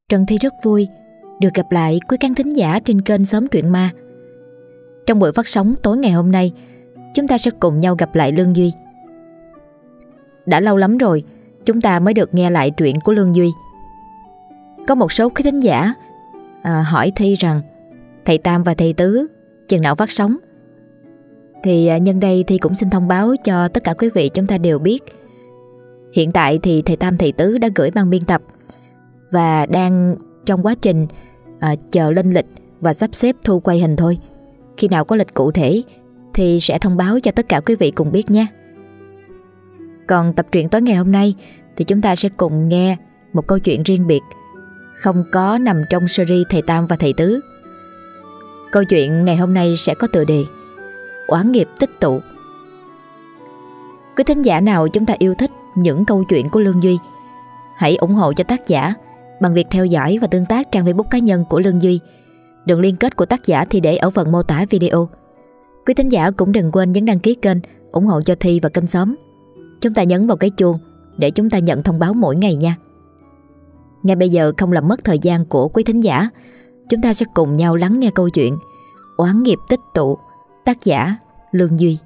Trần Thi rất vui được gặp lại quý khán thính giả trên kênh Xóm Truyện Ma. Trong buổi phát sóng tối ngày hôm nay, chúng ta sẽ cùng nhau gặp lại Lương Duy. Đã lâu lắm rồi chúng ta mới được nghe lại truyện của Lương Duy. Có một số quý thính giả hỏi Thi rằng thầy Tam và thầy Tứ chừng nào phát sóng. Thì nhân đây Thi cũng xin thông báo cho tất cả quý vị chúng ta đều biết. Hiện tại thì thầy Tam thầy Tứ đã gửi ban biên tập và đang trong quá trình chờ lên lịch và sắp xếp thu quay hình thôi. Khi nào có lịch cụ thể thì sẽ thông báo cho tất cả quý vị cùng biết nha. Còn tập truyện tối ngày hôm nay thì chúng ta sẽ cùng nghe một câu chuyện riêng biệt, không có nằm trong series thầy Tam và thầy Tứ. Câu chuyện ngày hôm nay sẽ có tựa đề Oán nghiệp tích tụ. Quý thính giả nào chúng ta yêu thích những câu chuyện của Lương Duy, hãy ủng hộ cho tác giả bằng việc theo dõi và tương tác trang Facebook cá nhân của Lương Duy. Đường liên kết của tác giả thì để ở phần mô tả video. Quý thính giả cũng đừng quên nhấn đăng ký kênh, ủng hộ cho Thi và kênh Xóm. Chúng ta nhấn vào cái chuông để chúng ta nhận thông báo mỗi ngày nha. Ngay bây giờ không làm mất thời gian của quý thính giả, chúng ta sẽ cùng nhau lắng nghe câu chuyện Oán nghiệp tích tụ, tác giả Lương Duy.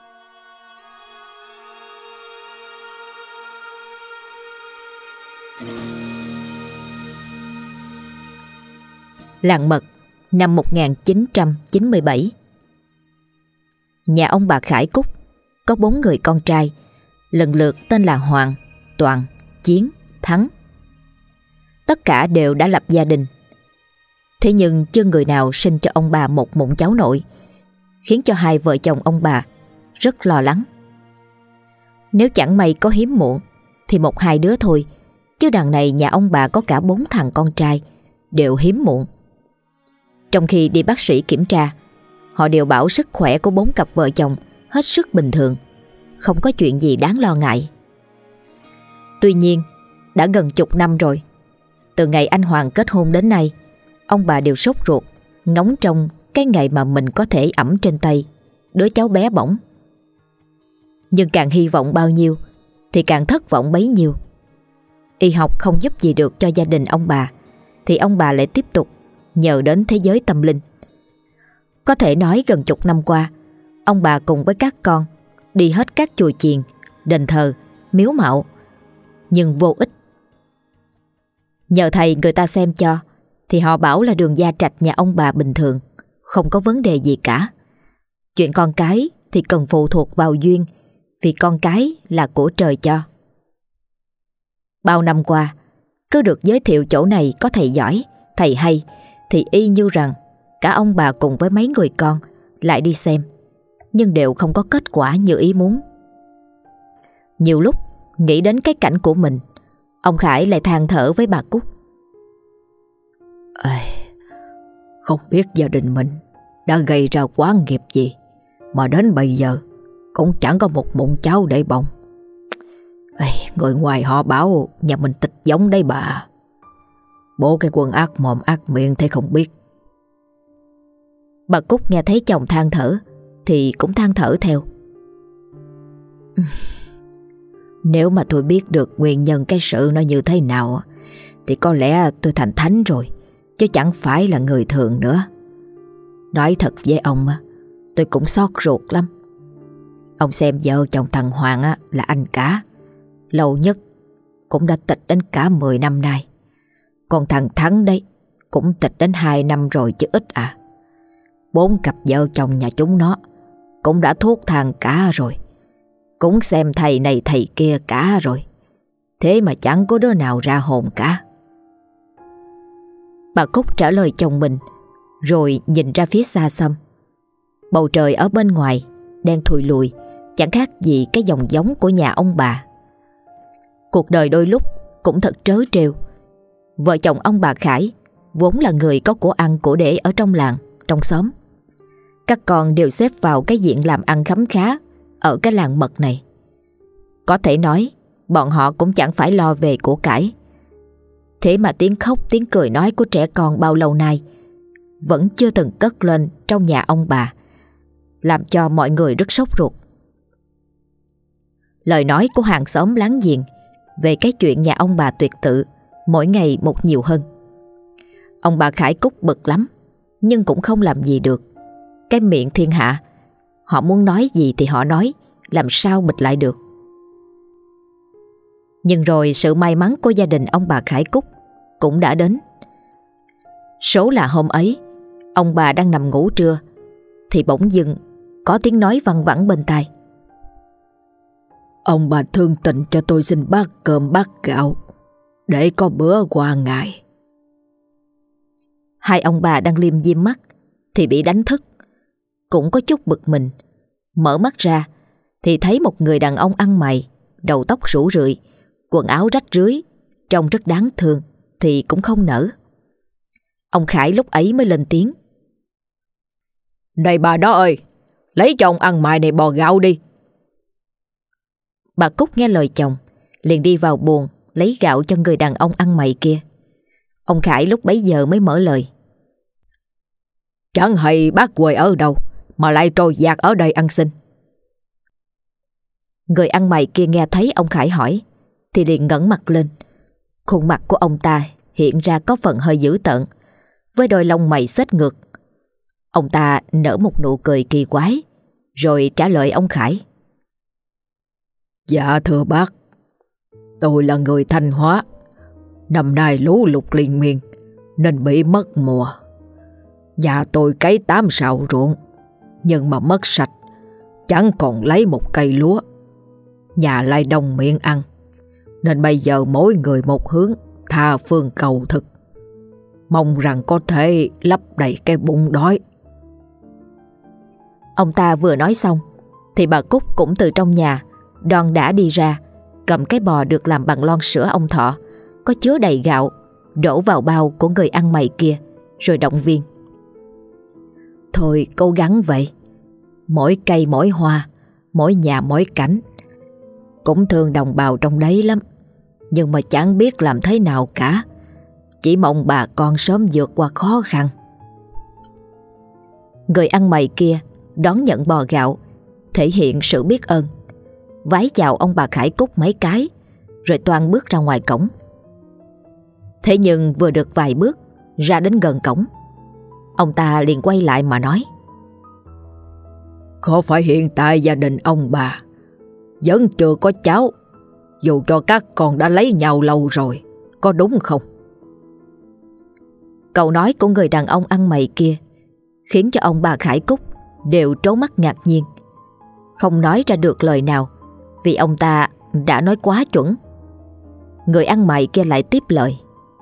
Làng Mật, năm 1997. Nhà ông bà Khải Cúc có 4 người con trai, lần lượt tên là Hoàng, Toàn, Chiến, Thắng. Tất cả đều đã lập gia đình. Thế nhưng chưa người nào sinh cho ông bà một mụn cháu nội, khiến cho hai vợ chồng ông bà rất lo lắng. Nếu chẳng may có hiếm muộn thì 1-2 đứa thôi, chứ đằng này nhà ông bà có cả 4 thằng con trai đều hiếm muộn. Trong khi đi bác sĩ kiểm tra, họ đều bảo sức khỏe của 4 cặp vợ chồng hết sức bình thường, không có chuyện gì đáng lo ngại. Tuy nhiên, đã gần chục năm rồi, từ ngày anh Hoàng kết hôn đến nay, ông bà đều sốt ruột ngóng trông cái ngày mà mình có thể ẵm trên tay đứa cháu bé bỏng. Nhưng càng hy vọng bao nhiêu thì càng thất vọng bấy nhiêu. Y học không giúp gì được cho gia đình ông bà, thì ông bà lại tiếp tục nhờ đến thế giới tâm linh. Có thể nói gần chục năm qua, ông bà cùng với các con đi hết các chùa chiền, đền thờ, miếu mạo, nhưng vô ích. Nhờ thầy người ta xem cho thì họ bảo là đường gia trạch nhà ông bà bình thường, không có vấn đề gì cả. Chuyện con cái thì cần phụ thuộc vào duyên, vì con cái là của trời cho. Bao năm qua, cứ được giới thiệu chỗ này có thầy giỏi, thầy hay, thì y như rằng cả ông bà cùng với mấy người con lại đi xem, nhưng đều không có kết quả như ý muốn. Nhiều lúc nghĩ đến cái cảnh của mình, ông Khải lại than thở với bà Cúc. Không biết gia đình mình đã gây ra quá nghiệp gì mà đến bây giờ cũng chẳng có một mụn cháu để bồng. Người ngoài họ bảo nhà mình tịch giống đấy bà. Bố cái quân ác mồm ác miệng thế không biết. Bà Cúc nghe thấy chồng than thở thì cũng than thở theo. Nếu mà tôi biết được nguyên nhân cái sự nó như thế nào thì có lẽ tôi thành thánh rồi, chứ chẳng phải là người thường nữa. Nói thật với ông, tôi cũng xót ruột lắm. Ông xem vợ chồng thằng Hoàng là anh cả, lâu nhất cũng đã tịch đến cả 10 năm nay. Còn thằng Thắng đây cũng tịch đến 2 năm rồi chứ ít à. 4 cặp vợ chồng nhà chúng nó cũng đã thuốc thang cả rồi, cũng xem thầy này thầy kia cả rồi, thế mà chẳng có đứa nào ra hồn cả. Bà Cúc trả lời chồng mình, rồi nhìn ra phía xa xăm. Bầu trời ở bên ngoài đen thùi lùi, chẳng khác gì cái dòng giống của nhà ông bà. Cuộc đời đôi lúc cũng thật trớ trêu. Vợ chồng ông bà Khải vốn là người có của ăn của để ở trong làng, trong xóm. Các con đều xếp vào cái diện làm ăn khấm khá ở cái làng Mật này. Có thể nói bọn họ cũng chẳng phải lo về của cải. Thế mà tiếng khóc tiếng cười nói của trẻ con bao lâu nay vẫn chưa từng cất lên trong nhà ông bà, làm cho mọi người rất sốt ruột. Lời nói của hàng xóm láng giềng về cái chuyện nhà ông bà tuyệt tự mỗi ngày một nhiều hơn, Ông bà Khải Cúc bực lắm, nhưng cũng không làm gì được. Cái miệng thiên hạ, họ muốn nói gì thì họ nói, làm sao bịt lại được. Nhưng rồi sự may mắn của gia đình ông bà Khải Cúc cũng đã đến. Số là hôm ấy, ông bà đang nằm ngủ trưa thì bỗng dưng có tiếng nói văng vẳng bên tai. Ông bà thương tình cho tôi xin bát cơm bát gạo để có bữa qua ngày. Hai ông bà đang liêm diêm mắt thì bị đánh thức, cũng có chút bực mình. Mở mắt ra thì thấy một người đàn ông ăn mày, đầu tóc rủ rượi, quần áo rách rưới, trông rất đáng thương thì cũng không nỡ. Ông Khải lúc ấy mới lên tiếng. Này bà đó ơi, lấy cho ông ăn mày này bò gạo đi. Bà Cúc nghe lời chồng, liền đi vào buồng lấy gạo cho người đàn ông ăn mày kia. Ông Khải lúc bấy giờ mới mở lời. Chẳng hay bác quê ở đâu mà lại trôi dạt ở đây ăn xin. Người ăn mày kia nghe thấy ông Khải hỏi thì liền ngẩng mặt lên. Khuôn mặt của ông ta hiện ra có phần hơi dữ tợn, với đôi lông mày xếch ngược. Ông ta nở một nụ cười kỳ quái, rồi trả lời ông Khải. Dạ thưa bác, tôi là người Thanh Hóa. Năm nay lũ lụt liên miên nên bị mất mùa. Nhà tôi cấy 8 sào ruộng, nhưng mà mất sạch, chẳng còn lấy một cây lúa. Nhà lại đông miệng ăn, nên bây giờ mỗi người một hướng, tha phương cầu thực. Mong rằng có thể lấp đầy cái bụng đói. Ông ta vừa nói xong thì bà Cúc cũng từ trong nhà đon đả đi ra, cầm cái bò được làm bằng lon sữa ông Thọ có chứa đầy gạo, đổ vào bao của người ăn mày kia, rồi động viên. Thôi cố gắng vậy, mỗi cây mỗi hoa, mỗi nhà mỗi cảnh. Cũng thương đồng bào trong đấy lắm, nhưng mà chẳng biết làm thế nào cả. Chỉ mong bà con sớm vượt qua khó khăn. Người ăn mày kia đón nhận bò gạo, thể hiện sự biết ơn, vái chào ông bà Khải Cúc mấy cái, rồi toan bước ra ngoài cổng. Thế nhưng vừa được vài bước ra đến gần cổng, ông ta liền quay lại mà nói. Có phải hiện tại gia đình ông bà vẫn chưa có cháu, dù cho các con đã lấy nhau lâu rồi, có đúng không? Câu nói của người đàn ông ăn mày kia khiến cho ông bà Khải Cúc đều trố mắt ngạc nhiên, không nói ra được lời nào, vì ông ta đã nói quá chuẩn. Người ăn mày kia lại tiếp lời.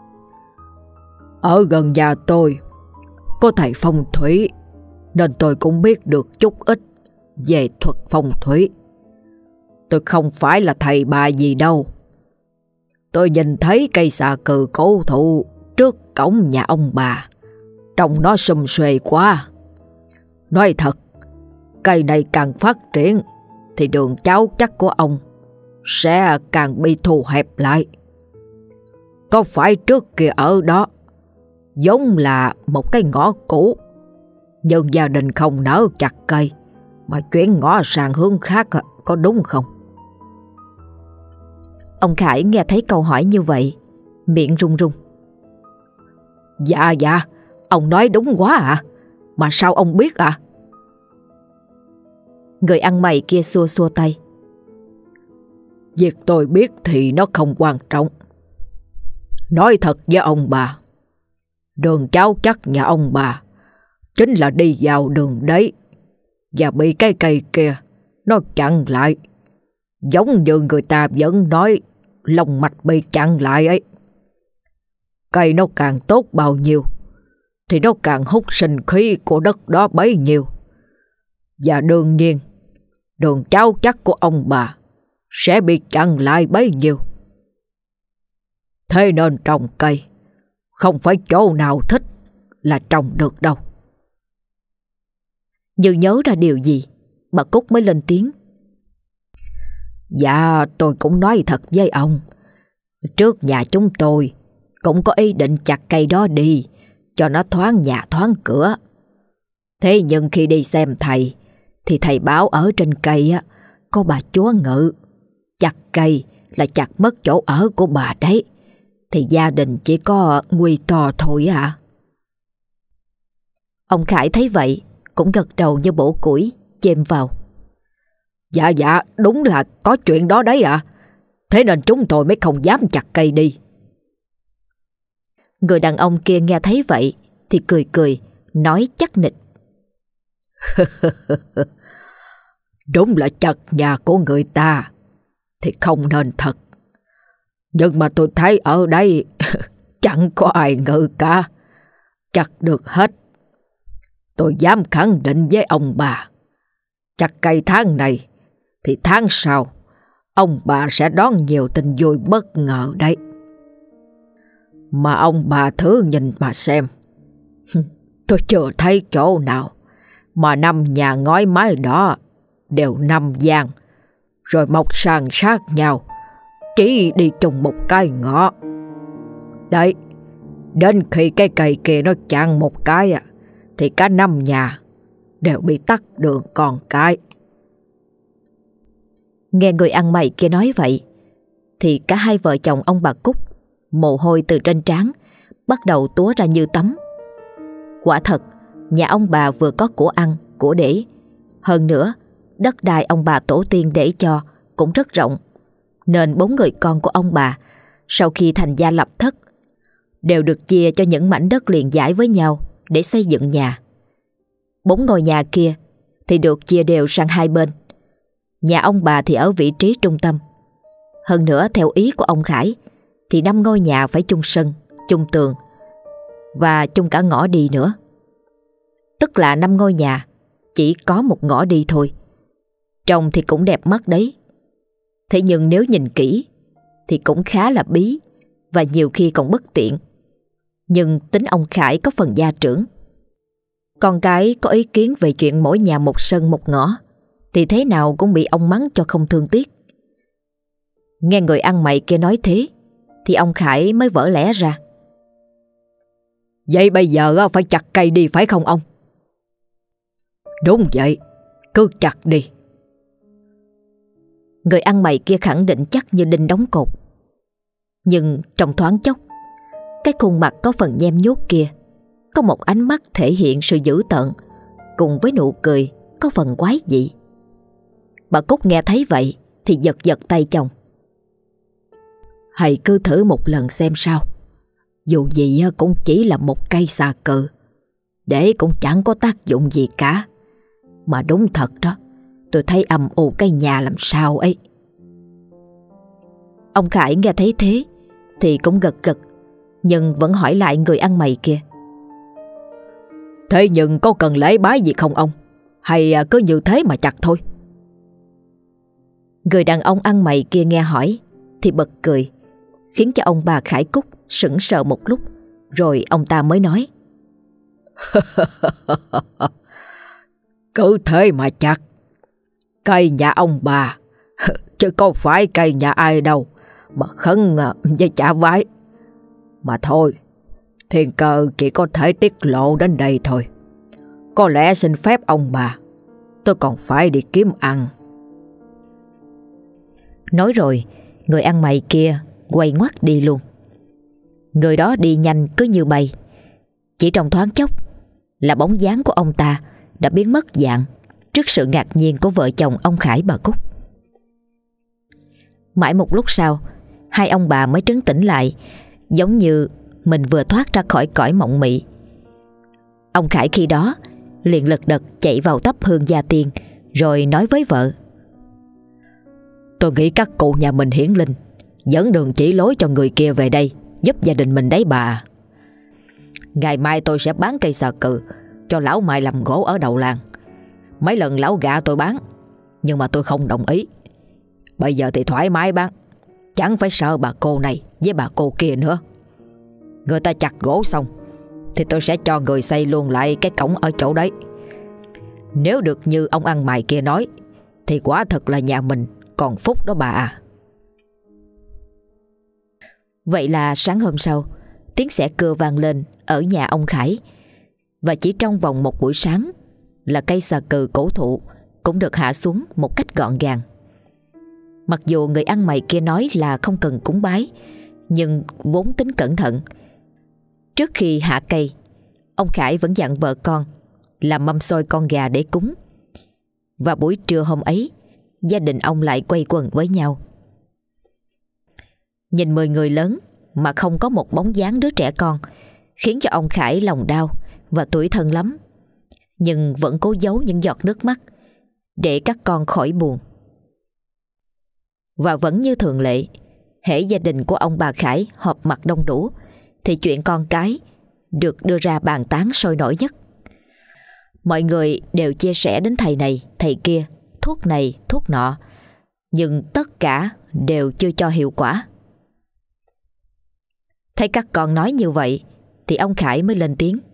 Ở gần nhà tôi có thầy phong thủy, nên tôi cũng biết được chút ít về thuật phong thủy. Tôi không phải là thầy bà gì đâu. Tôi nhìn thấy cây xà cừ cổ thụ trước cổng nhà ông bà, trông nó sum xuê quá. Nói thật, cây này càng phát triển thì đường cháu chắc của ông sẽ càng bị thu hẹp lại. Có phải trước kia ở đó giống là một cái ngõ cũ, nhưng gia đình không nỡ chặt cây mà chuyển ngõ sang hướng khác, có đúng không? Ông Khải nghe thấy câu hỏi như vậy, miệng run run. Dạ, ông nói đúng quá à. Mà sao ông biết à? Người ăn mày kia xua xua tay. Việc tôi biết thì nó không quan trọng. Nói thật với ông bà, đường cháu chắc nhà ông bà chính là đi vào đường đấy và bị cái cây kia nó chặn lại, giống như người ta vẫn nói lòng mạch bị chặn lại ấy. Cây nó càng tốt bao nhiêu thì nó càng hút sinh khí của đất đó bấy nhiêu. Và đương nhiên đường cháu chắc của ông bà sẽ bị chặn lại bấy nhiêu. Thế nên trồng cây không phải chỗ nào thích là trồng được đâu. Như nhớ ra điều gì, bà Cúc mới lên tiếng. Dạ, tôi cũng nói thật với ông. Trước nhà chúng tôi cũng có ý định chặt cây đó đi cho nó thoáng nhà thoáng cửa. Thế nhưng khi đi xem thầy thì thầy báo ở trên cây có bà chúa ngự. Chặt cây là chặt mất chỗ ở của bà đấy, thì gia đình chỉ có nguy to thôi à. Ông Khải thấy vậy cũng gật đầu như bổ củi, chêm vào. Dạ, đúng là có chuyện đó đấy ạ. Thế nên chúng tôi mới không dám chặt cây đi. Người đàn ông kia nghe thấy vậy thì cười cười, nói chắc nịch. Đúng là chặt nhà của người ta thì không nên thật. Nhưng mà tôi thấy ở đây chẳng có ai ngự cả. Chặt được hết. Tôi dám khẳng định với ông bà, chặt cây tháng này thì tháng sau ông bà sẽ đón nhiều tin vui bất ngờ đấy. Mà ông bà thử nhìn mà xem. Tôi chưa thấy chỗ nào mà 5 nhà ngói mái đó đều 5 gian, rồi mọc san sát nhau, chỉ đi chung một cái ngõ. Đấy, đến khi cái cây kia nó chặn một cái thì cả 5 nhà đều bị tắc đường con cái. Nghe người ăn mày kia nói vậy thì cả hai vợ chồng ông bà Cúc, mồ hôi từ trên trán bắt đầu túa ra như tắm. Quả thật, nhà ông bà vừa có của ăn, của để. Hơn nữa, đất đai ông bà tổ tiên để cho cũng rất rộng, nên 4 người con của ông bà sau khi thành gia lập thất đều được chia cho những mảnh đất liền dải với nhau để xây dựng nhà. 4 ngôi nhà kia thì được chia đều sang hai bên. Nhà ông bà thì ở vị trí trung tâm. Hơn nữa, theo ý của ông Khải thì 5 ngôi nhà phải chung sân, chung tường và chung cả ngõ đi nữa. Tức là 5 ngôi nhà chỉ có một ngõ đi thôi. Trông thì cũng đẹp mắt đấy. Thế nhưng nếu nhìn kỹ thì cũng khá là bí và nhiều khi còn bất tiện. Nhưng tính ông Khải có phần gia trưởng. Con cái có ý kiến về chuyện mỗi nhà một sân một ngõ thì thế nào cũng bị ông mắng cho không thương tiếc. Nghe người ăn mày kia nói thế thì ông Khải mới vỡ lẽ ra. Vậy bây giờ phải chặt cây đi phải không ông? Đúng vậy, cứ chặt đi. Người ăn mày kia khẳng định chắc như đinh đóng cột. Nhưng trong thoáng chốc, cái khuôn mặt có phần nhem nhuốc kia có một ánh mắt thể hiện sự dữ tợn cùng với nụ cười có phần quái dị. Bà Cúc nghe thấy vậy thì giật giật tay chồng. Hãy cứ thử một lần xem sao. Dù gì cũng chỉ là một cây xà cừ, để cũng chẳng có tác dụng gì cả. Mà đúng thật đó, tôi thấy âm u cái nhà làm sao ấy. Ông Khải nghe thấy thế thì cũng gật gật, nhưng vẫn hỏi lại người ăn mày kia. Thế nhưng có cần lễ bái gì không ông? Hay cứ như thế mà chặt thôi? Người đàn ông ăn mày kia nghe hỏi thì bật cười, khiến cho ông bà Khải Cúc sững sờ một lúc. Rồi ông ta mới nói. Cứ thế mà chặt. Cây nhà ông bà chứ có phải cây nhà ai đâu mà khấn với chả vái. Mà thôi, thiên cơ chỉ có thể tiết lộ đến đây thôi. Có lẽ xin phép ông bà, tôi còn phải đi kiếm ăn. Nói rồi, người ăn mày kia quay ngoắt đi luôn. Người đó đi nhanh cứ như bay. Chỉ trong thoáng chốc là bóng dáng của ông ta đã biến mất dạng trước sự ngạc nhiên của vợ chồng ông Khải bà Cúc. Mãi một lúc sau, hai ông bà mới trấn tĩnh lại, giống như mình vừa thoát ra khỏi cõi mộng mị. Ông Khải khi đó liền lật đật chạy vào thắp hương gia tiên, rồi nói với vợ. Tôi nghĩ các cụ nhà mình hiển linh, dẫn đường chỉ lối cho người kia về đây giúp gia đình mình đấy bà. Ngày mai tôi sẽ bán cây xà cừ cho lão Mai làm gỗ ở đầu làng. Mấy lần lão gạ tôi bán, nhưng mà tôi không đồng ý. Bây giờ thì thoải mái bán, chẳng phải sợ bà cô này với bà cô kia nữa. Người ta chặt gỗ xong thì tôi sẽ cho người xây luôn lại cái cổng ở chỗ đấy. Nếu được như ông ăn mày kia nói thì quả thật là nhà mình còn phúc đó bà à. Vậy là sáng hôm sau, tiếng xẻ cưa vang lên ở nhà ông Khải. Và chỉ trong vòng một buổi sáng là cây xà cừ cổ thụ cũng được hạ xuống một cách gọn gàng. Mặc dù người ăn mày kia nói là không cần cúng bái, nhưng vốn tính cẩn thận, trước khi hạ cây, ông Khải vẫn dặn vợ con làm mâm xôi con gà để cúng. Và buổi trưa hôm ấy, gia đình ông lại quây quần với nhau. Nhìn 10 người lớn mà không có một bóng dáng đứa trẻ con khiến cho ông Khải lòng đau và tủi thân lắm, nhưng vẫn cố giấu những giọt nước mắt để các con khỏi buồn. Và vẫn như thường lệ, hễ gia đình của ông bà Khải họp mặt đông đủ thì chuyện con cái được đưa ra bàn tán sôi nổi nhất. Mọi người đều chia sẻ đến thầy này, thầy kia, thuốc này, thuốc nọ, nhưng tất cả đều chưa cho hiệu quả. Thấy các con nói như vậy thì ông Khải mới lên tiếng.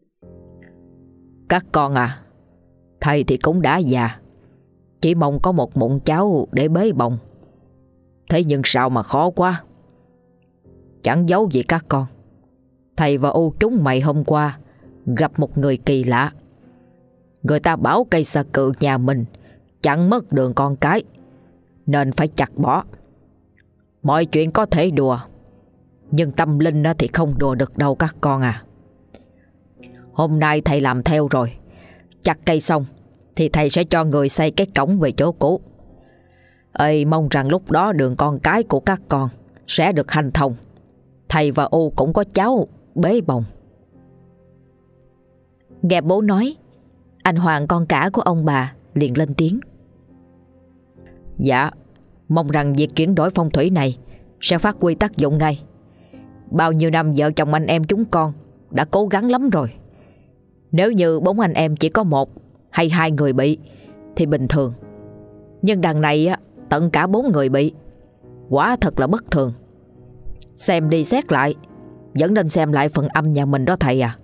Các con à, thầy thì cũng đã già, chỉ mong có một mụn cháu để bế bồng. Thế nhưng sao mà khó quá. Chẳng giấu gì các con, thầy và ô chúng mày hôm qua gặp một người kỳ lạ. Người ta bảo cây xà cừ nhà mình chặn mất đường con cái nên phải chặt bỏ. Mọi chuyện có thể đùa, nhưng tâm linh thì không đùa được đâu các con à. Hôm nay thầy làm theo rồi. Chặt cây xong thì thầy sẽ cho người xây cái cổng về chỗ cũ. Mong rằng lúc đó đường con cái của các con sẽ được hanh thông. Thầy và ô cũng có cháu bế bồng. Nghe bố nói, anh Hoàng con cả của ông bà liền lên tiếng. Dạ, mong rằng việc chuyển đổi phong thủy này sẽ phát huy tác dụng ngay. Bao nhiêu năm vợ chồng anh em chúng con đã cố gắng lắm rồi. Nếu như 4 anh em chỉ có 1 hay 2 người bị thì bình thường, nhưng đằng này tận cả 4 người bị, quả thật là bất thường. Xem đi xét lại, vẫn nên xem lại phần âm nhà mình đó thầy à.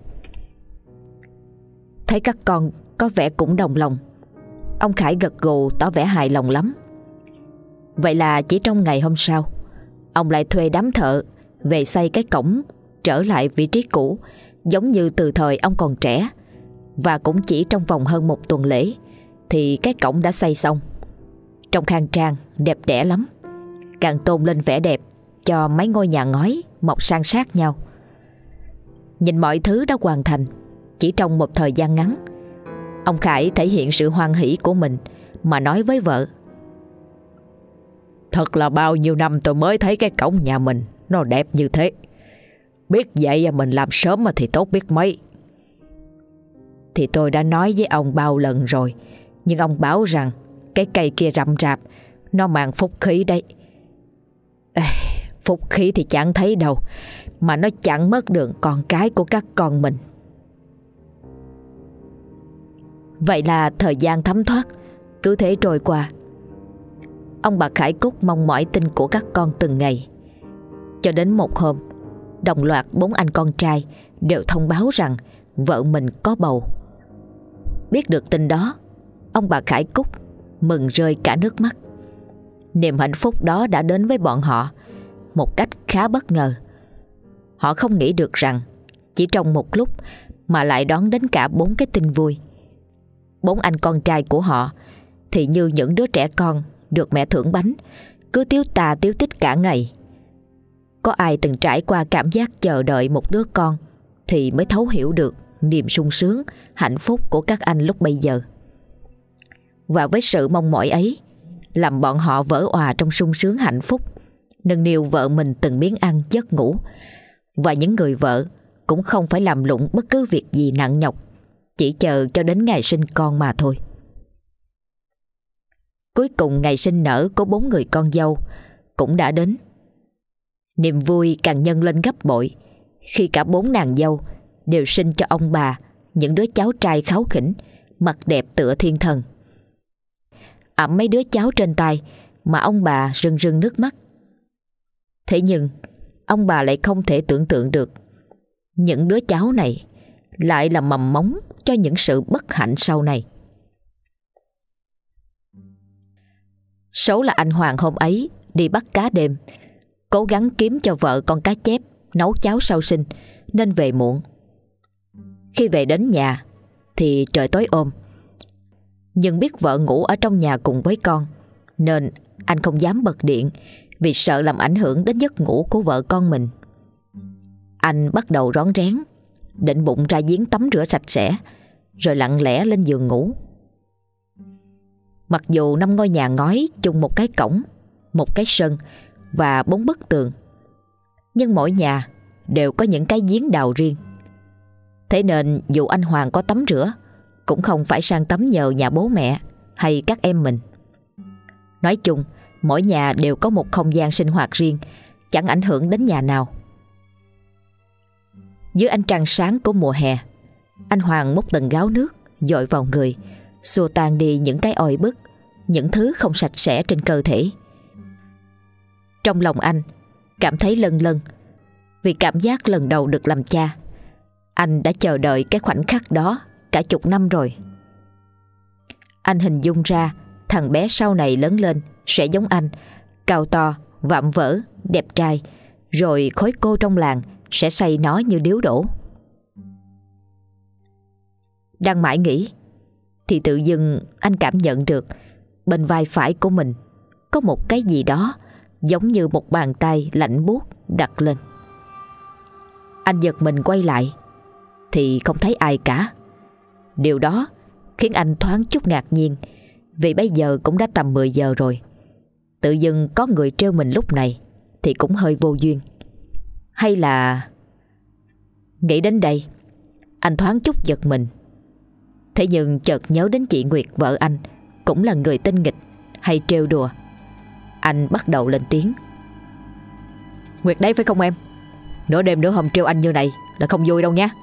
Thấy các con có vẻ cũng đồng lòng, ông Khải gật gù tỏ vẻ hài lòng lắm. Vậy là chỉ trong ngày hôm sau, ông lại thuê đám thợ về xây cái cổng trở lại vị trí cũ, giống như từ thời ông còn trẻ. Và cũng chỉ trong vòng hơn 1 tuần lễ thì cái cổng đã xây xong, trông khang trang đẹp đẽ lắm, càng tôn lên vẻ đẹp cho mấy ngôi nhà ngói mọc san sát nhau. Nhìn mọi thứ đã hoàn thành chỉ trong một thời gian ngắn, ông Khải thể hiện sự hoan hỷ của mình mà nói với vợ. Thật là bao nhiêu năm tôi mới thấy cái cổng nhà mình nó đẹp như thế. Biết vậy mình làm sớm thì tốt biết mấy. Thì tôi đã nói với ông bao lần rồi, nhưng ông bảo rằng cái cây kia rậm rạp, nó mang phúc khí đấy. Phúc khí thì chẳng thấy đâu, mà nó chặn mất đường con cái của các con mình. Vậy là thời gian thấm thoát cứ thế trôi qua. Ông bà Khải Cúc mong mỏi tin của các con từng ngày. Cho đến một hôm, đồng loạt 4 anh con trai đều thông báo rằng vợ mình có bầu. Biết được tin đó, ông bà Khải Cúc mừng rơi cả nước mắt. Niềm hạnh phúc đó đã đến với bọn họ một cách khá bất ngờ. Họ không nghĩ được rằng chỉ trong một lúc mà lại đón đến cả 4 cái tin vui. 4 anh con trai của họ thì như những đứa trẻ con được mẹ thưởng bánh, cứ tíu tà tíu tít cả ngày. Có ai từng trải qua cảm giác chờ đợi một đứa con thì mới thấu hiểu được niềm sung sướng, hạnh phúc của các anh lúc bấy giờ. Và với sự mong mỏi ấy, làm bọn họ vỡ òa trong sung sướng hạnh phúc, nâng niu vợ mình từng miếng ăn giấc ngủ. Và những người vợ cũng không phải làm lụng bất cứ việc gì nặng nhọc, chỉ chờ cho đến ngày sinh con mà thôi. Cuối cùng ngày sinh nở của 4 người con dâu cũng đã đến. Niềm vui càng nhân lên gấp bội khi cả 4 nàng dâu đều sinh cho ông bà những đứa cháu trai kháu khỉnh, mặt đẹp tựa thiên thần. Ẵm mấy đứa cháu trên tay mà ông bà rưng rưng nước mắt. Thế nhưng ông bà lại không thể tưởng tượng được những đứa cháu này lại là mầm mống cho những sự bất hạnh sau này. Số là anh Hoàng hôm ấy đi bắt cá đêm, cố gắng kiếm cho vợ con cá chép nấu cháo sau sinh nên về muộn. Khi về đến nhà thì trời tối om, nhưng biết vợ ngủ ở trong nhà cùng với con nên anh không dám bật điện vì sợ làm ảnh hưởng đến giấc ngủ của vợ con mình. Anh bắt đầu rón rén định bụng ra giếng tắm rửa sạch sẽ rồi lặng lẽ lên giường ngủ. Mặc dù 5 ngôi nhà ngói chung một cái cổng, một cái sân và 4 bức tường, nhưng mỗi nhà đều có những cái giếng đào riêng. Thế nên dù anh Hoàng có tắm rửa cũng không phải sang tắm nhờ nhà bố mẹ hay các em mình. Nói chung, mỗi nhà đều có một không gian sinh hoạt riêng, chẳng ảnh hưởng đến nhà nào. Dưới ánh trăng sáng của mùa hè, anh Hoàng múc từng gáo nước dội vào người, xua tan đi những cái oi bức, những thứ không sạch sẽ trên cơ thể. Trong lòng anh cảm thấy lâng lâng, vì cảm giác lần đầu được làm cha. Anh đã chờ đợi cái khoảnh khắc đó cả chục năm rồi. Anh hình dung ra thằng bé sau này lớn lên sẽ giống anh, cao to, vạm vỡ, đẹp trai, rồi khối cô trong làng sẽ xây nó như điếu đổ. Đang mãi nghĩ thì tự dưng anh cảm nhận được bên vai phải của mình có một cái gì đó giống như một bàn tay lạnh buốt đặt lên. Anh giật mình quay lại thì không thấy ai cả. Điều đó khiến anh thoáng chút ngạc nhiên, vì bây giờ cũng đã tầm 10 giờ rồi. Tự dưng có người trêu mình lúc này thì cũng hơi vô duyên. Hay là... Nghĩ đến đây, anh thoáng chút giật mình. Thế nhưng chợt nhớ đến chị Nguyệt, vợ anh, cũng là người tinh nghịch hay trêu đùa. Anh bắt đầu lên tiếng. Nguyệt đấy phải không em? Nửa đêm nửa hôm trêu anh như này là không vui đâu nha.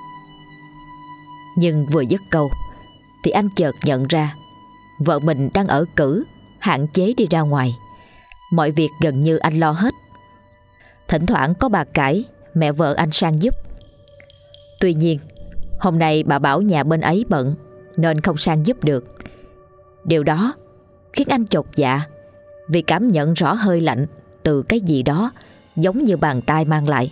Nhưng vừa dứt câu thì anh chợt nhận ra vợ mình đang ở cữ, hạn chế đi ra ngoài. Mọi việc gần như anh lo hết. Thỉnh thoảng có bà Cải, mẹ vợ anh sang giúp. Tuy nhiên hôm nay bà bảo nhà bên ấy bận nên không sang giúp được. Điều đó khiến anh chột dạ, vì cảm nhận rõ hơi lạnh từ cái gì đó giống như bàn tay mang lại.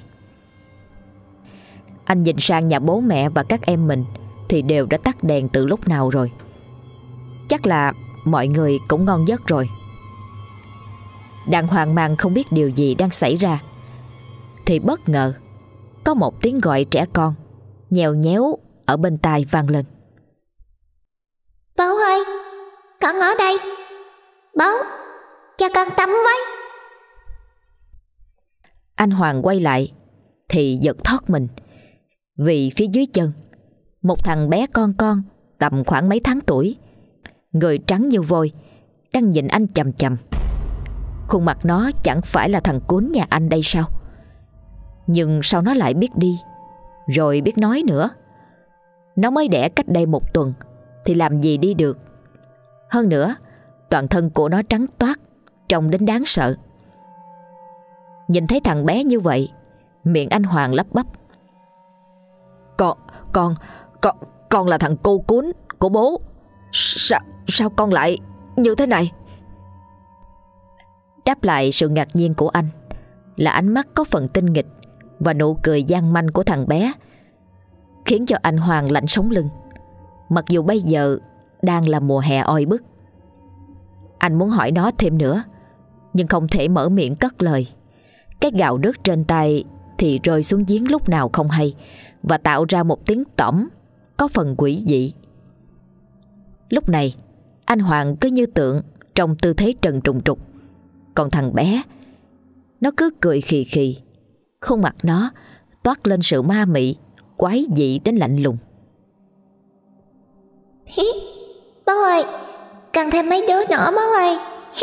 Anh nhìn sang nhà bố mẹ và các em mình thì đều đã tắt đèn từ lúc nào rồi. Chắc là mọi người cũng ngon giấc rồi. Đang hoang mang không biết điều gì đang xảy ra thì bất ngờ có một tiếng gọi trẻ con nhèo nhéo ở bên tai vang lên. Bố ơi, con ở đây. Bố, cho con tắm với. Anh Hoàng quay lại thì giật thót mình, vì phía dưới chân một thằng bé con tầm khoảng mấy tháng tuổi, người trắng như vôi, đang nhìn anh chằm chằm. Khuôn mặt nó chẳng phải là thằng cún nhà anh đây sao? Nhưng sao nó lại biết đi, rồi biết nói nữa? Nó mới đẻ cách đây 1 tuần thì làm gì đi được. Hơn nữa toàn thân của nó trắng toát, trông đến đáng sợ. Nhìn thấy thằng bé như vậy, miệng anh Hoàng lắp bắp. Con là thằng cô cún của bố. Sao con lại như thế này? Đáp lại sự ngạc nhiên của anh là ánh mắt có phần tinh nghịch và nụ cười gian manh của thằng bé, khiến cho anh Hoàng lạnh sống lưng. Mặc dù bây giờ đang là mùa hè oi bức. Anh muốn hỏi nó thêm nữa, nhưng không thể mở miệng cất lời. Cái gạo nước trên tay thì rơi xuống giếng lúc nào không hay, và tạo ra một tiếng tõm có phần quỷ dị. Lúc này anh Hoàng cứ như tượng trong tư thế trần trùng trục. Còn thằng bé, nó cứ cười khì khì. Khuôn mặt nó toát lên sự ma mị, quái dị đến lạnh lùng. Bố ơi, cần thêm mấy đứa nữa bố ơi.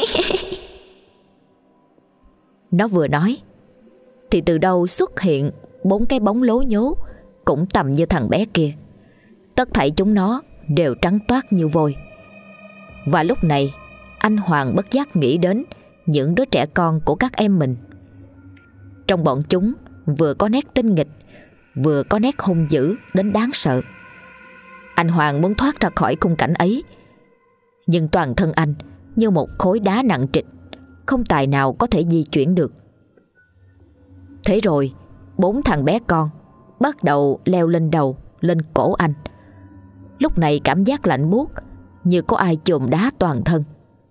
Nó vừa nói thì từ đâu xuất hiện 4 cái bóng lố nhố cũng tầm như thằng bé kia. Tất thảy chúng nó đều trắng toát như vôi. Và lúc này anh Hoàng bất giác nghĩ đến những đứa trẻ con của các em mình. Trong bọn chúng vừa có nét tinh nghịch, vừa có nét hung dữ đến đáng sợ. Anh Hoàng muốn thoát ra khỏi khung cảnh ấy, nhưng toàn thân anh như một khối đá nặng trịch, không tài nào có thể di chuyển được. Thế rồi 4 thằng bé con bắt đầu leo lên đầu, lên cổ anh. Lúc này cảm giác lạnh buốt như có ai chùm đá toàn thân.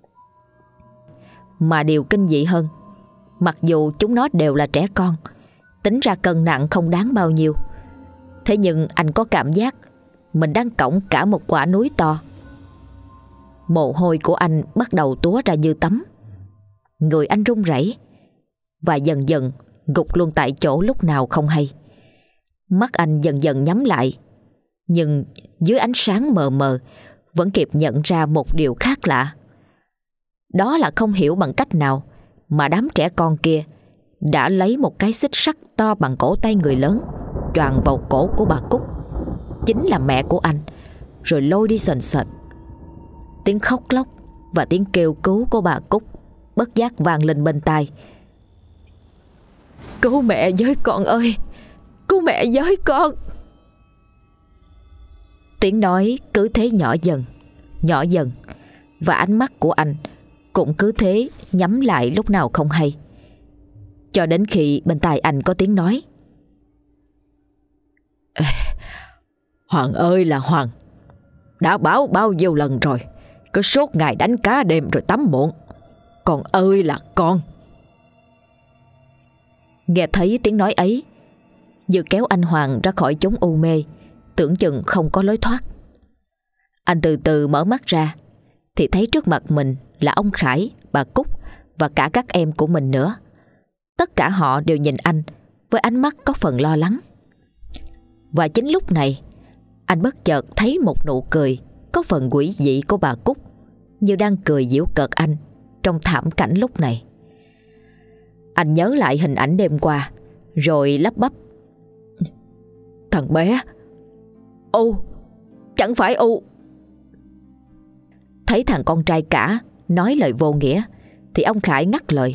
Mà điều kinh dị hơn, mặc dù chúng nó đều là trẻ con, tính ra cân nặng không đáng bao nhiêu, thế nhưng anh có cảm giác mình đang cõng cả một quả núi to. Mồ hôi của anh bắt đầu túa ra như tắm. Người anh run rẩy và dần dần gục luôn tại chỗ lúc nào không hay. Mắt anh dần dần nhắm lại, nhưng dưới ánh sáng mờ mờ vẫn kịp nhận ra một điều khác lạ. Đó là không hiểu bằng cách nào mà đám trẻ con kia đã lấy một cái xích sắt to bằng cổ tay người lớn choàng vào cổ của bà Cúc, chính là mẹ của anh, rồi lôi đi sền sệt. Tiếng khóc lóc và tiếng kêu cứu của bà Cúc bất giác vang lên bên tai. Cứu mẹ với con ơi, cứu mẹ với con. Tiếng nói cứ thế nhỏ dần, và ánh mắt của anh cũng cứ thế nhắm lại lúc nào không hay, cho đến khi bên tai anh có tiếng nói: Hoàng ơi là Hoàng, đã báo bao nhiêu lần rồi, cứ suốt ngày đánh cá đêm rồi tắm muộn. Con ơi là con. Nghe thấy tiếng nói ấy, Như kéo anh Hoàng ra khỏi chốn u mê, tưởng chừng không có lối thoát. Anh từ từ mở mắt ra thì thấy trước mặt mình là ông Khải, bà Cúc và cả các em của mình nữa. Tất cả họ đều nhìn anh với ánh mắt có phần lo lắng. Và chính lúc này, anh bất chợt thấy một nụ cười có phần quỷ dị của bà Cúc, như đang cười giễu cợt anh trong thảm cảnh lúc này. Anh nhớ lại hình ảnh đêm qua, rồi lắp bắp: Thằng bé U, chẳng phải U. Thấy thằng con trai cả nói lời vô nghĩa thì ông Khải ngắt lời: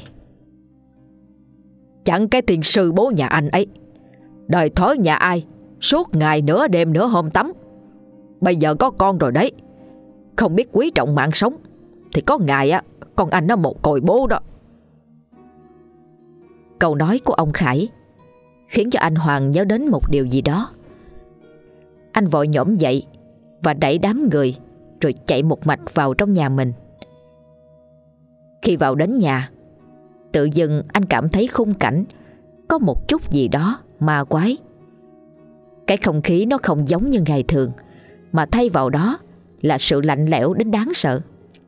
Chẳng cái tiền sư bố nhà anh ấy, đời thói nhà ai suốt ngày nửa đêm nửa hôm tắm. Bây giờ có con rồi đấy, không biết quý trọng mạng sống thì có ngày con anh nó một còi bố đó. Câu nói của ông Khải khiến cho anh Hoàng nhớ đến một điều gì đó. Anh vội nhổm dậy và đẩy đám người rồi chạy một mạch vào trong nhà mình. Khi vào đến nhà, tự dưng anh cảm thấy khung cảnh có một chút gì đó ma quái. Cái không khí nó không giống như ngày thường, mà thay vào đó là sự lạnh lẽo đến đáng sợ.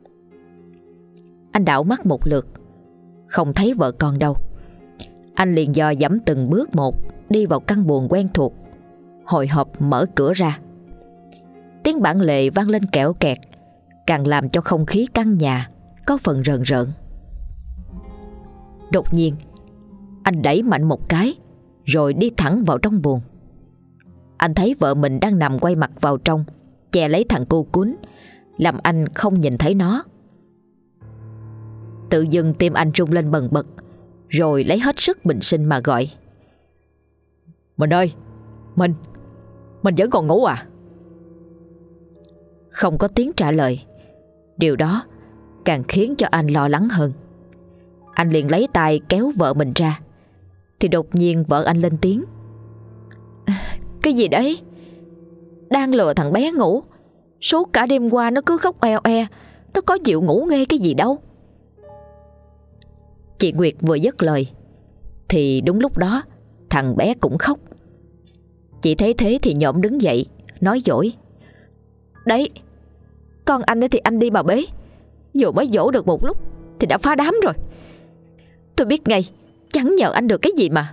Anh đảo mắt một lượt, không thấy vợ con đâu. Anh liền dò dẫm từng bước một đi vào căn buồng quen thuộc, hồi hộp mở cửa ra. Tiếng bản lề vang lên kẽo kẹt, càng làm cho không khí căn nhà có phần rờn rợn. Đột nhiên, anh đẩy mạnh một cái rồi đi thẳng vào trong buồng. Anh thấy vợ mình đang nằm quay mặt vào trong, che lấy thằng cu cún, làm anh không nhìn thấy nó. Tự dưng tim anh rung lên bần bật, rồi lấy hết sức bình sinh mà gọi: Mình ơi, mình vẫn còn ngủ à? Không có tiếng trả lời. Điều đó càng khiến cho anh lo lắng hơn. Anh liền lấy tay kéo vợ mình ra, thì đột nhiên vợ anh lên tiếng: Cái gì đấy? Đang lừa thằng bé ngủ, suốt cả đêm qua nó cứ khóc oe oe, nó có chịu ngủ nghe cái gì đâu. Chị Nguyệt vừa dứt lời thì đúng lúc đó thằng bé cũng khóc. Chị thấy thế thì nhổm đứng dậy nói dỗi: Đấy, con anh ấy thì anh đi mà bế, vừa mới dỗ được một lúc thì đã phá đám rồi. Tôi biết ngay, chẳng nhờ anh được cái gì mà.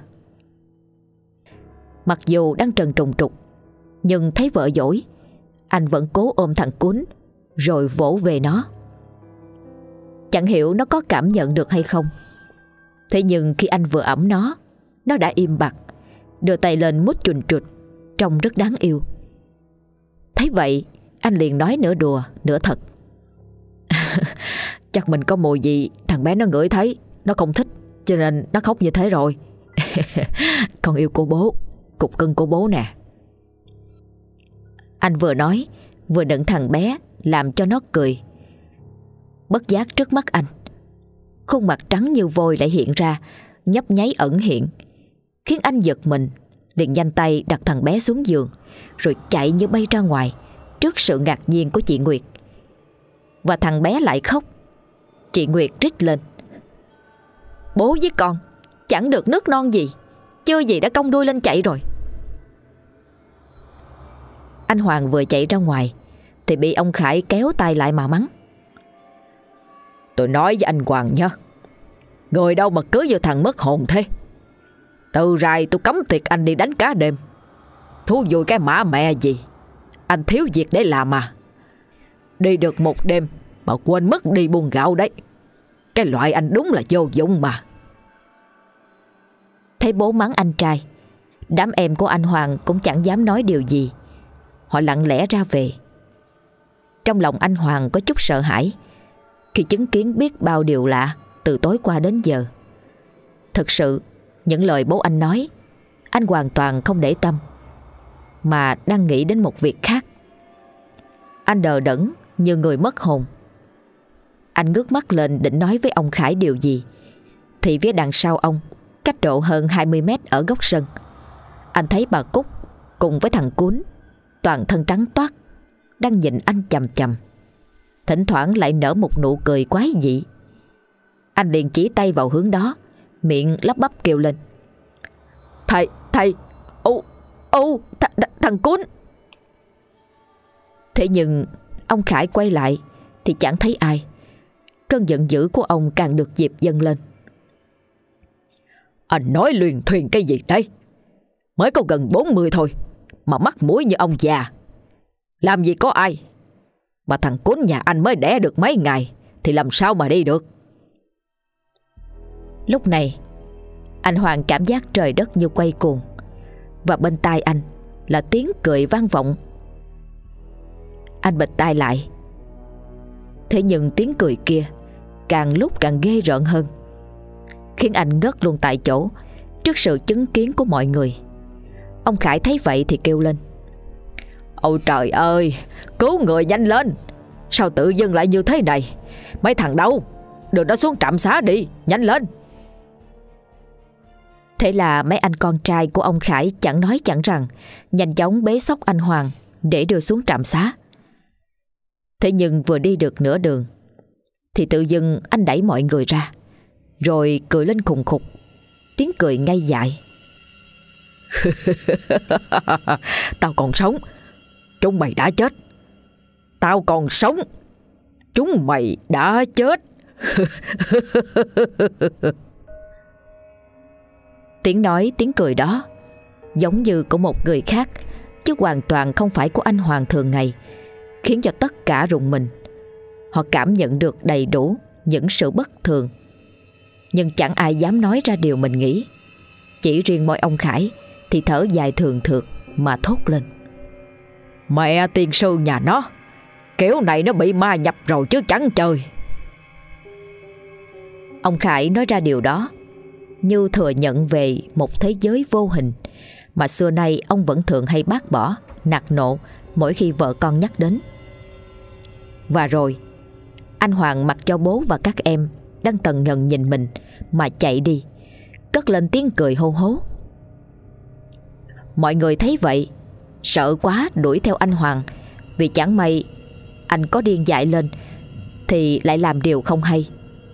Mặc dù đang trần trùng trục, nhưng thấy vợ dỗi, anh vẫn cố ôm thằng cún rồi vỗ về nó. Chẳng hiểu nó có cảm nhận được hay không. Thế nhưng khi anh vừa ẵm nó đã im bặt, đưa tay lên mút chùn chụt, trông rất đáng yêu. Thấy vậy, anh liền nói nửa đùa nửa thật: Chắc mình có mùi gì thằng bé nó ngửi thấy, nó không thích, cho nên nó khóc như thế rồi. Con yêu cô bố, cục cưng cô bố nè. Anh vừa nói vừa nựng thằng bé làm cho nó cười. Bất giác trước mắt anh, khuôn mặt trắng như vôi lại hiện ra, nhấp nháy ẩn hiện, khiến anh giật mình, liền nhanh tay đặt thằng bé xuống giường rồi chạy như bay ra ngoài trước sự ngạc nhiên của chị Nguyệt. Và thằng bé lại khóc. Chị Nguyệt rít lên: Bố với con chẳng được nước non gì, chưa gì đã cong đuôi lên chạy rồi. Anh Hoàng vừa chạy ra ngoài thì bị ông Khải kéo tay lại mà mắng. Tôi nói với anh Hoàng nhá, người đâu mà cưới vô thằng mất hồn thế. Từ rày tôi cấm tiệc anh đi đánh cá đêm. Thú vui cái mã mẹ gì, anh thiếu việc để làm mà. Đi được một đêm mà quên mất đi buôn gạo đấy. Cái loại anh đúng là vô dụng mà. Thấy bố mắng anh trai, đám em của anh Hoàng cũng chẳng dám nói điều gì. Họ lặng lẽ ra về. Trong lòng anh Hoàng có chút sợ hãi khi chứng kiến biết bao điều lạ từ tối qua đến giờ. Thực sự những lời bố anh nói, anh hoàn toàn không để tâm, mà đang nghĩ đến một việc khác. Anh đờ đẫn như người mất hồn. Anh ngước mắt lên định nói với ông Khải điều gì, thì phía đằng sau ông, cách độ hơn 20 mét ở góc sân, anh thấy bà Cúc cùng với thằng Cún, toàn thân trắng toát, đang nhìn anh chằm chằm, thỉnh thoảng lại nở một nụ cười quái dị. Anh liền chỉ tay vào hướng đó, miệng lắp bắp kêu lên: Thầy, thằng Cún. Thế nhưng ông Khải quay lại thì chẳng thấy ai. Cơn giận dữ của ông càng được dịp dâng lên. Anh nói luyên thuyền cái gì đấy? Mới có gần 40 thôi mà mắt mũi như ông già. Làm gì có ai. Mà thằng Cún nhà anh mới đẻ được mấy ngày thì làm sao mà đi được. Lúc này anh Hoàng cảm giác trời đất như quay cuồng, và bên tai anh là tiếng cười vang vọng. Anh bịt tai lại. Thế nhưng tiếng cười kia càng lúc càng ghê rợn hơn, khiến anh ngất luôn tại chỗ trước sự chứng kiến của mọi người. Ông Khải thấy vậy thì kêu lên: Ôi trời ơi, cứu người nhanh lên. Sao tự dưng lại như thế này? Mấy thằng đâu? Đưa nó xuống trạm xá đi, nhanh lên. Thế là mấy anh con trai của ông Khải chẳng nói chẳng rằng nhanh chóng bế xốc anh Hoàng để đưa xuống trạm xá. Thế nhưng vừa đi được nửa đường thì tự dưng anh đẩy mọi người ra, rồi cười lên khùng khục, tiếng cười ngây dại. Tao còn sống, chúng mày đã chết. Tao còn sống, chúng mày đã chết. Tiếng nói tiếng cười đó giống như của một người khác, chứ hoàn toàn không phải của anh Hoàng thường ngày, khiến cho tất cả rùng mình. Họ cảm nhận được đầy đủ những sự bất thường, nhưng chẳng ai dám nói ra điều mình nghĩ. Chỉ riêng mỗi ông Khải thì thở dài thường thượt mà thốt lên: Mẹ tiên sư nhà nó, kiểu này nó bị ma nhập rồi chứ chẳng chơi. Ông Khải nói ra điều đó như thừa nhận về một thế giới vô hình mà xưa nay ông vẫn thường hay bác bỏ, nạt nộ mỗi khi vợ con nhắc đến. Và rồi anh Hoàng mặc cho bố và các em đang tần ngần nhìn mình mà chạy đi, cất lên tiếng cười hô hố. Mọi người thấy vậy sợ quá đuổi theo anh Hoàng, vì chẳng may anh có điên dại lên thì lại làm điều không hay.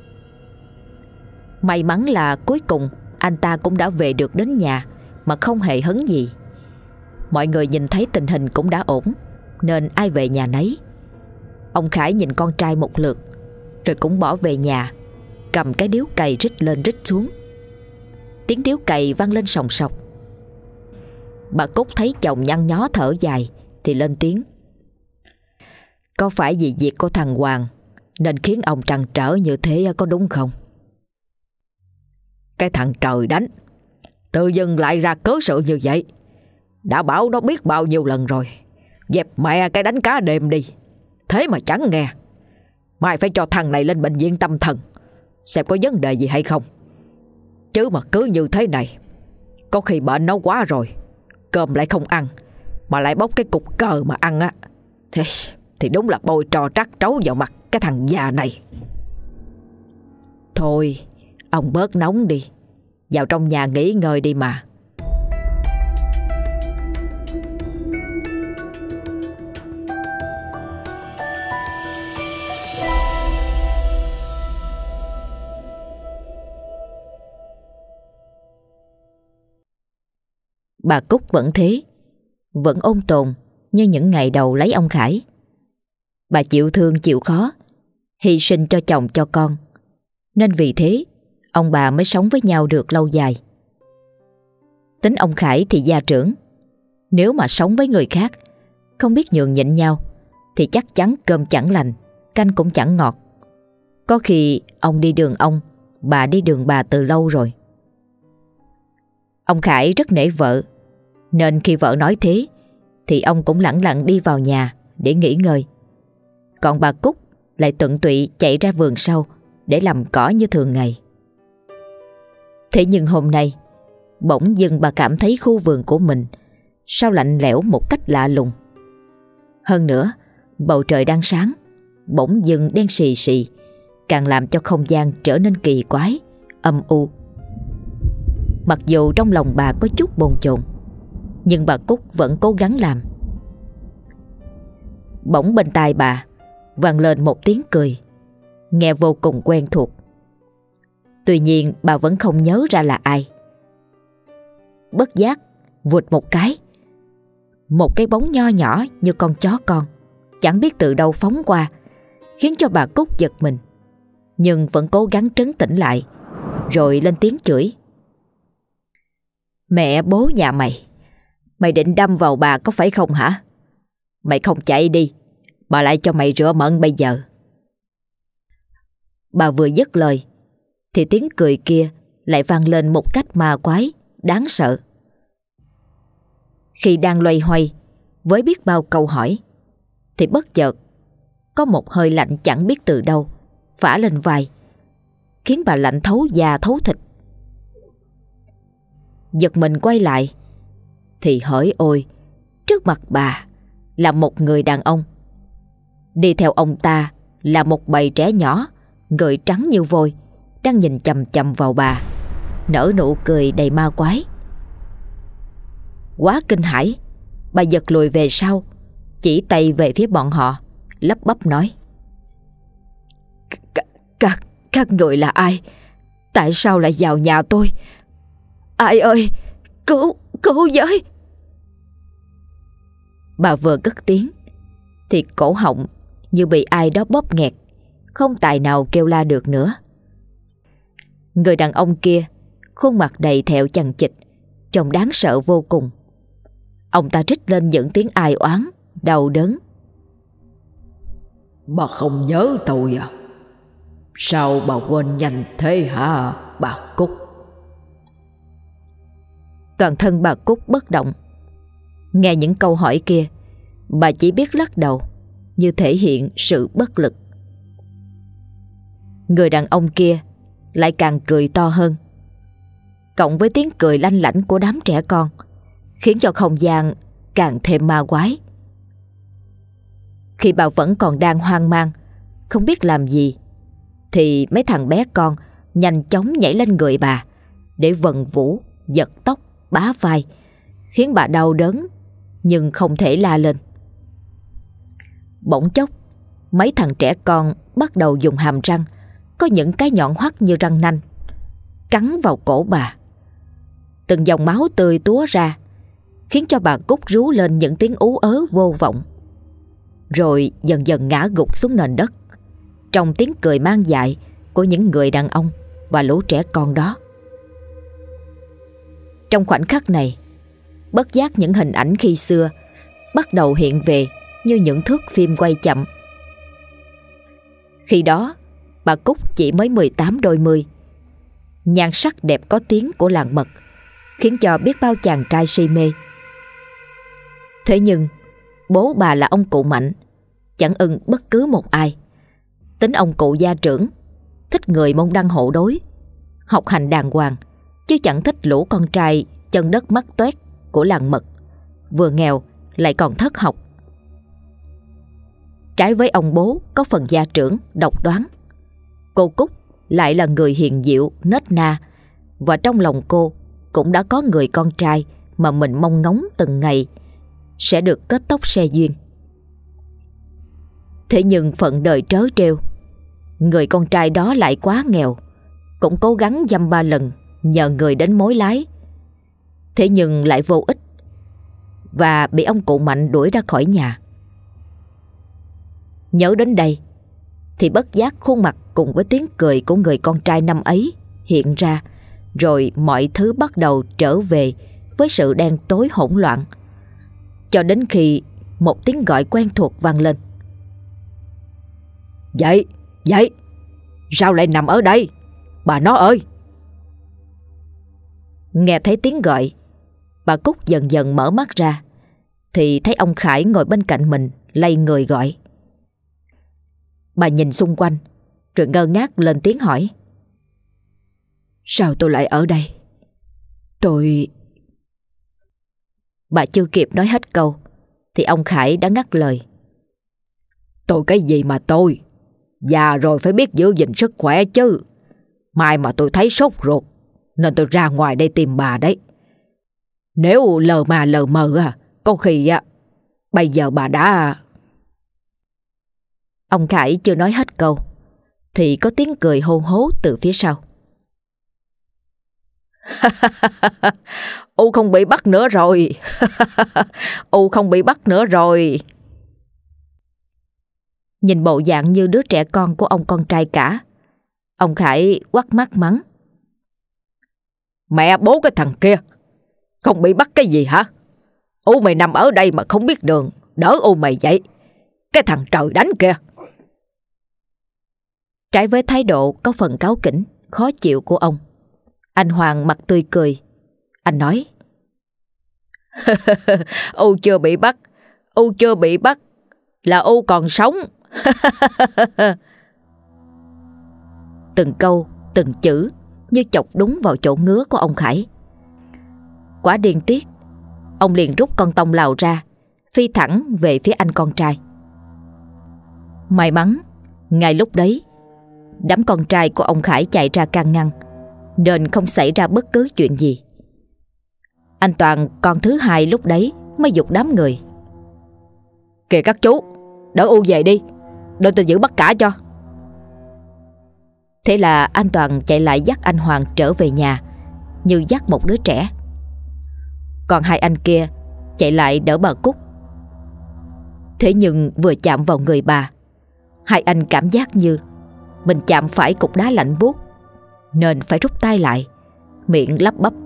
May mắn là cuối cùng anh ta cũng đã về được đến nhà mà không hề hấn gì. Mọi người nhìn thấy tình hình cũng đã ổn nên ai về nhà nấy. Ông Khải nhìn con trai một lượt rồi cũng bỏ về nhà, cầm cái điếu cày rít lên rít xuống. Tiếng điếu cày vang lên sòng sọc. Bà Cúc thấy chồng nhăn nhó thở dài thì lên tiếng: Có phải vì việc của thằng Hoàng nên khiến ông trăn trở như thế có đúng không? Cái thằng trời đánh, tự dưng lại ra cớ sự như vậy. Đã bảo nó biết bao nhiêu lần rồi, dẹp mẹ cái đánh cá đêm đi, thế mà chẳng nghe. Mai phải cho thằng này lên bệnh viện tâm thần xem có vấn đề gì hay không. Chứ mà cứ như thế này, có khi bệnh nó quá rồi, cơm lại không ăn mà lại bóc cái cục cờ mà ăn á, thế thì đúng là bôi trò trắc trấu vào mặt cái thằng già này. Thôi ông bớt nóng đi, vào trong nhà nghỉ ngơi đi mà. Bà Cúc vẫn thế, vẫn ôn tồn như những ngày đầu lấy ông Khải. Bà chịu thương chịu khó, hy sinh cho chồng cho con, nên vì thế ông bà mới sống với nhau được lâu dài. Tính ông Khải thì gia trưởng, nếu mà sống với người khác, không biết nhường nhịn nhau, thì chắc chắn cơm chẳng lành, canh cũng chẳng ngọt. Có khi ông đi đường ông, bà đi đường bà từ lâu rồi. Ông Khải rất nể vợ, nên khi vợ nói thế thì ông cũng lẳng lặng đi vào nhà để nghỉ ngơi. Còn bà Cúc lại tận tụy chạy ra vườn sau để làm cỏ như thường ngày. Thế nhưng hôm nay, bỗng dưng bà cảm thấy khu vườn của mình sao lạnh lẽo một cách lạ lùng. Hơn nữa, bầu trời đang sáng, bỗng dưng đen sì sì, càng làm cho không gian trở nên kỳ quái, âm u. Mặc dù trong lòng bà có chút bồn chồn, nhưng bà Cúc vẫn cố gắng làm. Bỗng bên tai bà vang lên một tiếng cười, nghe vô cùng quen thuộc. Tuy nhiên bà vẫn không nhớ ra là ai. Bất giác vụt một cái bóng nho nhỏ như con chó con, chẳng biết từ đâu phóng qua, khiến cho bà Cúc giật mình, nhưng vẫn cố gắng trấn tĩnh lại, rồi lên tiếng chửi: "Mẹ bố nhà mày, mày định đâm vào bà có phải không hả? Mày không chạy đi, bà lại cho mày rửa mận bây giờ." Bà vừa dứt lời thì tiếng cười kia lại vang lên một cách ma quái, đáng sợ. Khi đang loay hoay với biết bao câu hỏi, thì bất chợt có một hơi lạnh chẳng biết từ đâu phả lên vai, khiến bà lạnh thấu da thấu thịt. Giật mình quay lại thì hỡi ôi, trước mặt bà là một người đàn ông. Đi theo ông ta là một bầy trẻ nhỏ, người trắng như vôi, đang nhìn chằm chằm vào bà, nở nụ cười đầy ma quái. Quá kinh hãi, bà giật lùi về sau, chỉ tay về phía bọn họ, lắp bắp nói: Các người là ai? Tại sao lại vào nhà tôi? Ai ơi, cứu với! Bà vừa cất tiếng thì cổ họng như bị ai đó bóp nghẹt, không tài nào kêu la được nữa. Người đàn ông kia khuôn mặt đầy thẹo chằng chịt, trông đáng sợ vô cùng. Ông ta rít lên những tiếng ai oán, đau đớn: "Bà không nhớ tôi à? Sao bà quên nhanh thế hả bà Cúc?" Toàn thân bà Cúc bất động. Nghe những câu hỏi kia, bà chỉ biết lắc đầu, như thể hiện sự bất lực. Người đàn ông kia lại càng cười to hơn, cộng với tiếng cười lanh lảnh của đám trẻ con, khiến cho không gian càng thêm ma quái. Khi bà vẫn còn đang hoang mang, không biết làm gì, thì mấy thằng bé con nhanh chóng nhảy lên người bà để vần vũ, giật tóc, bá vai, khiến bà đau đớn nhưng không thể la lên. Bỗng chốc, mấy thằng trẻ con bắt đầu dùng hàm răng có những cái nhọn hoắt như răng nanh cắn vào cổ bà. Từng dòng máu tươi túa ra, khiến cho bà Cúc rú lên những tiếng ú ớ vô vọng, rồi dần dần ngã gục xuống nền đất, trong tiếng cười man dại của những người đàn ông và lũ trẻ con đó. Trong khoảnh khắc này, bất giác những hình ảnh khi xưa bắt đầu hiện về như những thước phim quay chậm. Khi đó, bà Cúc chỉ mới 18 đôi mươi, nhan sắc đẹp có tiếng của làng Mật, khiến cho biết bao chàng trai si mê. Thế nhưng, bố bà là ông cụ Mạnh, chẳng ưng bất cứ một ai. Tính ông cụ gia trưởng, thích người môn đăng hộ đối, học hành đàng hoàng, chứ chẳng thích lũ con trai chân đất mắt toét của làng Mật, vừa nghèo lại còn thất học. Trái với ông bố có phần gia trưởng độc đoán, cô Cúc lại là người hiền diệu nết na, và trong lòng cô cũng đã có người con trai mà mình mong ngóng từng ngày sẽ được kết tóc xe duyên. Thế nhưng phận đời trớ trêu, người con trai đó lại quá nghèo, cũng cố gắng dăm ba lần nhờ người đến mối lái, thế nhưng lại vô ích. và bị ông cụ Mạnh đuổi ra khỏi nhà. Nhớ đến đây thì bất giác khuôn mặt cùng với tiếng cười của người con trai năm ấy hiện ra, rồi mọi thứ bắt đầu trở về với sự đen tối hỗn loạn, cho đến khi một tiếng gọi quen thuộc vang lên. Dậy, dậy, sao lại nằm ở đây, bà nó ơi? Nghe thấy tiếng gọi, bà Cúc dần dần mở mắt ra thì thấy ông Khải ngồi bên cạnh mình lay người gọi. Bà nhìn xung quanh rồi ngơ ngác lên tiếng hỏi: Sao tôi lại ở đây? Tôi... Bà chưa kịp nói hết câu thì ông Khải đã ngắt lời. Tôi cái gì mà tôi? Già rồi phải biết giữ gìn sức khỏe chứ. Mai mà tôi thấy sốt ruột nên tôi ra ngoài đây tìm bà đấy. Nếu lờ mờ có khi bây giờ bà đã... Ông Khải chưa nói hết câu thì có tiếng cười hô hố từ phía sau. U không bị bắt nữa rồi. U không bị bắt nữa rồi. Nhìn bộ dạng như đứa trẻ con của ông con trai cả, ông Khải quắt mắt mắng: Mẹ bố cái thằng kia, không bị bắt cái gì hả? U mày nằm ở đây mà không biết đường, đỡ U mày vậy. Cái thằng trời đánh kia. Trái với thái độ có phần cáu kỉnh, khó chịu của ông, anh Hoàng mặt tươi cười. Anh nói: U chưa bị bắt, U chưa bị bắt, là U còn sống. Từng câu, từng chữ như chọc đúng vào chỗ ngứa của ông Khải. Quá điên tiết, ông liền rút con tông lào ra, phi thẳng về phía anh con trai. May mắn ngay lúc đấy đám con trai của ông Khải chạy ra can ngăn, nên không xảy ra bất cứ chuyện gì. Anh Toàn, con thứ hai, lúc đấy mới giục đám người: Kìa các chú, đỡ U về đi, để tôi giữ bắt cả cho. Thế là anh Toàn chạy lại dắt anh Hoàng trở về nhà như dắt một đứa trẻ. Còn hai anh kia chạy lại đỡ bà Cúc. Thế nhưng vừa chạm vào người bà, hai anh cảm giác như mình chạm phải cục đá lạnh buốt, nên phải rút tay lại, miệng lắp bắp: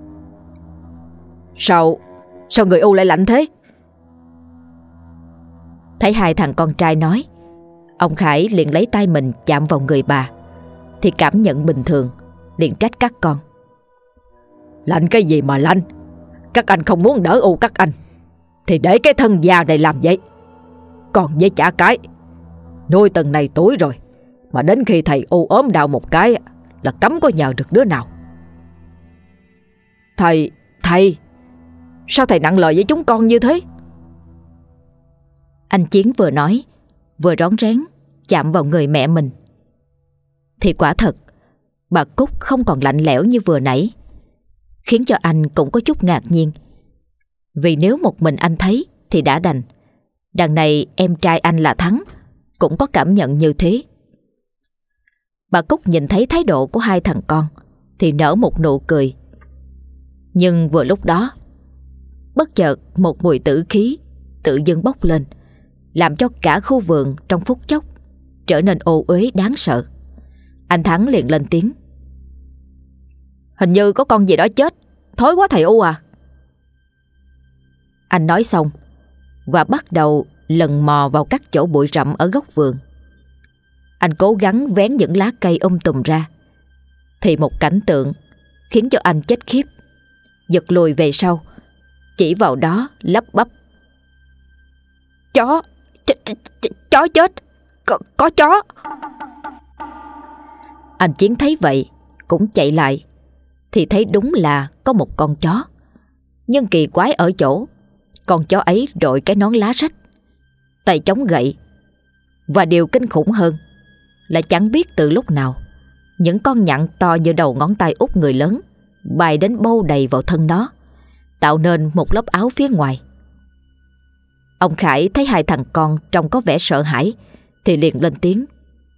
Sao người U lại lạnh thế? Thấy hai thằng con trai nói, ông Khải liền lấy tay mình chạm vào người bà thì cảm nhận bình thường, liền trách các con: Lạnh cái gì mà lạnh? Các anh không muốn đỡ U các anh thì để cái thân già này làm vậy. Còn với chả cái, nuôi từng này tuổi rồi mà đến khi thầy U ốm đau một cái là cấm có nhờ được đứa nào. Thầy, sao thầy nặng lời với chúng con như thế? Anh Chiến vừa nói vừa rón rén chạm vào người mẹ mình. Thì quả thật bà Cúc không còn lạnh lẽo như vừa nãy, khiến cho anh cũng có chút ngạc nhiên. Vì nếu một mình anh thấy thì đã đành, đằng này em trai anh là Thắng cũng có cảm nhận như thế. Bà Cúc nhìn thấy thái độ của hai thằng con thì nở một nụ cười. Nhưng vừa lúc đó, bất chợt một mùi tử khí tự dưng bốc lên, làm cho cả khu vườn trong phút chốc trở nên ô uế đáng sợ. Anh Thắng liền lên tiếng: Hình như có con gì đó chết, thối quá thầy U à. Anh nói xong và bắt đầu lần mò vào các chỗ bụi rậm ở góc vườn. Anh cố gắng vén những lá cây tùm ra, thì một cảnh tượng khiến cho anh chết khiếp, giật lùi về sau, chỉ vào đó lắp bắp: Chó chết, có chó. Anh Chiến thấy vậy cũng chạy lại thì thấy đúng là có một con chó. Nhưng kỳ quái ở chỗ con chó ấy đội cái nón lá rách, tay chống gậy, và điều kinh khủng hơn là chẳng biết từ lúc nào những con nhặng to như đầu ngón tay út người lớn bay đến bâu đầy vào thân nó, tạo nên một lớp áo phía ngoài. Ông Khải thấy hai thằng con trông có vẻ sợ hãi thì liền lên tiếng: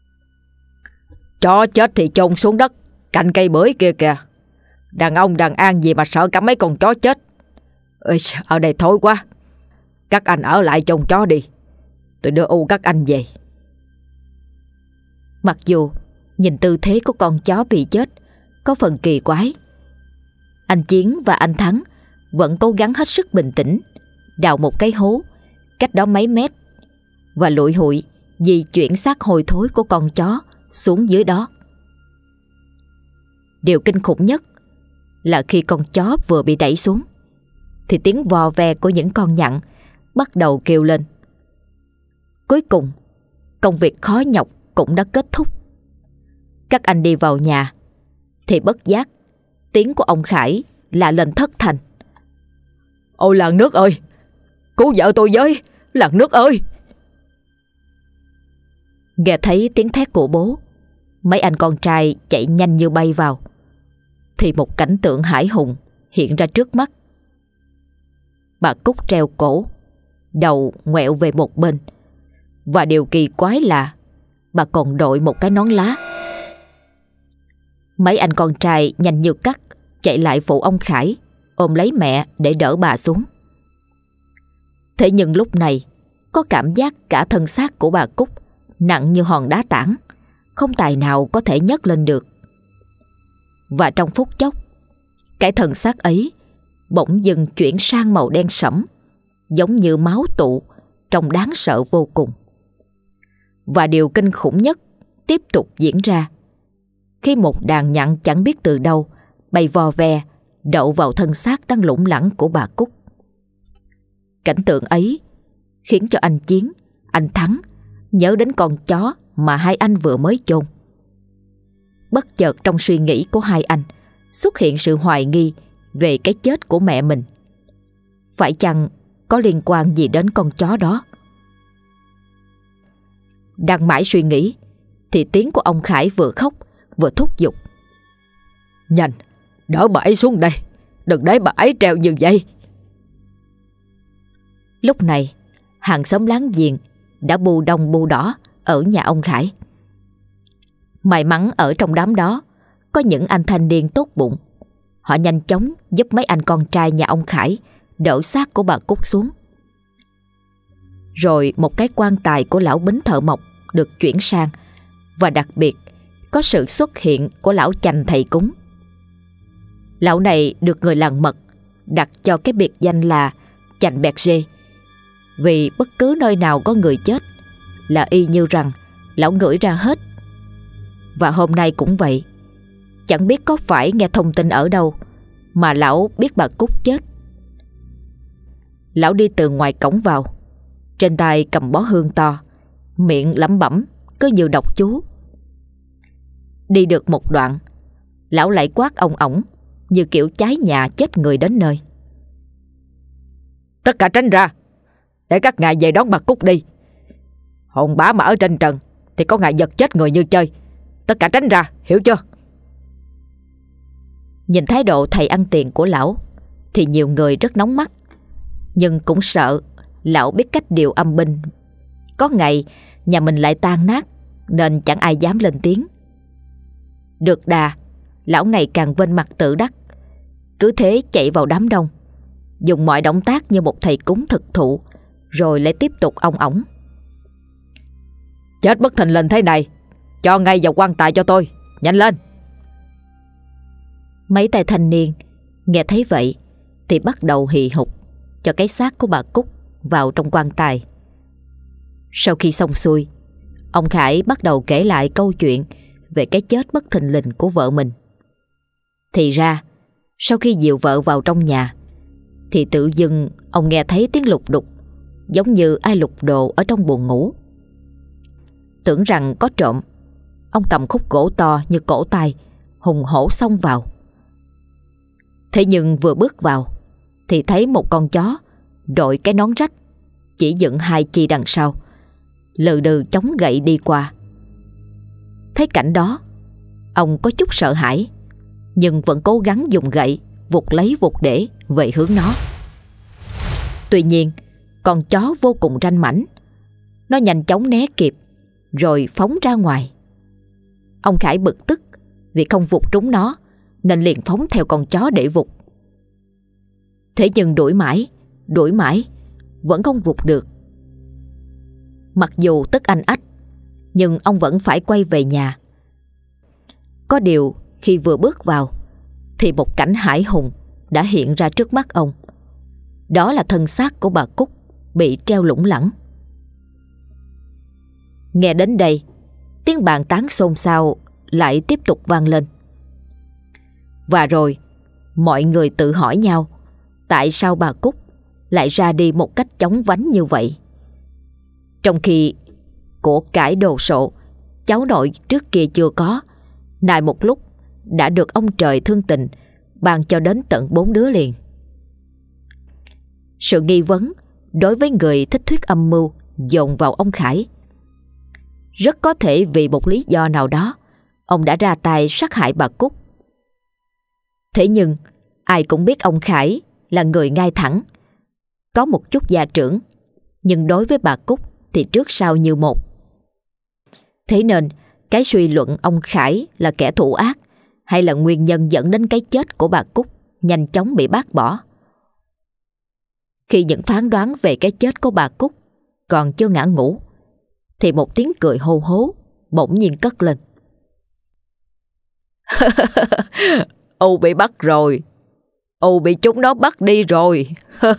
Chó chết thì chôn xuống đất cạnh cây bưởi kia kìa. Đàn ông đàn an gì mà sợ cả mấy con chó chết. Ê, ở đây thối quá. Các anh ở lại chồng chó đi. Tôi đưa U các anh về. Mặc dù nhìn tư thế của con chó bị chết có phần kỳ quái, anh Chiến và anh Thắng vẫn cố gắng hết sức bình tĩnh, đào một cái hố cách đó mấy mét và lủi hụi di chuyển xác hôi thối của con chó xuống dưới đó. Điều kinh khủng nhất là khi con chó vừa bị đẩy xuống thì tiếng vò ve của những con nhặng bắt đầu kêu lên. Cuối cùng, công việc khó nhọc cũng đã kết thúc. Các anh đi vào nhà thì bất giác tiếng của ông Khải la lên thất thanh. Ôi làng nước ơi, cứu vợ tôi với, làng nước ơi. Nghe thấy tiếng thét của bố, mấy anh con trai chạy nhanh như bay vào thì một cảnh tượng hãi hùng hiện ra trước mắt. Bà Cúc treo cổ, đầu ngoẹo về một bên, và điều kỳ quái là bà còn đội một cái nón lá. Mấy anh con trai nhanh như cắt chạy lại phụ ông Khải, ôm lấy mẹ để đỡ bà xuống. Thế nhưng lúc này có cảm giác cả thân xác của bà Cúc nặng như hòn đá tảng, không tài nào có thể nhấc lên được. Và trong phút chốc, cái thân xác ấy bỗng dưng chuyển sang màu đen sẫm, giống như máu tụ, trông đáng sợ vô cùng. Và điều kinh khủng nhất tiếp tục diễn ra khi một đàn nhặng chẳng biết từ đâu bay vò ve đậu vào thân xác đang lủng lẳng của bà Cúc. Cảnh tượng ấy khiến cho anh Chiến, anh Thắng nhớ đến con chó mà hai anh vừa mới chôn. Bất chợt trong suy nghĩ của hai anh xuất hiện sự hoài nghi về cái chết của mẹ mình. Phải chăng có liên quan gì đến con chó đó? Đang mãi suy nghĩ thì tiếng của ông Khải vừa khóc vừa thúc giục. Nhanh, đỡ bà ấy xuống đây, đừng để bà ấy treo như vậy. Lúc này hàng xóm láng giềng đã bù đông bù đỏ ở nhà ông Khải. May mắn ở trong đám đó có những anh thanh niên tốt bụng. Họ nhanh chóng giúp mấy anh con trai nhà ông Khải đỡ xác của bà Cúc xuống. Rồi một cái quan tài của lão Bính thợ mộc được chuyển sang, và đặc biệt có sự xuất hiện của lão Chành thầy cúng. Lão này được người làng Mật đặt cho cái biệt danh là Chành Bẹt Rê, vì bất cứ nơi nào có người chết là y như rằng lão ngửi ra hết. Và hôm nay cũng vậy. Chẳng biết có phải nghe thông tin ở đâu mà lão biết bà Cúc chết. Lão đi từ ngoài cổng vào, trên tay cầm bó hương to, miệng lẩm bẩm cứ như đọc chú. Đi được một đoạn, lão lại quát ong ổng như kiểu cháy nhà chết người đến nơi. Tất cả tránh ra, để các ngài về đón bà Cúc đi. Hồn bả mà ở trên trần thì có ngài giật chết người như chơi. Tất cả tránh ra, hiểu chưa? Nhìn thái độ thầy ăn tiền của lão thì nhiều người rất nóng mắt, nhưng cũng sợ lão biết cách điều âm binh. Có ngày nhà mình lại tan nát nên chẳng ai dám lên tiếng. Được đà, lão ngày càng vênh mặt tự đắc, cứ thế chạy vào đám đông, dùng mọi động tác như một thầy cúng thực thụ, rồi lại tiếp tục ong ổng. Chết bất thình lình thế này, cho ngay vào quan tài cho tôi, nhanh lên. Mấy tay thanh niên nghe thấy vậy thì bắt đầu hì hục cho cái xác của bà Cúc vào trong quan tài. Sau khi xong xuôi, ông Khải bắt đầu kể lại câu chuyện về cái chết bất thình lình của vợ mình. Thì ra, sau khi dìu vợ vào trong nhà thì tự dưng ông nghe thấy tiếng lục đục, giống như ai lục đồ ở trong buồng ngủ. Tưởng rằng có trộm, ông cầm khúc gỗ to như cổ tay, hùng hổ xông vào. Thế nhưng vừa bước vào thì thấy một con chó đội cái nón rách, chỉ dựng hai chi đằng sau, lừ đừ chống gậy đi qua. Thấy cảnh đó, ông có chút sợ hãi, nhưng vẫn cố gắng dùng gậy vụt lấy vụt để về hướng nó. Tuy nhiên, con chó vô cùng ranh mãnh, nó nhanh chóng né kịp rồi phóng ra ngoài. Ông Khải bực tức vì không vụt trúng nó nên liền phóng theo con chó để vụt. Thế nhưng đuổi mãi vẫn không vụt được. Mặc dù tức anh ách, nhưng ông vẫn phải quay về nhà. Có điều khi vừa bước vào thì một cảnh hãi hùng đã hiện ra trước mắt ông. Đó là thân xác của bà Cúc bị treo lủng lẳng. Nghe đến đây, tiếng bàn tán xôn xao lại tiếp tục vang lên. Và rồi mọi người tự hỏi nhau, tại sao bà Cúc lại ra đi một cách chóng vánh như vậy? Trong khi của cải đồ sộ, cháu nội trước kia chưa có, nay một lúc đã được ông trời thương tình ban cho đến tận 4 đứa liền. Sự nghi vấn đối với người thích thuyết âm mưu dồn vào ông Khải. Rất có thể vì một lý do nào đó, ông đã ra tay sát hại bà Cúc. Thế nhưng ai cũng biết ông Khải là người ngay thẳng, có một chút gia trưởng, nhưng đối với bà Cúc thì trước sau như một. Thế nên cái suy luận ông Khải là kẻ thủ ác hay là nguyên nhân dẫn đến cái chết của bà Cúc nhanh chóng bị bác bỏ. Khi những phán đoán về cái chết của bà Cúc còn chưa ngã ngũ, thì một tiếng cười hô hố bỗng nhiên cất lên. Âu bị bắt rồi. Âu bị chúng nó bắt đi rồi.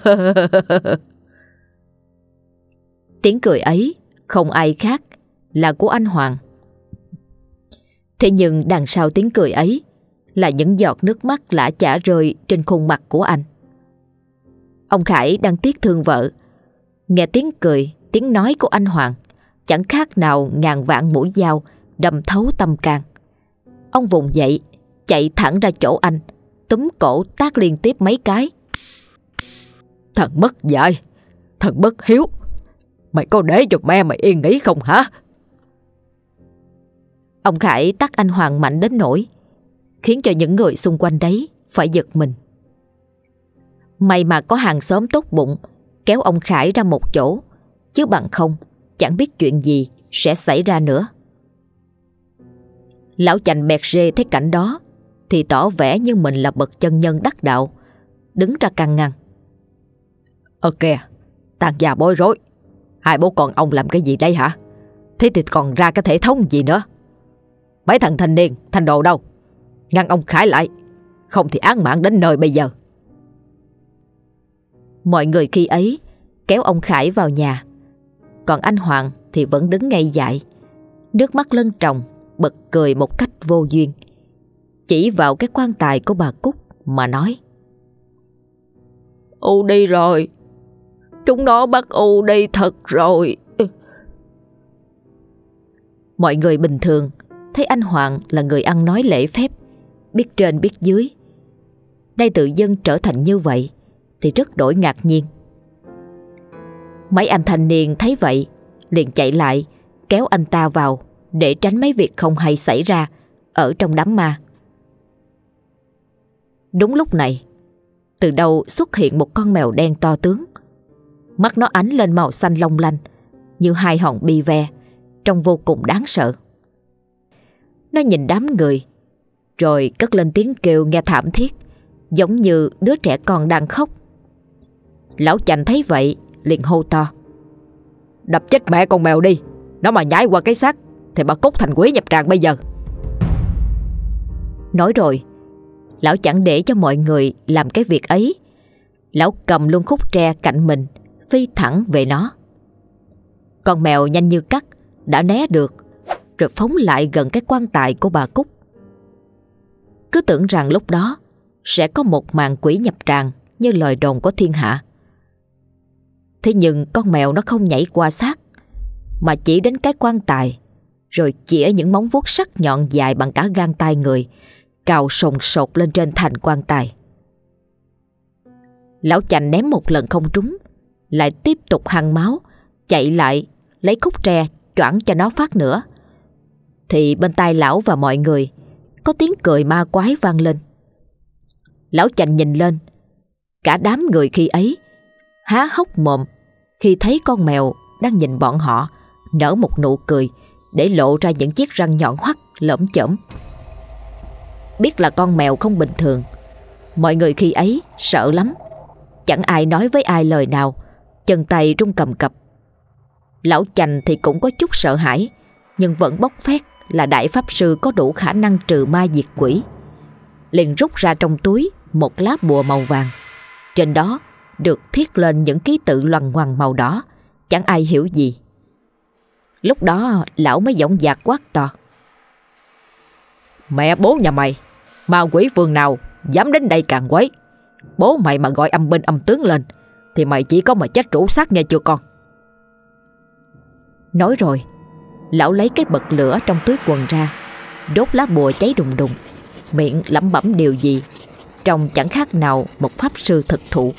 Tiếng cười ấy không ai khác là của anh Hoàng. Thế nhưng đằng sau tiếng cười ấy là những giọt nước mắt lã chả rơi trên khuôn mặt của anh. Ông Khải đang tiếc thương vợ, nghe tiếng cười, tiếng nói của anh Hoàng chẳng khác nào ngàn vạn mũi dao đâm thấu tâm can. Ông vùng dậy, chạy thẳng ra chỗ anh, túm cổ tát liên tiếp mấy cái. Thằng mất dạy, thằng bất hiếu, mày có để cho mẹ mày yên nghỉ không hả? Ông Khải tát anh Hoàng mạnh đến nỗi khiến cho những người xung quanh đấy phải giật mình. May mà có hàng xóm tốt bụng kéo ông Khải ra một chỗ, chứ bằng không chẳng biết chuyện gì sẽ xảy ra nữa. Lão Chành bẹt rê thấy cảnh đó thì tỏ vẻ như mình là bậc chân nhân đắc đạo, đứng ra can ngăn. Kìa, tàn già bối rối, hai bố con ông làm cái gì đây hả? Thế thì còn ra cái thể thống gì nữa? Mấy thằng thanh niên, thanh đồ đâu? Ngăn ông Khải lại, không thì án mạng đến nơi bây giờ. Mọi người khi ấy kéo ông Khải vào nhà, còn anh Hoàng thì vẫn đứng ngây dại, nước mắt lân tròng, bật cười một cách vô duyên, chỉ vào cái quan tài của bà Cúc mà nói: U đi rồi, chúng nó bắt U đi thật rồi. Mọi người bình thường thấy anh Hoàng là người ăn nói lễ phép, biết trên biết dưới, nay tự dưng trở thành như vậy thì rất đổi ngạc nhiên. Mấy anh thanh niên thấy vậy liền chạy lại kéo anh ta vào để tránh mấy việc không hay xảy ra ở trong đám ma. Đúng lúc này, từ đâu xuất hiện một con mèo đen to tướng. Mắt nó ánh lên màu xanh long lanh như hai hòn bi ve, trông vô cùng đáng sợ. Nó nhìn đám người rồi cất lên tiếng kêu nghe thảm thiết, giống như đứa trẻ con đang khóc. Lão Chành thấy vậy liền hô to: Đập chết mẹ con mèo đi, nó mà nhảy qua cái xác thì bà Cúc thành quỷ nhập tràng bây giờ. Nói rồi, lão chẳng để cho mọi người làm cái việc ấy. Lão cầm luôn khúc tre cạnh mình, phi thẳng về nó. Con mèo nhanh như cắt đã né được, rồi phóng lại gần cái quan tài của bà Cúc. Cứ tưởng rằng lúc đó sẽ có một màn quỷ nhập tràng như lời đồn của thiên hạ. Thế nhưng con mèo nó không nhảy qua xác, mà chỉ đến cái quan tài, rồi chĩa những móng vuốt sắc nhọn dài bằng cả gang tay người, cào sồn sột lên trên thành quan tài. Lão Chành ném một lần không trúng, lại tiếp tục hăng máu, chạy lại lấy khúc tre choảng cho nó phát nữa. Thì bên tai lão và mọi người có tiếng cười ma quái vang lên. Lão Chành nhìn lên, cả đám người khi ấy há hốc mồm khi thấy con mèo đang nhìn bọn họ, nở một nụ cười để lộ ra những chiếc răng nhọn hoắt lởm chởm. Biết là con mèo không bình thường, mọi người khi ấy sợ lắm, Chẳng ai nói với ai lời nào, chân tay run cầm cập. Lão Chành thì cũng có chút sợ hãi, nhưng vẫn bốc phét là đại pháp sư có đủ khả năng trừ ma diệt quỷ. Liền rút ra trong túi một lá bùa màu vàng. Trên đó được thiết lên những ký tự loằng ngoằng màu đỏ, chẳng ai hiểu gì. Lúc đó lão mới giọng dạc quát to: Mẹ bố nhà mày, ma quỷ vương nào dám đến đây càn quấy. Bố mày mà gọi âm binh âm tướng lên thì mày chỉ có mà chết rũ xác nghe chưa con. Nói rồi, lão lấy cái bật lửa trong túi quần ra, đốt lá bùa cháy đùng đùng, miệng lẩm bẩm điều gì, trông chẳng khác nào một pháp sư thực thụ.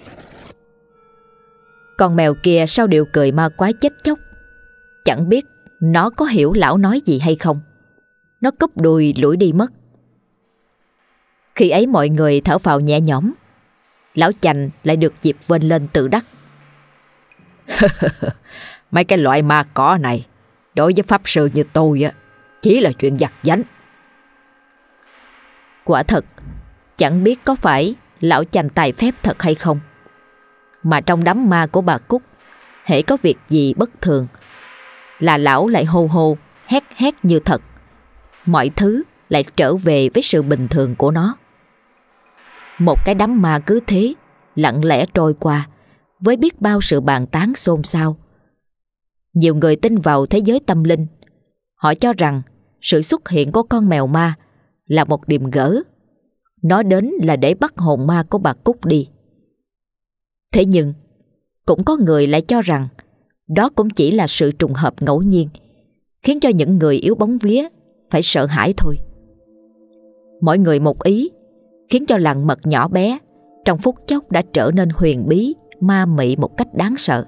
Con mèo kia sau điệu cười ma quái chết chóc. Chẳng biết nó có hiểu lão nói gì hay không. Nó cúp đuôi lủi đi mất. Khi ấy mọi người thở phào nhẹ nhõm. Lão Chành lại được dịp vênh lên tự đắc: Mấy cái loại ma cỏ này đối với pháp sư như tôi á, chỉ là chuyện vặt vãnh. Quả thật, chẳng biết có phải lão Chành tài phép thật hay không, mà trong đám ma của bà Cúc, hễ có việc gì bất thường là lão lại hô hô hét hét như thật. Mọi thứ lại trở về với sự bình thường của nó. Một cái đám ma cứ thế lặng lẽ trôi qua, với biết bao sự bàn tán xôn xao. Nhiều người tin vào thế giới tâm linh. Họ cho rằng sự xuất hiện của con mèo ma là một điềm gỡ. Nó đến là để bắt hồn ma của bà Cúc đi. Thế nhưng cũng có người lại cho rằng đó cũng chỉ là sự trùng hợp ngẫu nhiên, khiến cho những người yếu bóng vía phải sợ hãi thôi. Mỗi người một ý, khiến cho làng mật nhỏ bé trong phút chốc đã trở nên huyền bí, ma mị một cách đáng sợ.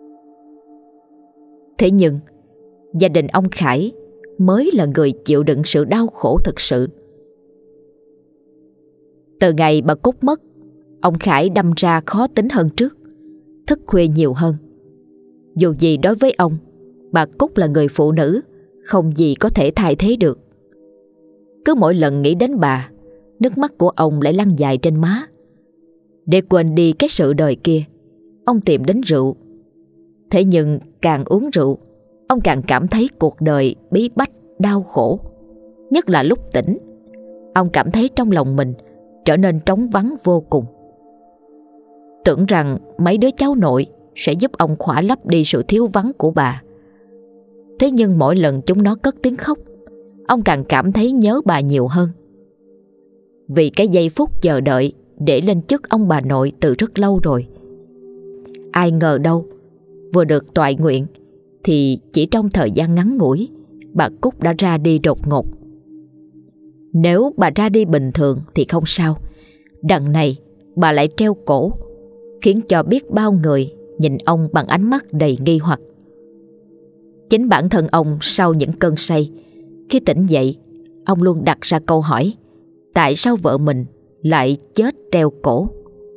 Thế nhưng gia đình ông Khải mới là người chịu đựng sự đau khổ thực sự. Từ ngày bà Cúc mất, ông Khải đâm ra khó tính hơn trước, thức khuya nhiều hơn. Dù gì đối với ông, bà Cúc là người phụ nữ, không gì có thể thay thế được. Cứ mỗi lần nghĩ đến bà, nước mắt của ông lại lăn dài trên má. Để quên đi cái sự đời kia, ông tìm đến rượu. Thế nhưng càng uống rượu, ông càng cảm thấy cuộc đời bí bách, đau khổ. Nhất là lúc tỉnh, ông cảm thấy trong lòng mình trở nên trống vắng vô cùng. Tưởng rằng mấy đứa cháu nội sẽ giúp ông khỏa lấp đi sự thiếu vắng của bà. Thế nhưng mỗi lần chúng nó cất tiếng khóc, ông càng cảm thấy nhớ bà nhiều hơn. Vì cái giây phút chờ đợi để lên chức ông bà nội từ rất lâu rồi. Ai ngờ đâu, vừa được toại nguyện thì chỉ trong thời gian ngắn ngủi, bà Cúc đã ra đi đột ngột. Nếu bà ra đi bình thường thì không sao, đằng này bà lại treo cổ, khiến cho biết bao người nhìn ông bằng ánh mắt đầy nghi hoặc. Chính bản thân ông sau những cơn say, khi tỉnh dậy, ông luôn đặt ra câu hỏi: tại sao vợ mình lại chết treo cổ?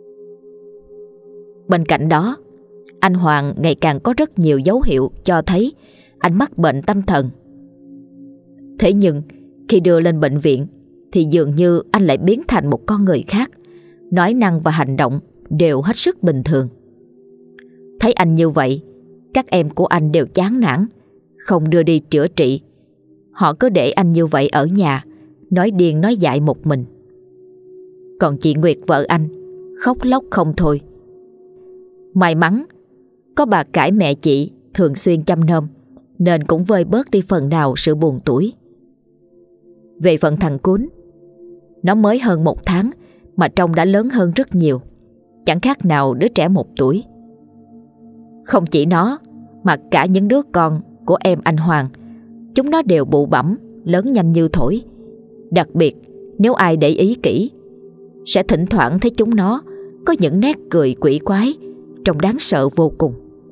Bên cạnh đó, anh Hoàng ngày càng có rất nhiều dấu hiệu cho thấy anh mắc bệnh tâm thần. Thế nhưng khi đưa lên bệnh viện thì dường như anh lại biến thành một con người khác, nói năng và hành động đều hết sức bình thường. Thấy anh như vậy, các em của anh đều chán nản, không đưa đi chữa trị. Họ cứ để anh như vậy ở nhà, nói điên nói dại một mình. Còn chị Nguyệt vợ anh khóc lóc không thôi. May mắn có bà cải mẹ chị thường xuyên chăm nom, nên cũng vơi bớt đi phần nào sự buồn tủi. Về phần thằng Cún, nó mới hơn 1 tháng mà trông đã lớn hơn rất nhiều, chẳng khác nào đứa trẻ 1 tuổi. Không chỉ nó mà cả những đứa con của em anh Hoàng, chúng nó đều bụ bẫm, lớn nhanh như thổi. Đặc biệt nếu ai để ý kỹ, sẽ thỉnh thoảng thấy chúng nó có những nét cười quỷ quái, trông đáng sợ vô cùng.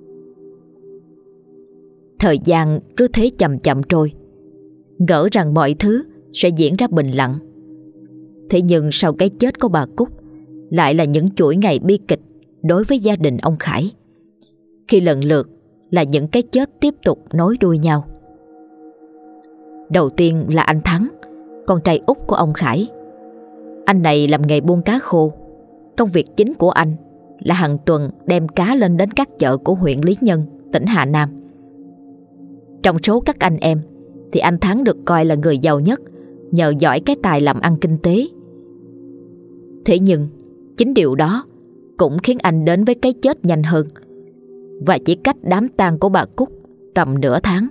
Thời gian cứ thế chậm chậm trôi, ngỡ rằng mọi thứ sẽ diễn ra bình lặng. Thế nhưng sau cái chết của bà Cúc lại là những chuỗi ngày bi kịch đối với gia đình ông Khải, khi lần lượt là những cái chết tiếp tục nối đuôi nhau. Đầu tiên là anh Thắng, con trai út của ông Khải. Anh này làm nghề buôn cá khô. Công việc chính của anh là hàng tuần đem cá lên đến các chợ của huyện Lý Nhân, tỉnh Hà Nam. Trong số các anh em thì anh Thắng được coi là người giàu nhất nhờ giỏi cái tài làm ăn kinh tế. Thế nhưng chính điều đó cũng khiến anh đến với cái chết nhanh hơn, và chỉ cách đám tang của bà Cúc tầm nửa tháng.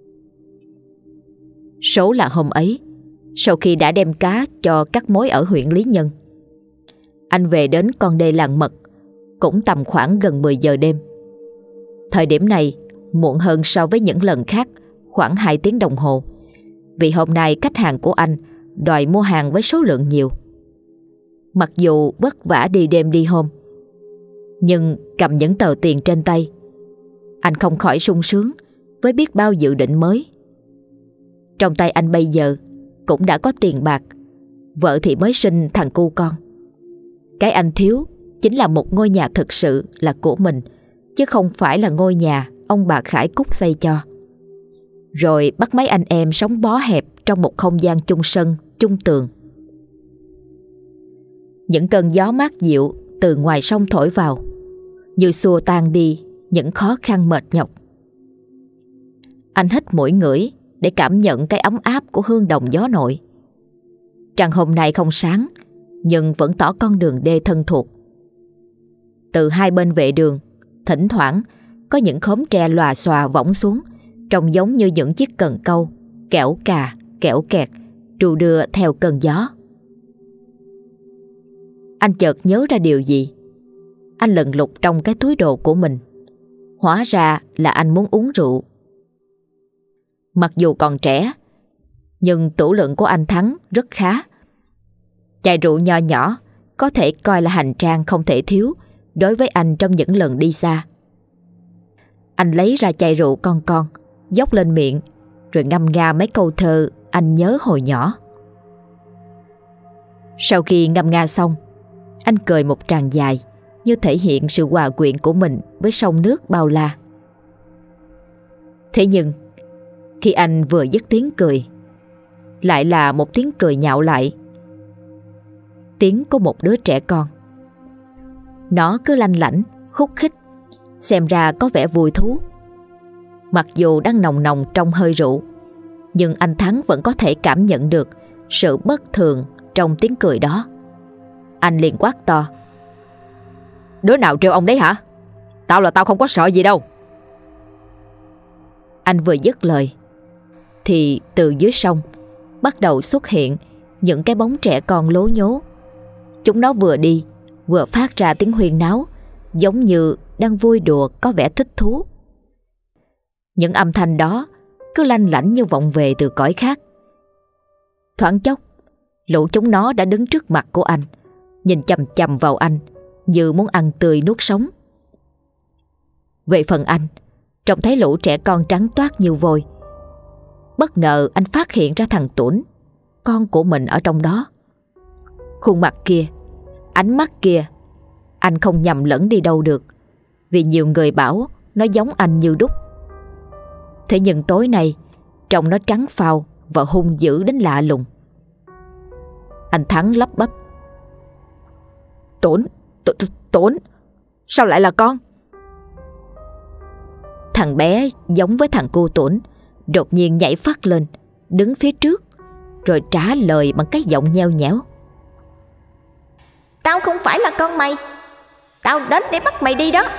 Số là hôm ấy, sau khi đã đem cá cho các mối ở huyện Lý Nhân, anh về đến con đê Làng Mật cũng tầm khoảng gần 10 giờ đêm. Thời điểm này muộn hơn so với những lần khác khoảng 2 tiếng đồng hồ, vì hôm nay khách hàng của anh đòi mua hàng với số lượng nhiều. Mặc dù vất vả đi đêm đi hôm, nhưng cầm những tờ tiền trên tay, anh không khỏi sung sướng với biết bao dự định mới. Trong tay anh bây giờ cũng đã có tiền bạc, vợ thì mới sinh thằng cu con. Cái anh thiếu chính là một ngôi nhà thực sự là của mình, chứ không phải là ngôi nhà ông bà Khải Cúc xây cho. Rồi bắt mấy anh em sống bó hẹp trong một không gian chung sân, chung tường. Những cơn gió mát dịu từ ngoài sông thổi vào, như xua tan đi những khó khăn mệt nhọc. Anh hít mũi ngửi để cảm nhận cái ấm áp của hương đồng gió nội. Trăng hôm nay không sáng, nhưng vẫn tỏ con đường đê thân thuộc. Từ hai bên vệ đường, thỉnh thoảng có những khóm tre lòa xòa võng xuống, trông giống như những chiếc cần câu kẽo cà, kẽo kẹt, đu đưa theo cơn gió. Anh chợt nhớ ra điều gì. Anh lật lục trong cái túi đồ của mình. Hóa ra là anh muốn uống rượu. Mặc dù còn trẻ, nhưng tủ lượng của anh Thắng rất khá. Chai rượu nho nhỏ có thể coi là hành trang không thể thiếu đối với anh trong những lần đi xa. Anh lấy ra chai rượu con, dốc lên miệng, rồi ngâm nga mấy câu thơ anh nhớ hồi nhỏ. Sau khi ngâm nga xong, anh cười một tràng dài, như thể hiện sự hòa quyện của mình với sông nước bao la. Thế nhưng khi anh vừa dứt tiếng cười, lại là một tiếng cười nhạo lại. Tiếng của một đứa trẻ con. Nó cứ lanh lảnh, khúc khích, xem ra có vẻ vui thú. Mặc dù đang nồng nồng trong hơi rượu, nhưng anh Thắng vẫn có thể cảm nhận được sự bất thường trong tiếng cười đó. Anh liền quát to: "Đứa nào trêu ông đấy hả? Tao là tao không có sợ gì đâu." Anh vừa dứt lời thì từ dưới sông bắt đầu xuất hiện những cái bóng trẻ con lố nhố. Chúng nó vừa đi vừa phát ra tiếng huyên náo, giống như đang vui đùa có vẻ thích thú. Những âm thanh đó cứ lanh lảnh như vọng về từ cõi khác. Thoáng chốc, lũ chúng nó đã đứng trước mặt của anh, nhìn chằm chằm vào anh như muốn ăn tươi nuốt sống. Về phần anh, trông thấy lũ trẻ con trắng toát như vôi, bất ngờ anh phát hiện ra thằng Tuấn, con của mình ở trong đó. Khuôn mặt kia, ánh mắt kia, anh không nhầm lẫn đi đâu được, vì nhiều người bảo nó giống anh như đúc. Thế nhưng tối nay trông nó trắng phau và hung dữ đến lạ lùng. Anh Thắng lắp bắp: Tuấn, sao lại là con? Thằng bé giống với thằng cu Tuấn đột nhiên nhảy phát lên, đứng phía trước, rồi trả lời bằng cái giọng nheo nhẽo: "Tao không phải là con mày. Tao đến để bắt mày đi đó."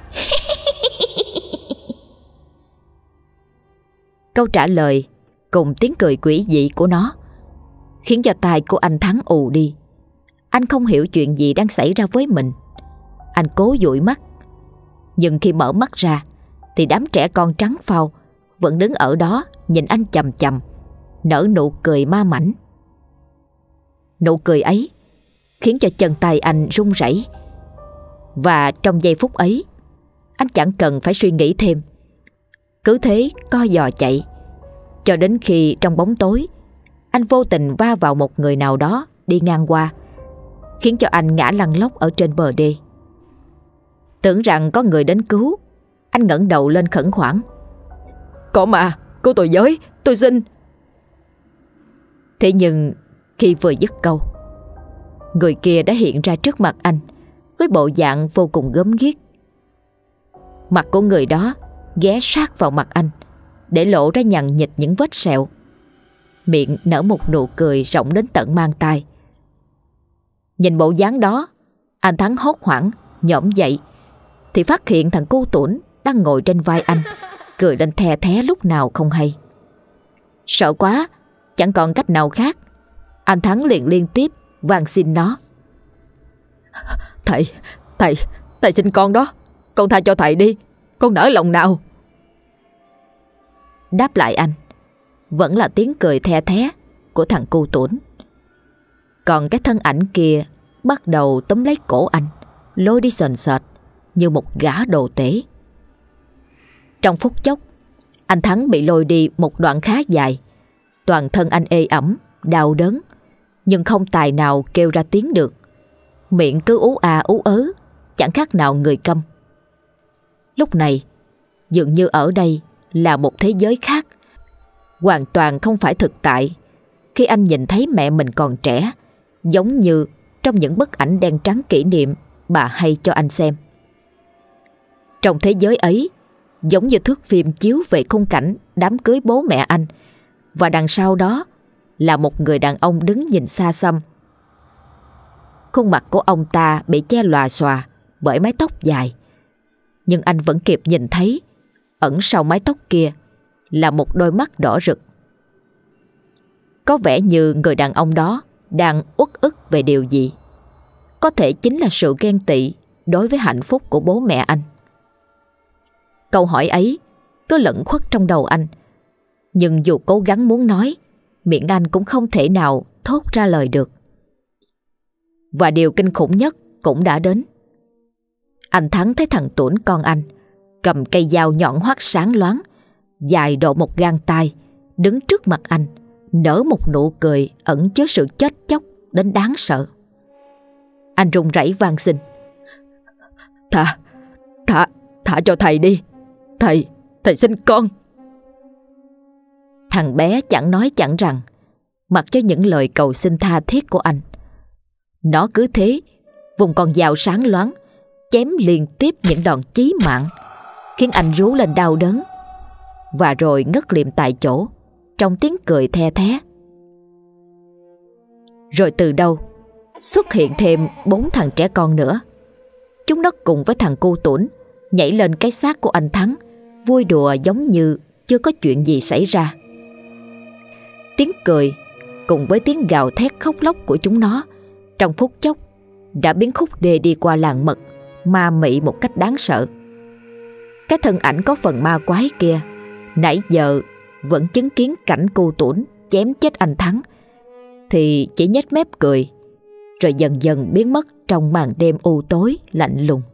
Câu trả lời cùng tiếng cười quỷ dị của nó khiến cho tai của anh Thắng ù đi. Anh không hiểu chuyện gì đang xảy ra với mình. Anh cố dụi mắt, nhưng khi mở mắt ra thì đám trẻ con trắng phau vẫn đứng ở đó nhìn anh chằm chằm, nở nụ cười ma mãnh. Nụ cười ấy khiến cho chân tay anh run rẩy, và trong giây phút ấy anh chẳng cần phải suy nghĩ thêm, cứ thế co giò chạy cho đến khi trong bóng tối anh vô tình va vào một người nào đó đi ngang qua, khiến cho anh ngã lăn lóc ở trên bờ đê. Tưởng rằng có người đến cứu, anh ngẩng đầu lên khẩn khoản: "Có mà, cứu tôi với, tôi xin." Thế nhưng khi vừa dứt câu, người kia đã hiện ra trước mặt anh, với bộ dạng vô cùng gớm ghiếc. Mặt của người đó ghé sát vào mặt anh để lộ ra nhằn nhịt những vết sẹo. Miệng nở một nụ cười rộng đến tận mang tai. Nhìn bộ dáng đó, anh Thắng hốt hoảng nhổm dậy thì phát hiện thằng cu tuổn đang ngồi trên vai anh, cười lên the thé lúc nào không hay. Sợ quá, chẳng còn cách nào khác, anh Thắng liền liên tiếp van xin nó. Thầy xin con đó, con tha cho thầy đi, con nỡ lòng nào. Đáp lại anh vẫn là tiếng cười the thé của thằng cu tuổn. Còn cái thân ảnh kia bắt đầu túm lấy cổ anh, lôi đi sền sệt như một gã đồ tể. Trong phút chốc, anh Thắng bị lôi đi một đoạn khá dài. Toàn thân anh ê ẩm, đau đớn, nhưng không tài nào kêu ra tiếng được. Miệng cứ ú à ú ớ, chẳng khác nào người câm. Lúc này, dường như ở đây là một thế giới khác, hoàn toàn không phải thực tại. Khi anh nhìn thấy mẹ mình còn trẻ, giống như trong những bức ảnh đen trắng kỷ niệm bà hay cho anh xem. Trong thế giới ấy, giống như thước phim chiếu về khung cảnh đám cưới bố mẹ anh, và đằng sau đó là một người đàn ông đứng nhìn xa xăm. Khuôn mặt của ông ta bị che lòa xòa bởi mái tóc dài, nhưng anh vẫn kịp nhìn thấy ẩn sau mái tóc kia là một đôi mắt đỏ rực. Có vẻ như người đàn ông đó đang uất ức về điều gì. Có thể chính là sự ghen tị đối với hạnh phúc của bố mẹ anh. Câu hỏi ấy cứ lẩn khuất trong đầu anh, nhưng dù cố gắng muốn nói, miệng anh cũng không thể nào thốt ra lời được. Và điều kinh khủng nhất cũng đã đến. Anh Thắng thấy thằng Tuổn con anh cầm cây dao nhọn hoắt sáng loáng, dài độ một gang tay, đứng trước mặt anh, nở một nụ cười ẩn chứa sự chết chóc đến đáng sợ. Anh run rẩy van xin: Thả cho thầy đi, thầy xin con. Thằng bé chẳng nói chẳng rằng, mặc cho những lời cầu xin tha thiết của anh. Nó cứ thế vùng con dao sáng loáng chém liên tiếp những đòn chí mạng, khiến anh rú lên đau đớn, và rồi ngất liệm tại chỗ trong tiếng cười the thé. Rồi từ đâu xuất hiện thêm 4 thằng trẻ con nữa. Chúng nó cùng với thằng cu tuổn nhảy lên cái xác của anh Thắng, vui đùa giống như chưa có chuyện gì xảy ra. Tiếng cười cùng với tiếng gào thét khóc lóc của chúng nó trong phút chốc đã biến khúc đê đi qua làng mật ma mị một cách đáng sợ. Cái thân ảnh có phần ma quái kia nãy giờ vẫn chứng kiến cảnh cu tuổn chém chết anh Thắng thì chỉ nhếch mép cười, rồi dần dần biến mất trong màn đêm u tối lạnh lùng.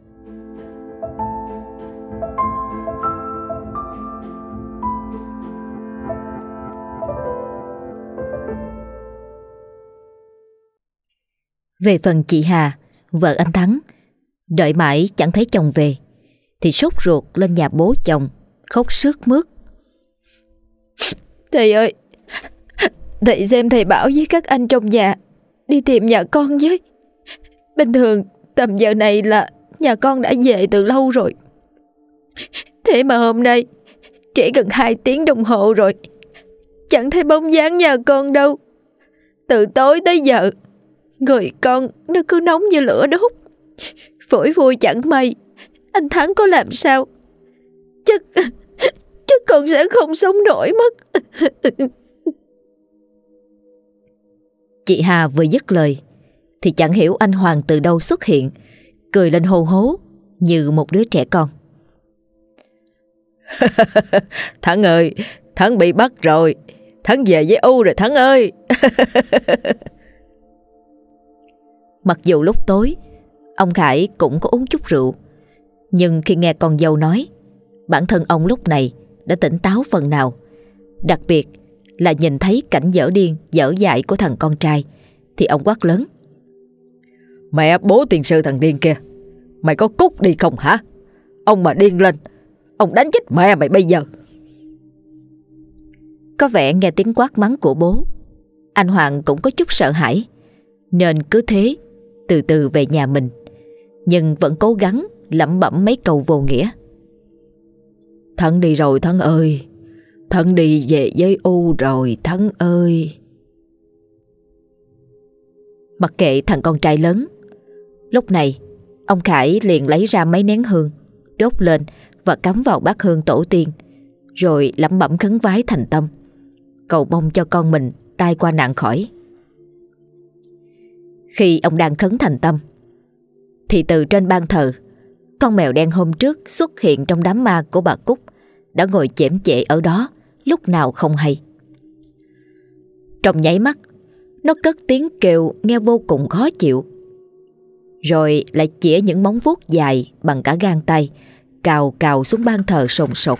Về phần chị Hà, vợ anh Thắng, đợi mãi chẳng thấy chồng về thì sốt ruột lên nhà bố chồng, khóc sướt mướt: Thầy ơi, thầy xem thầy bảo với các anh trong nhà đi tìm nhà con với. Bình thường tầm giờ này là nhà con đã về từ lâu rồi. Thế mà hôm nay trễ gần 2 tiếng đồng hồ rồi, chẳng thấy bóng dáng nhà con đâu. Từ tối tới giờ người con nó cứ nóng như lửa đốt, phổi vui chẳng may. Anh Thắng có làm sao chắc con sẽ không sống nổi mất. Chị Hà vừa dứt lời thì chẳng hiểu anh Hoàng từ đâu xuất hiện, cười lên hô hố như một đứa trẻ con. Thắng ơi, Thắng bị bắt rồi, Thắng về với U rồi Thắng ơi. Mặc dù lúc tối ông Khải cũng có uống chút rượu, nhưng khi nghe con dâu nói, bản thân ông lúc này đã tỉnh táo phần nào. Đặc biệt là nhìn thấy cảnh dở điên dở dại của thằng con trai thì ông quát lớn: Mẹ bố tiền sư thằng điên kia, mày có cút đi không hả? Ông mà điên lên, ông đánh chết mẹ mày bây giờ. Có vẻ nghe tiếng quát mắng của bố, anh Hoàng cũng có chút sợ hãi, nên cứ thế từ từ về nhà mình. nhưng vẫn cố gắng lẩm bẩm mấy câu vô nghĩa. Thắng đi rồi Thắng ơi, Thắng đi về với U rồi Thắng ơi. Mặc kệ thằng con trai lớn, lúc này ông Khải liền lấy ra mấy nén hương, đốt lên và cắm vào bát hương tổ tiên, rồi lẩm bẩm khấn vái thành tâm, cầu mong cho con mình tai qua nạn khỏi. Khi ông đang khấn thành tâm thì từ trên ban thờ, con mèo đen hôm trước xuất hiện trong đám ma của bà Cúc đã ngồi chễm chệ ở đó lúc nào không hay. Trong nháy mắt, nó cất tiếng kêu nghe vô cùng khó chịu, rồi lại chĩa những móng vuốt dài bằng cả gang tay cào cào xuống ban thờ sồn sột.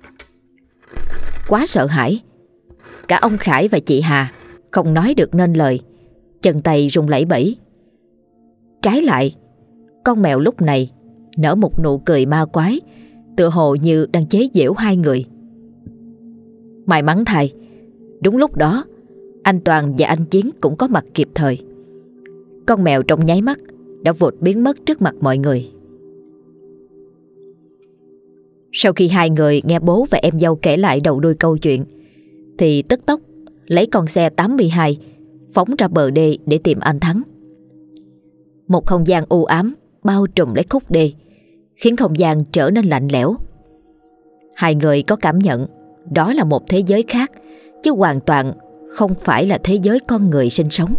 Quá sợ hãi, cả ông Khải và chị Hà không nói được nên lời, chân tay run lẩy bẩy. Trái lại, con mèo lúc này nở một nụ cười ma quái, tựa hồ như đang chế giễu hai người. May mắn thay, đúng lúc đó anh Toàn và anh Chiến cũng có mặt kịp thời. Con mèo trong nháy mắt đã vụt biến mất trước mặt mọi người. Sau khi hai người nghe bố và em dâu kể lại đầu đuôi câu chuyện thì tức tốc lấy con xe 82 phóng ra bờ đê để tìm anh Thắng. Một không gian u ám bao trùm lấy khúc đê, khiến không gian trở nên lạnh lẽo. Hai người có cảm nhận đó là một thế giới khác, chứ hoàn toàn không phải là thế giới con người sinh sống.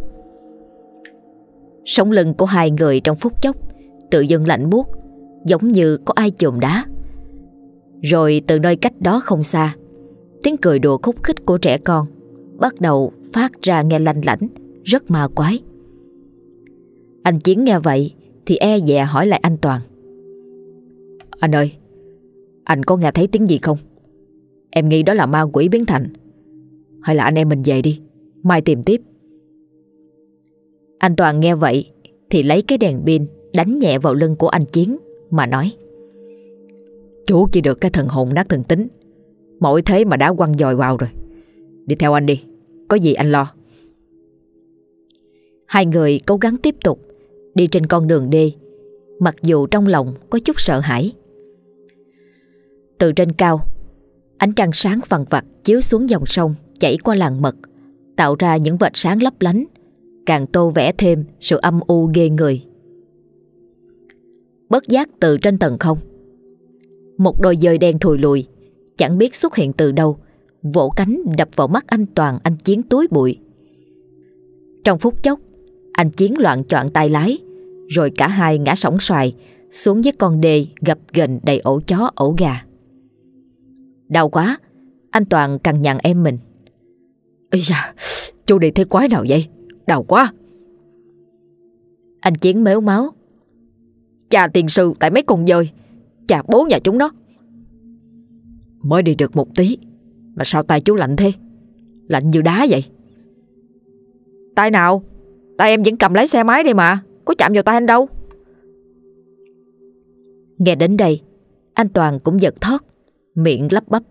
Sống lưng của hai người trong phút chốc tự dưng lạnh buốt, giống như có ai chùm đá. Rồi từ nơi cách đó không xa, tiếng cười đùa khúc khích của trẻ con bắt đầu phát ra nghe lanh lảnh, rất ma quái. Anh Chiến nghe vậy thì e dè hỏi lại anh Toàn: Anh ơi, anh có nghe thấy tiếng gì không? Em nghĩ đó là ma quỷ biến thành. Hay là anh em mình về đi, mai tìm tiếp. Anh Toàn nghe vậy thì lấy cái đèn pin đánh nhẹ vào lưng của anh Chiến mà nói: Chú chỉ được cái thần hồn nát thần tính, mỗi thế mà đã quăng dòi vào rồi. Đi theo anh đi, có gì anh lo. Hai người cố gắng tiếp tục đi trên con đường đê, mặc dù trong lòng có chút sợ hãi. Từ trên cao, ánh trăng sáng vằn vặt chiếu xuống dòng sông chảy qua làng mật, tạo ra những vệt sáng lấp lánh, càng tô vẽ thêm sự âm u ghê người. Bất giác từ trên tầng không, một đôi dơi đen thùi lùi chẳng biết xuất hiện từ đâu, vỗ cánh đập vào mắt anh Toàn, anh Chiến túi bụi. Trong phút chốc, anh Chiến loạng choạng tay lái, rồi cả hai ngã sóng xoài xuống với con đê gập ghềnh đầy ổ chó ổ gà. Đau quá, anh Toàn cằn nhằn em mình: Ây da, chú đi thế quái nào vậy? Đau quá. Anh Chiến mếu máu: Chà tiền sư tại mấy con dơi, chà bố nhà chúng nó. Mới đi được một tí mà sao tay chú lạnh thế? Lạnh như đá vậy. Tay nào? Tay em vẫn cầm lái xe máy đây mà, có chạm vào tay anh đâu. Nghe đến đây, anh Toàn cũng giật thót, miệng lắp bắp: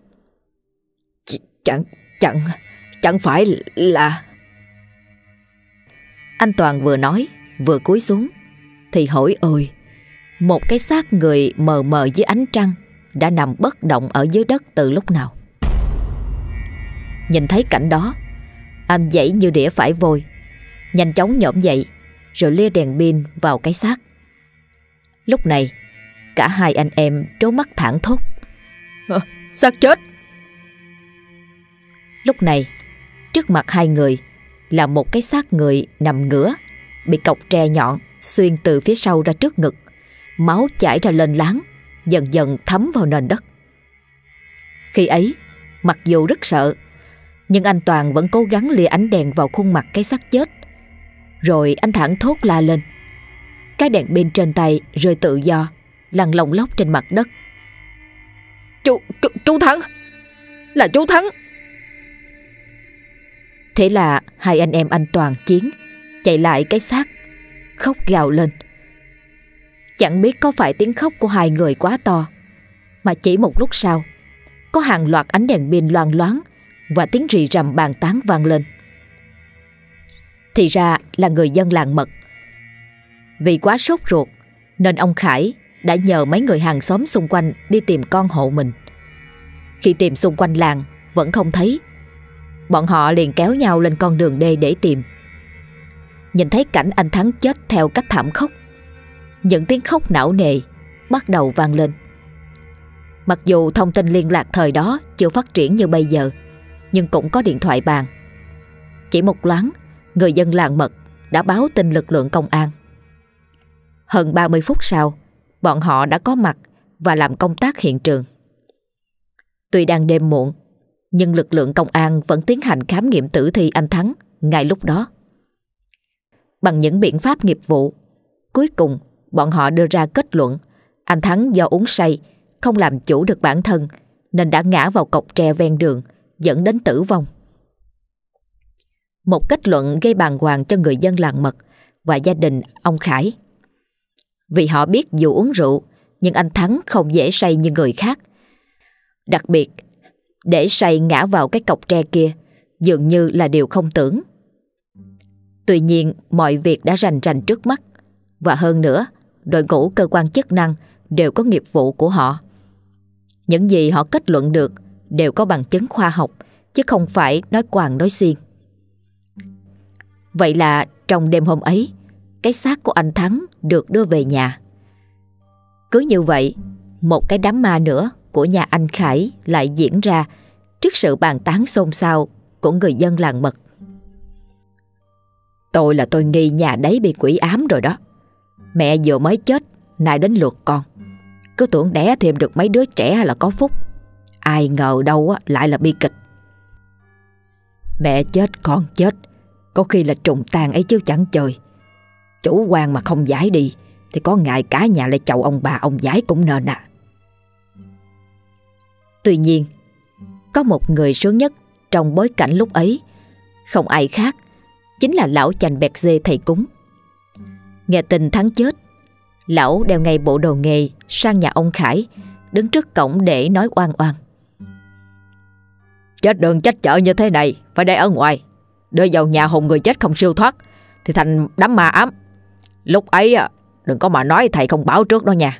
Chẳng phải là... Anh Toàn vừa nói vừa cúi xuống thì hỡi ôi, một cái xác người mờ mờ dưới ánh trăng đã nằm bất động ở dưới đất từ lúc nào. Nhìn thấy cảnh đó, anh giãy như đĩa phải vôi, nhanh chóng nhổm dậy rồi lia đèn pin vào cái xác. Lúc này cả hai anh em trố mắt thảng thốt: Xác chết! Lúc này trước mặt hai người là một cái xác người nằm ngửa, bị cọc tre nhọn xuyên từ phía sau ra trước ngực, máu chảy ra lên láng, dần dần thấm vào nền đất. Khi ấy, mặc dù rất sợ, nhưng anh Toàn vẫn cố gắng lìa ánh đèn vào khuôn mặt cái xác chết. Rồi anh thảng thốt la lên. Cái đèn pin trên tay rơi tự do, lăn lông lốc trên mặt đất: Chú Thắng! Là chú Thắng! Thế là hai anh em anh Toàn, Chiến chạy lại cái xác, khóc gào lên. Chẳng biết có phải tiếng khóc của hai người quá to, mà chỉ một lúc sau, có hàng loạt ánh đèn pin loang loáng và tiếng rì rầm bàn tán vang lên. Thì ra là người dân làng mật. Vì quá sốt ruột nên ông Khải đã nhờ mấy người hàng xóm xung quanh đi tìm con hộ mình. Khi tìm xung quanh làng vẫn không thấy, bọn họ liền kéo nhau lên con đường đê để tìm. Nhìn thấy cảnh anh Thắng chết theo cách thảm khốc, những tiếng khóc não nề bắt đầu vang lên. Mặc dù thông tin liên lạc thời đó chưa phát triển như bây giờ, nhưng cũng có điện thoại bàn. Chỉ một loáng, người dân làng Mật đã báo tin lực lượng công an. Hơn 30 phút sau, bọn họ đã có mặt và làm công tác hiện trường. Tuy đang đêm muộn, nhưng lực lượng công an vẫn tiến hành khám nghiệm tử thi anh Thắng ngay lúc đó. Bằng những biện pháp nghiệp vụ, cuối cùng bọn họ đưa ra kết luận anh Thắng do uống say, không làm chủ được bản thân nên đã ngã vào cọc tre ven đường, dẫn đến tử vong. Một kết luận gây bàng hoàng cho người dân làng Mật và gia đình ông Khải. Vì họ biết dù uống rượu, nhưng anh Thắng không dễ say như người khác. Đặc biệt, để say ngã vào cái cọc tre kia dường như là điều không tưởng. Tuy nhiên, mọi việc đã rành rành trước mắt, và hơn nữa, đội ngũ cơ quan chức năng đều có nghiệp vụ của họ. Những gì họ kết luận được đều có bằng chứng khoa học, chứ không phải nói quàng nói xiên. Vậy là trong đêm hôm ấy, cái xác của anh Thắng được đưa về nhà. Cứ như vậy, một cái đám ma nữa của nhà anh Khải lại diễn ra trước sự bàn tán xôn xao của người dân làng Mật. Tôi nghi nhà đấy bị quỷ ám rồi đó. Mẹ vừa mới chết, nay đến lượt con. Cứ tưởng đẻ thêm được mấy đứa trẻ là có phúc, ai ngờ đâu lại là bi kịch. Mẹ chết con chết, có khi là trùng tàn ấy chứ chẳng trời. Chủ quan mà không giải đi thì có ngại cả nhà lại chầu ông bà ông giải cũng nên à. Tuy nhiên, có một người sướng nhất trong bối cảnh lúc ấy, không ai khác, chính là lão chành bẹt dê thầy cúng. Nghe tin Thắng chết, lão đeo ngay bộ đồ nghề sang nhà ông Khải, đứng trước cổng để nói oan oan. Chết đường chết chợ như thế này phải để ở ngoài, đưa vào nhà hồn người chết không siêu thoát thì thành đám ma ám. Lúc ấy đừng có mà nói thầy không báo trước đó nha.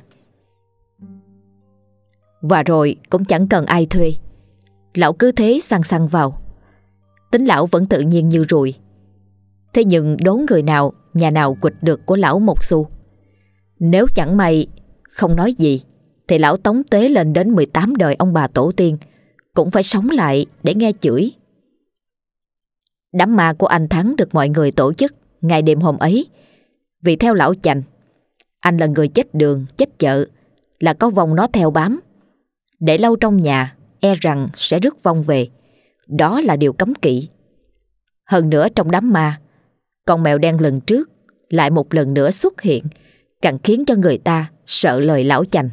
Và rồi cũng chẳng cần ai thuê, lão cứ thế xăng xăng vào. Tính lão vẫn tự nhiên như ruồi. Thế nhưng đố người nào nhà nào quỵt được của lão một xu. Nếu chẳng may không nói gì thì lão tống tế lên đến 18 đời ông bà tổ tiên cũng phải sống lại để nghe chửi. Đám ma của anh Thắng được mọi người tổ chức ngày đêm hôm ấy, vì theo lão chành, anh là người chết đường, chết chợ, là có vong nó theo bám. Để lâu trong nhà e rằng sẽ rước vong về. Đó là điều cấm kỵ. Hơn nữa trong đám ma, con mèo đen lần trước lại một lần nữa xuất hiện, càng khiến cho người ta sợ lời lão chành.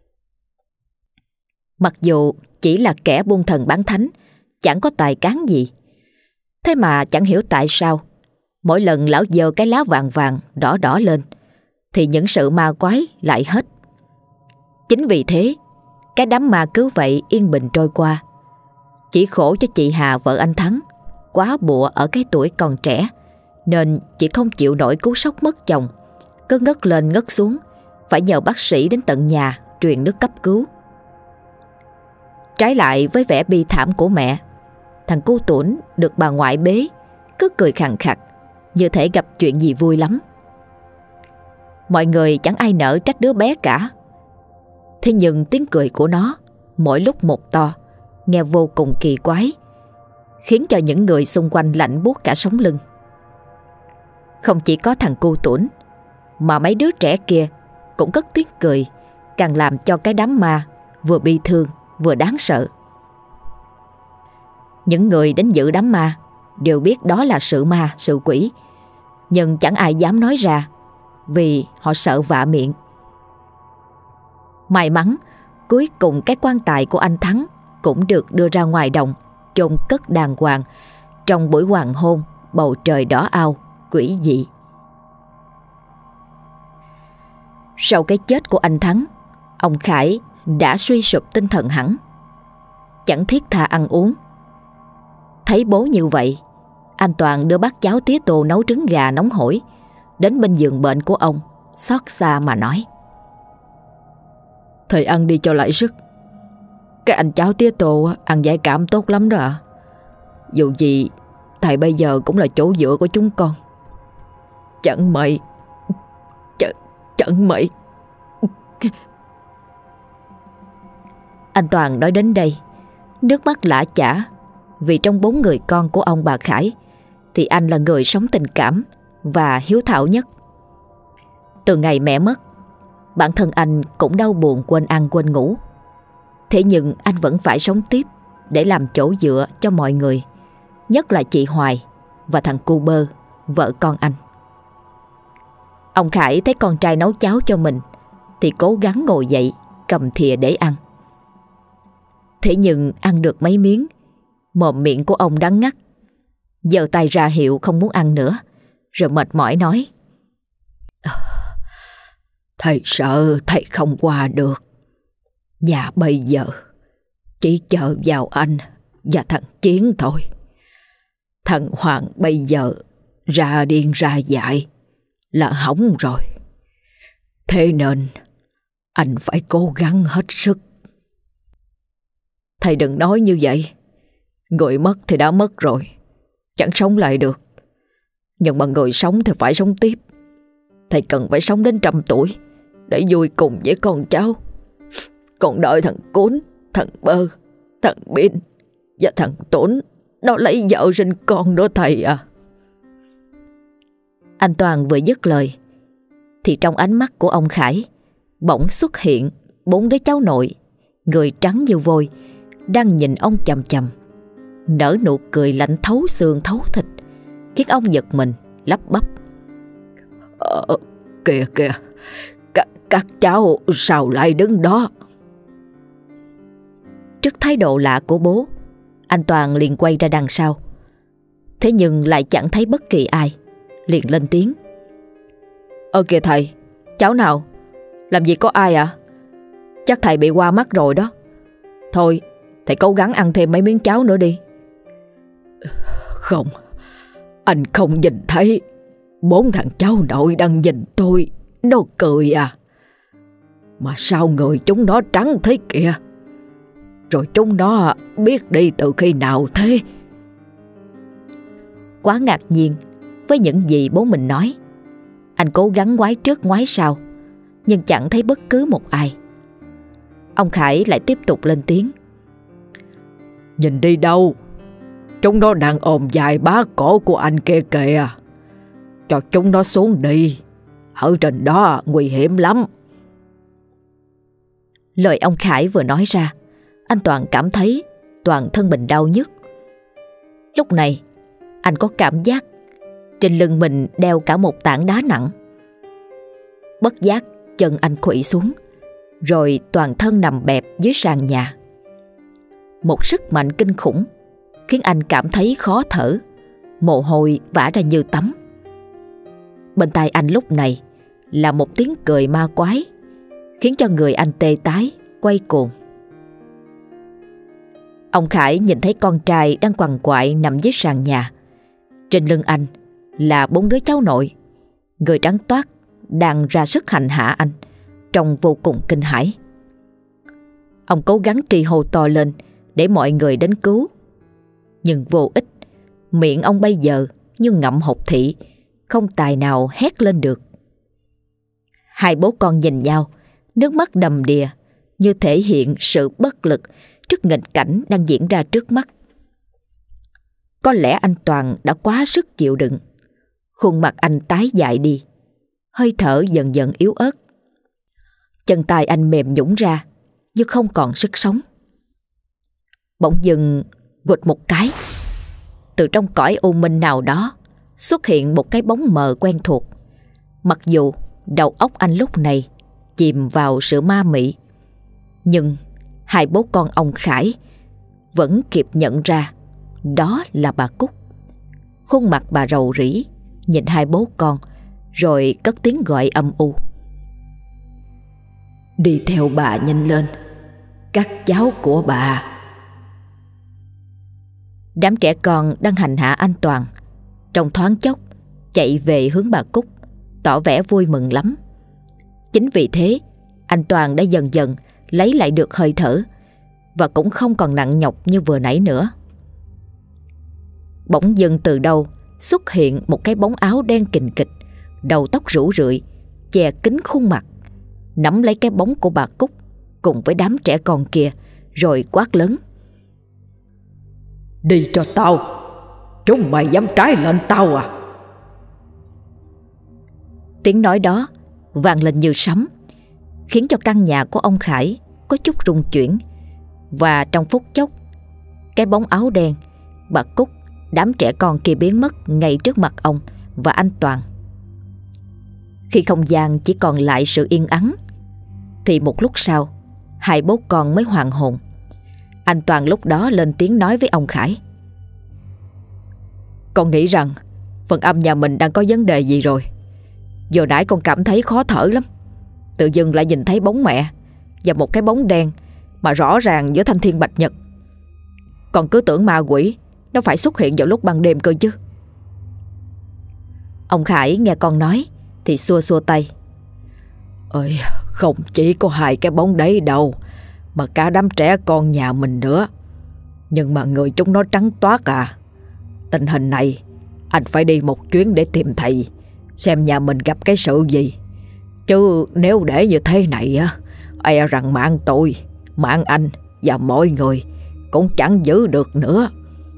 Mặc dù chỉ là kẻ buôn thần bán thánh, chẳng có tài cán gì, thế mà chẳng hiểu tại sao mỗi lần lão giơ cái lá vàng vàng đỏ đỏ lên thì những sự ma quái lại hết. Chính vì thế, cái đám ma cứ vậy yên bình trôi qua. Chỉ khổ cho chị Hà vợ anh Thắng, quá bụa ở cái tuổi còn trẻ, nên chị không chịu nổi cú sốc mất chồng, cứ ngất lên ngất xuống, phải nhờ bác sĩ đến tận nhà truyền nước cấp cứu. Trái lại với vẻ bi thảm của mẹ, thằng cu Tuấn được bà ngoại bế cứ cười khằng khặc, như thể gặp chuyện gì vui lắm. Mọi người chẳng ai nỡ trách đứa bé cả. Thế nhưng tiếng cười của nó mỗi lúc một to, nghe vô cùng kỳ quái, khiến cho những người xung quanh lạnh buốt cả sống lưng. Không chỉ có thằng cu Tuấn, mà mấy đứa trẻ kia cũng cất tiếng cười, càng làm cho cái đám ma vừa bi thương vừa đáng sợ. Những người đến dự đám ma đều biết đó là sự ma, sự quỷ, nhưng chẳng ai dám nói ra vì họ sợ vạ miệng. May mắn, cuối cùng cái quan tài của anh Thắng cũng được đưa ra ngoài đồng, chôn cất đàng hoàng trong buổi hoàng hôn bầu trời đỏ ao quỷ dị. Sau cái chết của anh Thắng, ông Khải đã suy sụp tinh thần hẳn, chẳng thiết tha ăn uống. Thấy bố như vậy, anh Toàn đưa bát cháo tía tô nấu trứng gà nóng hổi đến bên giường bệnh của ông, xót xa mà nói: Thầy ăn đi cho lại sức. Cái anh cháu tía Tô ăn giải cảm tốt lắm đó ạ. Dù gì thầy bây giờ cũng là chỗ dựa của chúng con. Chẳng mày Chẳng mày. Anh Toàn nói đến đây, nước mắt lã chả, vì trong 4 người con của ông bà Khải thì anh là người sống tình cảm và hiếu thảo nhất. Từ ngày mẹ mất, bản thân anh cũng đau buồn quên ăn quên ngủ. Thế nhưng anh vẫn phải sống tiếp để làm chỗ dựa cho mọi người, nhất là chị Hoài và thằng cu Bơ, vợ con anh. Ông Khải thấy con trai nấu cháo cho mình thì cố gắng ngồi dậy cầm thìa để ăn. Thế nhưng ăn được mấy miếng, mồm miệng của ông đắng ngắt, giơ tay ra hiệu không muốn ăn nữa, rồi mệt mỏi nói: Thầy sợ thầy không qua được. Nhà bây giờ chỉ chờ vào anh và thằng Chiến thôi. Thằng Hoàng bây giờ ra điên ra dại là hỏng rồi. Thế nên anh phải cố gắng hết sức. Thầy đừng nói như vậy. Người mất thì đã mất rồi, chẳng sống lại được. Nhưng mà người sống thì phải sống tiếp. Thầy cần phải sống đến 100 tuổi để vui cùng với con cháu. Còn đợi thằng Cún, thằng Bơ, thằng Bin và thằng Tuấn nó lấy vợ sinh con đó thầy à. Anh Toàn vừa dứt lời thì trong ánh mắt của ông Khải bỗng xuất hiện 4 đứa cháu nội, người trắng như vôi, đang nhìn ông chằm chằm, nở nụ cười lạnh thấu xương thấu thịt, khiến ông giật mình lắp bắp: Kìa kìa, các cháu sao lại đứng đó? Trước thái độ lạ của bố, anh Toàn liền quay ra đằng sau. Thế nhưng lại chẳng thấy bất kỳ ai, liền lên tiếng: Kìa thầy, cháu nào? Làm gì có ai à? Chắc thầy bị qua mắt rồi đó. Thôi, thầy cố gắng ăn thêm mấy miếng cháo nữa đi. Không, anh không nhìn thấy 4 thằng cháu nội đang nhìn tôi, nó cười à. Mà sao người chúng nó trắng thế kìa? Rồi chúng nó biết đi từ khi nào thế? Quá ngạc nhiên với những gì bố mình nói, anh cố gắng ngoái trước ngoái sau, nhưng chẳng thấy bất cứ một ai. Ông Khải lại tiếp tục lên tiếng: Nhìn đi đâu? Chúng nó đang ôm dài bá cổ của anh kia kìa. Cho chúng nó xuống đi, ở trên đó nguy hiểm lắm. Lời ông Khải vừa nói ra, anh Toàn cảm thấy toàn thân mình đau nhức. Lúc này anh có cảm giác trên lưng mình đeo cả một tảng đá nặng. Bất giác chân anh khuỵu xuống, rồi toàn thân nằm bẹp dưới sàn nhà. Một sức mạnh kinh khủng khiến anh cảm thấy khó thở, mồ hôi vã ra như tắm. Bên tai anh lúc này là một tiếng cười ma quái, khiến cho người anh tê tái, quay cuồng. Ông Khải nhìn thấy con trai đang quằn quại nằm dưới sàn nhà. Trên lưng anh là 4 đứa cháu nội, người trắng toát đang ra sức hành hạ anh, trông vô cùng kinh hãi. Ông cố gắng trì hô to lên để mọi người đến cứu, nhưng vô ích. Miệng ông bây giờ như ngậm hột thị, không tài nào hét lên được. Hai bố con nhìn nhau, nước mắt đầm đìa, như thể hiện sự bất lực trước nghịch cảnh đang diễn ra trước mắt. Có lẽ anh Toàn đã quá sức chịu đựng. Khuôn mặt anh tái dại đi, hơi thở dần dần yếu ớt. Chân tay anh mềm nhũn ra như không còn sức sống. Bỗng dưng gụt một cái, từ trong cõi u minh nào đó xuất hiện một cái bóng mờ quen thuộc. Mặc dù đầu óc anh lúc này chìm vào sự ma mị, nhưng hai bố con ông Khải vẫn kịp nhận ra đó là bà Cúc. Khuôn mặt bà rầu rĩ nhìn hai bố con, rồi cất tiếng gọi âm u: Đi theo bà nhanh lên, các cháu của bà. Đám trẻ con đang hành hạ anh Toàn trong thoáng chốc chạy về hướng bà Cúc, tỏ vẻ vui mừng lắm. Chính vì thế anh Toàn đã dần dần lấy lại được hơi thở và cũng không còn nặng nhọc như vừa nãy nữa. Bỗng dưng từ đâu xuất hiện một cái bóng áo đen kình kịch, đầu tóc rủ rượi, che kín khuôn mặt, nắm lấy cái bóng của bà Cúc cùng với đám trẻ con kia rồi quát lớn: Đi cho tao! Chúng mày dám trái lệnh tao à? Tiếng nói đó vang lên như sấm, khiến cho căn nhà của ông Khải có chút rung chuyển. Và trong phút chốc, cái bóng áo đen, bà Cúc, đám trẻ con kia biến mất ngay trước mặt ông và anh Toàn. Khi không gian chỉ còn lại sự yên ắng, thì một lúc sau, hai bố con mới hoàn hồn. Anh Toàn lúc đó lên tiếng nói với ông Khải: Con nghĩ rằng phần âm nhà mình đang có vấn đề gì rồi. Vừa nãy con cảm thấy khó thở lắm. Tự dưng lại nhìn thấy bóng mẹ và một cái bóng đen mà rõ ràng giữa thanh thiên bạch nhật. Con cứ tưởng ma quỷ nó phải xuất hiện vào lúc ban đêm cơ chứ. Ông Khải nghe con nói thì xua xua tay: Ơi, không chỉ có hai cái bóng đấy đâu, mà cả đám trẻ con nhà mình nữa. Nhưng mà người chúng nó trắng toát à. Tình hình này anh phải đi một chuyến để tìm thầy, xem nhà mình gặp cái sự gì. Chứ nếu để như thế này á, e rằng mạng tôi, mạng anh và mọi người cũng chẳng giữ được nữa.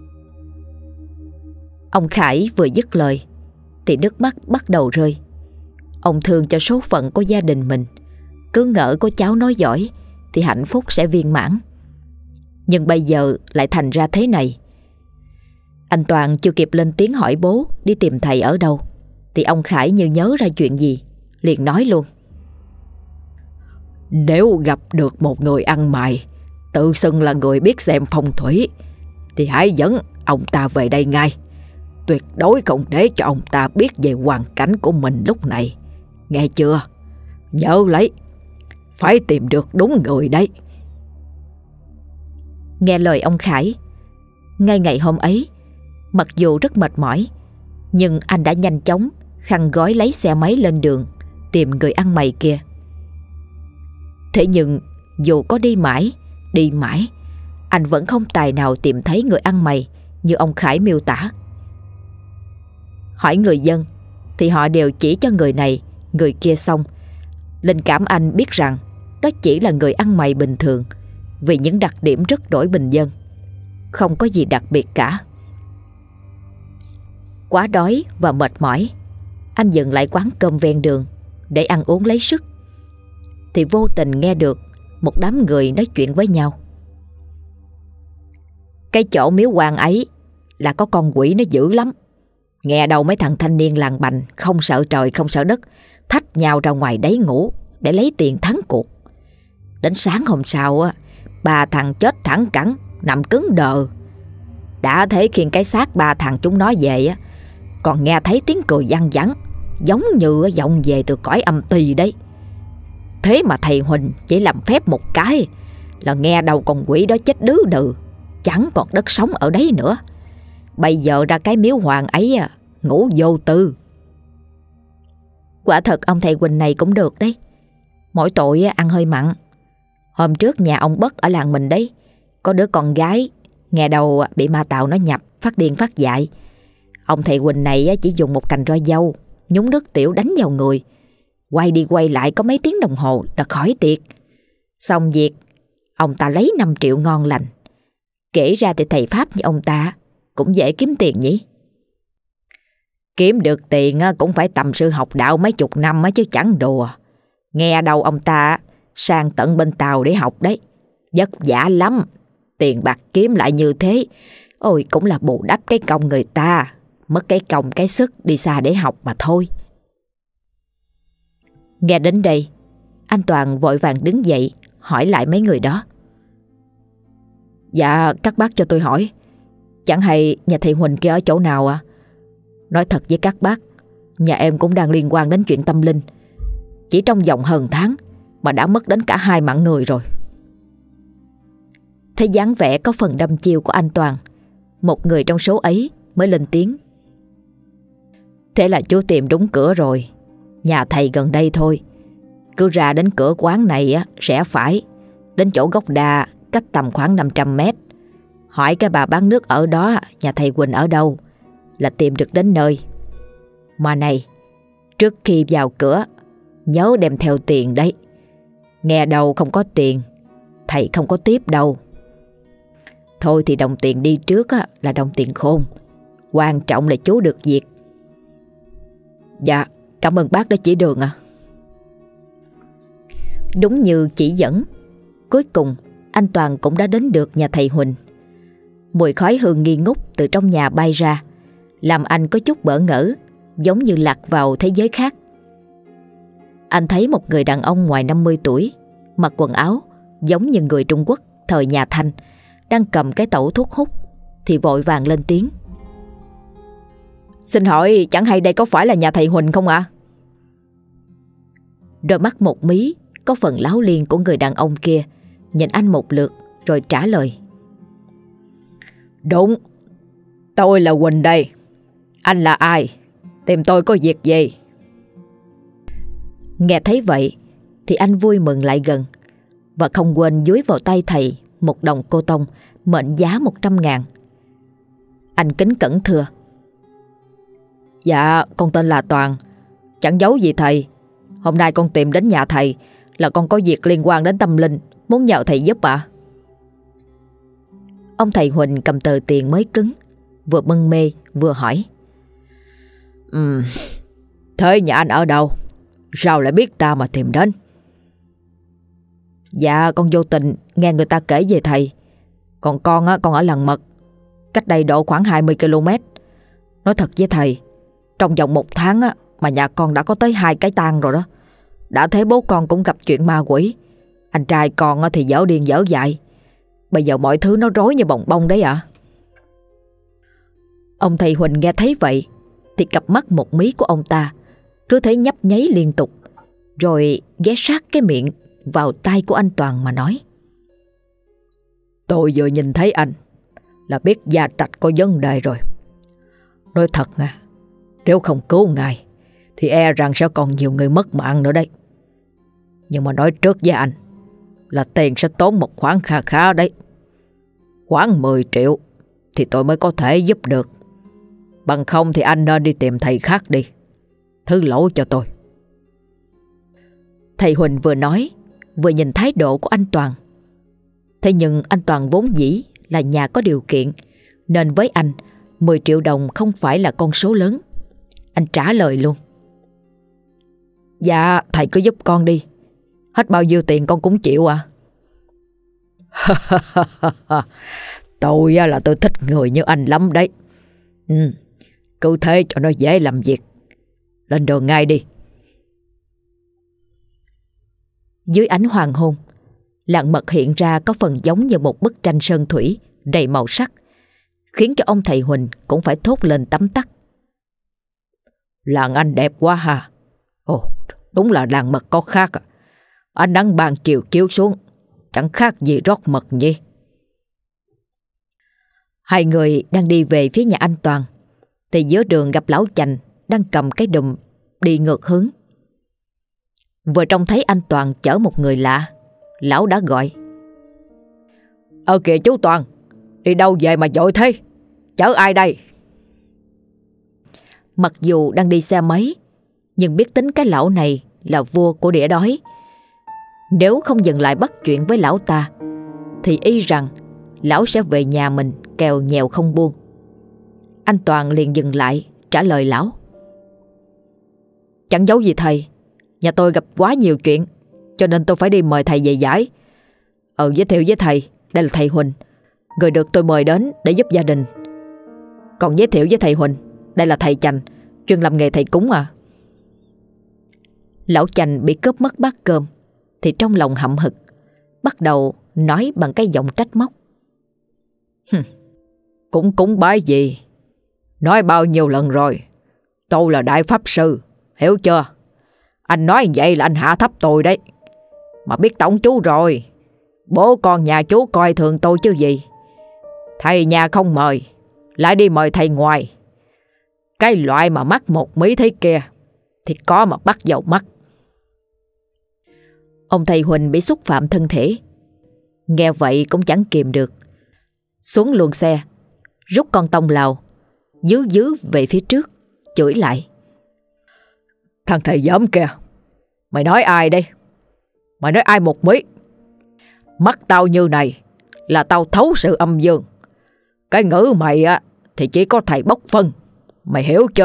Ông Khải vừa dứt lời thì nước mắt bắt đầu rơi. Ông thương cho số phận của gia đình mình, cứ ngỡ có cháu nói giỏi thì hạnh phúc sẽ viên mãn. Nhưng bây giờ lại thành ra thế này. Anh Toàn chưa kịp lên tiếng hỏi bố đi tìm thầy ở đâu thì ông Khải như nhớ ra chuyện gì, liền nói luôn: Nếu gặp được một người ăn mày tự xưng là người biết xem phong thủy thì hãy dẫn ông ta về đây ngay. Tuyệt đối không để cho ông ta biết về hoàn cảnh của mình lúc này. Nghe chưa? Nhớ lấy, phải tìm được đúng người đấy. Nghe lời ông Khải, ngay ngày hôm ấy, mặc dù rất mệt mỏi, nhưng anh đã nhanh chóng khăn gói lấy xe máy lên đường tìm người ăn mày kia. Thế nhưng dù có đi mãi, anh vẫn không tài nào tìm thấy người ăn mày như ông Khải miêu tả. Hỏi người dân thì họ đều chỉ cho người này, người kia xong. Linh cảm anh biết rằng đó chỉ là người ăn mày bình thường, vì những đặc điểm rất đổi bình dân, không có gì đặc biệt cả. Quá đói và mệt mỏi, anh dừng lại quán cơm ven đường để ăn uống lấy sức, thì vô tình nghe được một đám người nói chuyện với nhau. Cái chỗ miếu quan ấy là có con quỷ nó dữ lắm. Nghe đâu mấy thằng thanh niên làng bành không sợ trời không sợ đất thách nhau ra ngoài đấy ngủ để lấy tiền thắng cuộc. Đến sáng hôm sau á, 3 thằng chết thẳng cẳng nằm cứng đờ. Đã thế khiêng cái xác 3 thằng chúng nó về á, còn nghe thấy tiếng cười văng vẳng, giống như vọng về từ cõi âm ty đấy. Thế mà thầy Huỳnh chỉ làm phép một cái là nghe đầu con quỷ đó chết đứ đừ, chẳng còn đất sống ở đấy nữa. Bây giờ ra cái miếu hoàng ấy ngủ vô tư. Quả thật ông thầy Huỳnh này cũng được đấy. Mỗi tội ăn hơi mặn. Hôm trước nhà ông Bất ở làng mình đấy, có đứa con gái nghe đầu bị ma tào nó nhập, phát điên phát dại. Ông thầy Huỳnh này chỉ dùng một cành roi dâu nhúng nước tiểu đánh vào người, quay đi quay lại có mấy tiếng đồng hồ là khỏi tiệt. Xong việc, ông ta lấy 5 triệu ngon lành. Kể ra thì thầy Pháp như ông ta cũng dễ kiếm tiền nhỉ. Kiếm được tiền cũng phải tầm sư học đạo mấy chục năm chứ chẳng đùa. Nghe đâu ông ta sang tận bên Tàu để học đấy. Vất vả lắm. Tiền bạc kiếm lại như thế, ôi cũng là bù đắp cái công người ta. Mất cái công cái sức đi xa để học mà thôi. Nghe đến đây, anh Toàn vội vàng đứng dậy hỏi lại mấy người đó. Dạ các bác cho tôi hỏi, chẳng hay nhà thầy Huỳnh kia ở chỗ nào à? Nói thật với các bác, nhà em cũng đang liên quan đến chuyện tâm linh. Chỉ trong vòng hơn tháng mà đã mất đến cả 2 mạng người rồi. Thấy dáng vẻ có phần đăm chiêu của anh Toàn, một người trong số ấy mới lên tiếng. Thế là chú tìm đúng cửa rồi. Nhà thầy gần đây thôi. Cứ ra đến cửa quán này á, rẽ phải, đến chỗ gốc đa cách tầm khoảng 500 mét. Hỏi cái bà bán nước ở đó nhà thầy Huỳnh ở đâu là tìm được đến nơi. Mà này, trước khi vào cửa nhớ đem theo tiền đấy. Nghe đâu không có tiền, thầy không có tiếp đâu. Thôi thì đồng tiền đi trước á, là đồng tiền khôn. Quan trọng là chú được việc. Dạ, cảm ơn bác đã chỉ đường ạ. Đúng như chỉ dẫn, cuối cùng anh Toàn cũng đã đến được nhà thầy Huỳnh. Mùi khói hương nghi ngút từ trong nhà bay ra, làm anh có chút bỡ ngỡ, giống như lạc vào thế giới khác. Anh thấy một người đàn ông ngoài 50 tuổi, mặc quần áo giống như người Trung Quốc thời nhà Thanh, đang cầm cái tẩu thuốc hút, thì vội vàng lên tiếng. Xin hỏi chẳng hay đây có phải là nhà thầy Huỳnh không ạ? Đôi mắt một mí có phần láo liên của người đàn ông kia nhìn anh một lượt rồi trả lời. Đúng, tôi là Huỳnh đây. Anh là ai? Tìm tôi có việc gì? Nghe thấy vậy thì anh vui mừng lại gần và không quên dúi vào tay thầy một đồng cô tông mệnh giá 100.000. Anh kính cẩn thưa. Dạ, con tên là Toàn. Chẳng giấu gì thầy. Hôm nay con tìm đến nhà thầy là con có việc liên quan đến tâm linh, muốn nhờ thầy giúp ạ. Ông thầy Huỳnh cầm tờ tiền mới cứng, vừa mân mê vừa hỏi. Thế nhà anh ở đâu? Sao lại biết ta mà tìm đến? Dạ, con vô tình nghe người ta kể về thầy. Còn con ở Lăng Mật, cách đây độ khoảng 20 km. Nói thật với thầy, trong vòng 1 tháng mà nhà con đã có tới 2 cái tang rồi đó. Đã thế bố con cũng gặp chuyện ma quỷ. Anh trai con thì dở điên dở dại. Bây giờ mọi thứ nó rối như bồng bông đấy ạ. Ông thầy Huỳnh nghe thấy vậy thì cặp mắt một mí của ông ta cứ thế nhấp nháy liên tục, rồi ghé sát cái miệng vào tai của anh Toàn mà nói. Tôi vừa nhìn thấy anh là biết gia trạch có vấn đề rồi. Nói thật nha, nếu không cứu ngài thì e rằng sẽ còn nhiều người mất mạng nữa đấy. Nhưng mà nói trước với anh là tiền sẽ tốn một khoản kha khá đấy. Khoảng 10 triệu thì tôi mới có thể giúp được. Bằng không thì anh nên đi tìm thầy khác đi. Thứ lỗi cho tôi. Thầy Huỳnh vừa nói vừa nhìn thái độ của anh Toàn. Thế nhưng anh Toàn vốn dĩ là nhà có điều kiện, nên với anh 10 triệu đồng không phải là con số lớn. Anh trả lời luôn. Dạ, thầy cứ giúp con đi. Hết bao nhiêu tiền con cũng chịu à. Tôi là tôi thích người như anh lắm đấy. Cứ thế cho nó dễ làm việc. Lên đường ngay đi. Dưới ánh hoàng hôn, Lăng Mật hiện ra có phần giống như một bức tranh sơn thủy đầy màu sắc, khiến cho ông thầy Huỳnh cũng phải thốt lên tấm tắc. Làng anh đẹp quá ha. Ồ, đúng là Lăng Mật có khác à. Ánh nắng ban chiều chiếu xuống, chẳng khác gì rót mật nhỉ. Hai người đang đi về phía nhà anh Toàn thì giữa đường gặp lão Chành đang cầm cái đùm đi ngược hướng. Vừa trông thấy anh Toàn chở một người lạ, lão đã gọi. Kìa chú Toàn, đi đâu về mà vội thế? Chở ai đây? Mặc dù đang đi xe máy, nhưng biết tính cái lão này là vua của đĩa đói. Nếu không dừng lại bắt chuyện với lão ta thì y rằng lão sẽ về nhà mình kèo nhèo không buông. Anh Toàn liền dừng lại trả lời lão. Chẳng giấu gì thầy, nhà tôi gặp quá nhiều chuyện, cho nên tôi phải đi mời thầy về giải. Giới thiệu với thầy, đây là thầy Huỳnh, người được tôi mời đến để giúp gia đình. Còn giới thiệu với thầy Huỳnh, đây là thầy Chành, chuyên làm nghề thầy cúng à. Lão Chành bị cướp mất bát cơm thì trong lòng hậm hực, bắt đầu nói bằng cái giọng trách móc. Cũng cúng bái gì? Nói bao nhiêu lần rồi, tôi là đại pháp sư, hiểu chưa? Anh nói vậy là anh hạ thấp tôi đấy. Mà biết tổng chú rồi, bố con nhà chú coi thường tôi chứ gì. Thầy nhà không mời, lại đi mời thầy ngoài. Cái loại mà mắt một mí thế kia thì có mà bắt vào mắt. Ông thầy Huỳnh bị xúc phạm thân thể, nghe vậy cũng chẳng kìm được, xuống luồng xe, rút con tông lào dứ về phía trước, chửi lại: Thằng thầy giỡn kìa, mày nói ai đây? Mày nói ai một mí? Mắt tao như này là tao thấu sự âm dương. Cái ngữ mày á thì chỉ có thầy bốc phân, mày hiểu chưa?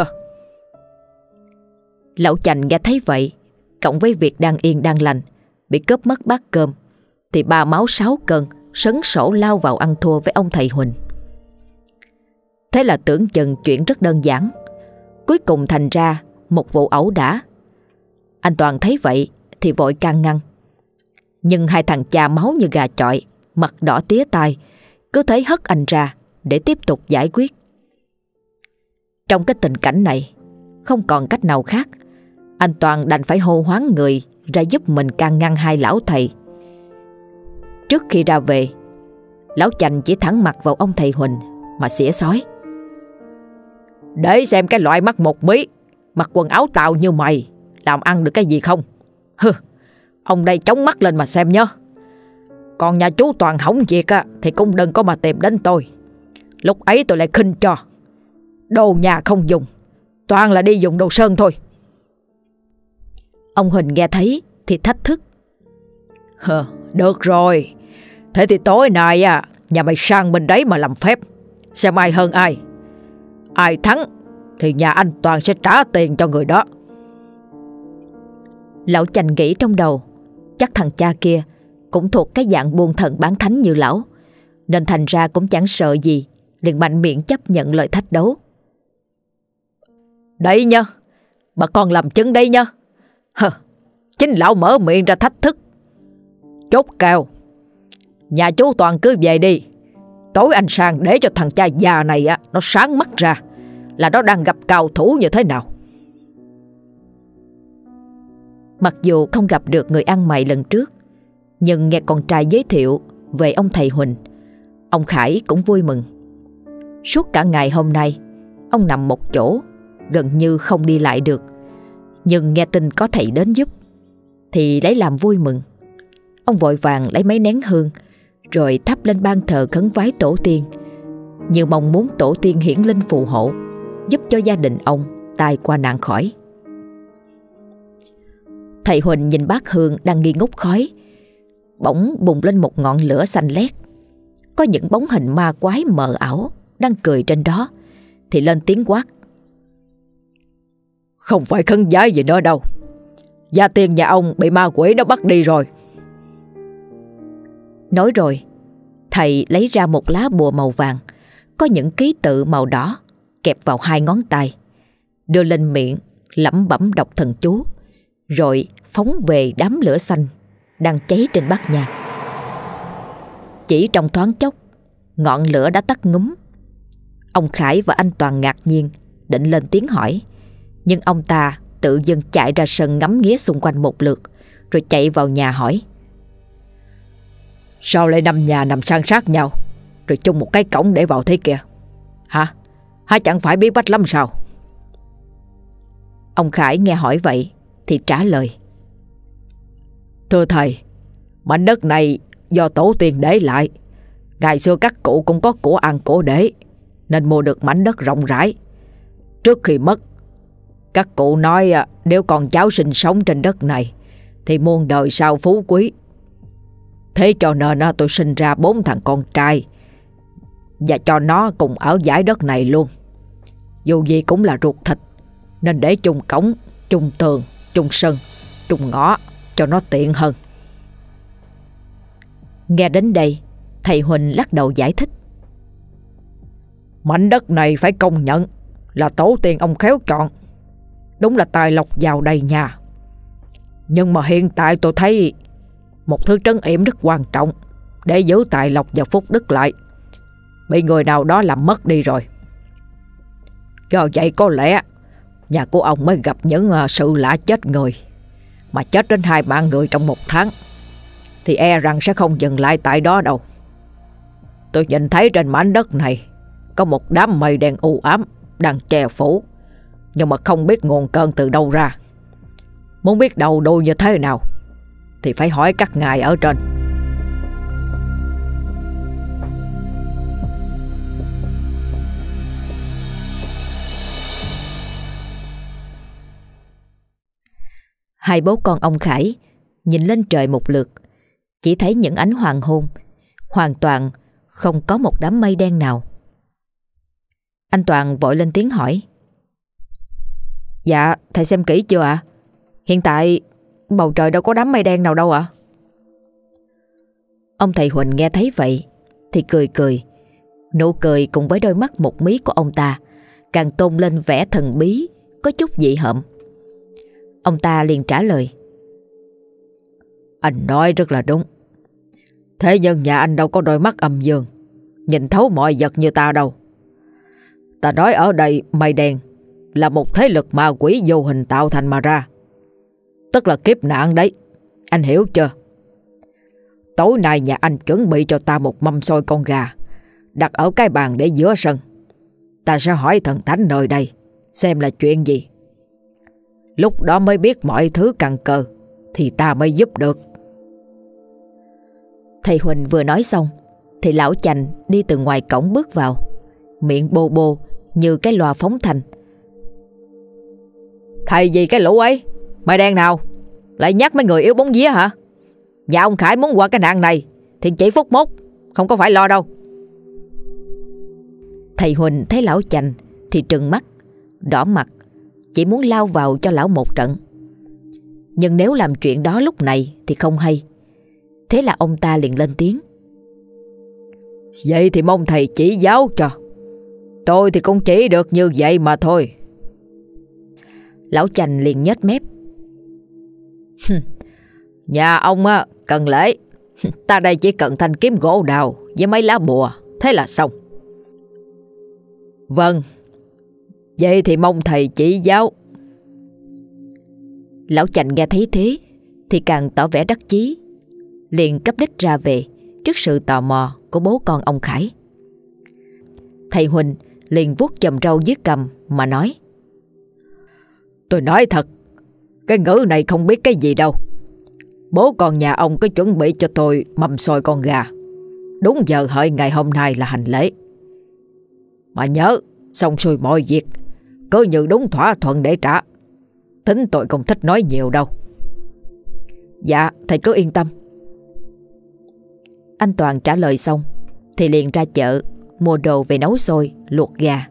Lão Chành nghe thấy vậy, cộng với việc đang yên đang lành bị cướp mất bát cơm, thì 3 máu 6 cân sấn sổ lao vào ăn thua với ông thầy Huỳnh. Thế là tưởng chừng chuyện rất đơn giản, cuối cùng thành ra một vụ ẩu đả. Anh Toàn thấy vậy thì vội can ngăn, nhưng hai thằng cha máu như gà chọi, mặt đỏ tía tai, cứ thế hất anh ra để tiếp tục giải quyết. Trong cái tình cảnh này, không còn cách nào khác, anh Toàn đành phải hô hoán người ra giúp mình can ngăn hai lão thầy. Trước khi ra về, lão Chành chỉ thẳng mặt vào ông thầy Huỳnh mà xỉa xói: Để xem cái loại mắt một mí, mặc quần áo tàu như mày làm ăn được cái gì không? Hừ, ông đây chống mắt lên mà xem nhớ. Còn nhà chú Toàn hỏng việc á, thì cũng đừng có mà tìm đến tôi. Lúc ấy tôi lại khinh cho. Đồ nhà không dùng, toàn là đi dùng đồ sơn thôi. Ông Huỳnh nghe thấy thì thách thức: Được rồi, thế thì tối nay á, nhà mày sang bên đấy mà làm phép, xem ai hơn ai. Ai thắng thì nhà anh Toàn sẽ trả tiền cho người đó. Lão Chành nghĩ trong đầu, chắc thằng cha kia cũng thuộc cái dạng buôn thần bán thánh như lão, nên thành ra cũng chẳng sợ gì, liền mạnh miệng chấp nhận lời thách đấu. Đấy nha, bà con làm chứng đây nha. Chính lão mở miệng ra thách thức. Chốt kèo, nhà chú Toàn cứ về đi. Tối anh sang để cho thằng cha già này á, nó sáng mắt ra là nó đang gặp cao thủ như thế nào. Mặc dù không gặp được người ăn mày lần trước, nhưng nghe con trai giới thiệu về ông thầy Huỳnh, ông Khải cũng vui mừng. Suốt cả ngày hôm nay, ông nằm một chỗ, gần như không đi lại được. Nhưng nghe tin có thầy đến giúp thì lấy làm vui mừng. Ông vội vàng lấy mấy nén hương rồi thắp lên ban thờ khấn vái tổ tiên, như mong muốn tổ tiên hiển linh phù hộ, giúp cho gia đình ông tai qua nạn khỏi. Thầy Huỳnh nhìn bát hương đang nghi ngút khói, bỗng bùng lên một ngọn lửa xanh lét. Có những bóng hình ma quái mờ ảo đang cười trên đó, thì lên tiếng quát: Không phải khấn vái gì nữa đâu, gia tiên nhà ông bị ma quỷ nó bắt đi rồi. Nói rồi, thầy lấy ra một lá bùa màu vàng, có những ký tự màu đỏ kẹp vào 2 ngón tay, đưa lên miệng lẩm bẩm đọc thần chú, rồi phóng về đám lửa xanh đang cháy trên bát nhang. Chỉ trong thoáng chốc, ngọn lửa đã tắt ngúm. Ông Khải và anh Toàn ngạc nhiên định lên tiếng hỏi, nhưng ông ta tự dưng chạy ra sân ngắm nghía xung quanh một lượt, rồi chạy vào nhà hỏi: Sao lại 5 nhà nằm san sát nhau, rồi chung một cái cổng để vào thế kìa? Hả? Chẳng phải bí bách lắm sao? Ông Khải nghe hỏi vậy thì trả lời: Thưa thầy, mảnh đất này do tổ tiên để lại. Ngày xưa các cụ cũng có của ăn của để, nên mua được mảnh đất rộng rãi. Trước khi mất, các cụ nói nếu con cháu sinh sống trên đất này thì muôn đời sau phú quý. Thế cho nên tôi sinh ra 4 thằng con trai, và cho nó cùng ở dải đất này luôn. Dù gì cũng là ruột thịt, nên để chung cổng, chung tường, chung sân, chung ngõ cho nó tiện hơn. Nghe đến đây, thầy Huỳnh lắc đầu giải thích: Mảnh đất này phải công nhận là tổ tiên ông khéo chọn, đúng là tài lộc giàu đầy nhà. Nhưng mà hiện tại tôi thấy một thứ trấn yểm rất quan trọng để giữ tài lộc và phúc đức lại bị người nào đó làm mất đi rồi. Do vậy có lẽ nhà của ông mới gặp những sự lạ chết người, mà chết đến 2 mạng người trong 1 tháng, thì e rằng sẽ không dừng lại tại đó đâu. Tôi nhìn thấy trên mảnh đất này có một đám mây đen u ám đang che phủ, nhưng mà không biết nguồn cơn từ đâu ra. Muốn biết đầu đuôi như thế nào thì phải hỏi các ngài ở trên. Hai bố con ông Khải nhìn lên trời một lượt, chỉ thấy những ánh hoàng hôn, hoàn toàn không có một đám mây đen nào. Anh Toàn vội lên tiếng hỏi: Dạ, thầy xem kỹ chưa ạ? Hiện tại bầu trời đâu có đám mây đen nào đâu ạ. Ông thầy Huỳnh nghe thấy vậy thì cười cười. Nụ cười cùng với đôi mắt một mí của ông ta càng tôn lên vẻ thần bí, có chút dị hợm. Ông ta liền trả lời: Anh nói rất là đúng. Thế nhưng nhà anh đâu có đôi mắt âm dương, nhìn thấu mọi vật như ta đâu. Ta nói ở đây mây đen là một thế lực ma quỷ vô hình tạo thành mà ra. Tức là kiếp nạn đấy, anh hiểu chưa? Tối nay nhà anh chuẩn bị cho ta một mâm xôi con gà, đặt ở cái bàn để giữa sân. Ta sẽ hỏi thần thánh nơi đây xem là chuyện gì. Lúc đó mới biết mọi thứ căn cơ, thì ta mới giúp được. Thầy Huỳnh vừa nói xong thì lão Chành đi từ ngoài cổng bước vào, miệng bô bô như cái loa phóng thanh: Thầy gì cái lũ ấy? Mây đen nào? Lại nhắc mấy người yếu bóng vía hả? Nhà ông Khải muốn qua cái nạn này thì chỉ phút mốt, không có phải lo đâu. Thầy Huỳnh thấy lão Chành thì trừng mắt, đỏ mặt, chỉ muốn lao vào cho lão một trận. Nhưng nếu làm chuyện đó lúc này thì không hay. Thế là ông ta liền lên tiếng: Vậy thì mong thầy chỉ giáo cho. Tôi thì cũng chỉ được như vậy mà thôi. Lão Chành liền nhếch mép: Nhà ông á cần lễ, ta đây chỉ cần thanh kiếm gỗ đào với mấy lá bùa, thế là xong. Vâng, vậy thì mong thầy chỉ giáo. Lão Chành nghe thấy thế thì càng tỏ vẻ đắc chí, liền cấp đích ra về trước sự tò mò của bố con ông Khải. Thầy Huỳnh liền vuốt chòm râu dưới cằm mà nói: Tôi nói thật, cái ngữ này không biết cái gì đâu. Bố con nhà ông cứ chuẩn bị cho tôi mâm xôi con gà, đúng giờ hợi ngày hôm nay là hành lễ. Mà nhớ, xong xuôi mọi việc cứ như đúng thỏa thuận để trả. Tính tôi không thích nói nhiều đâu. Dạ, thầy cứ yên tâm. Anh Toàn trả lời xong thì liền ra chợ mua đồ về nấu xôi, luộc gà.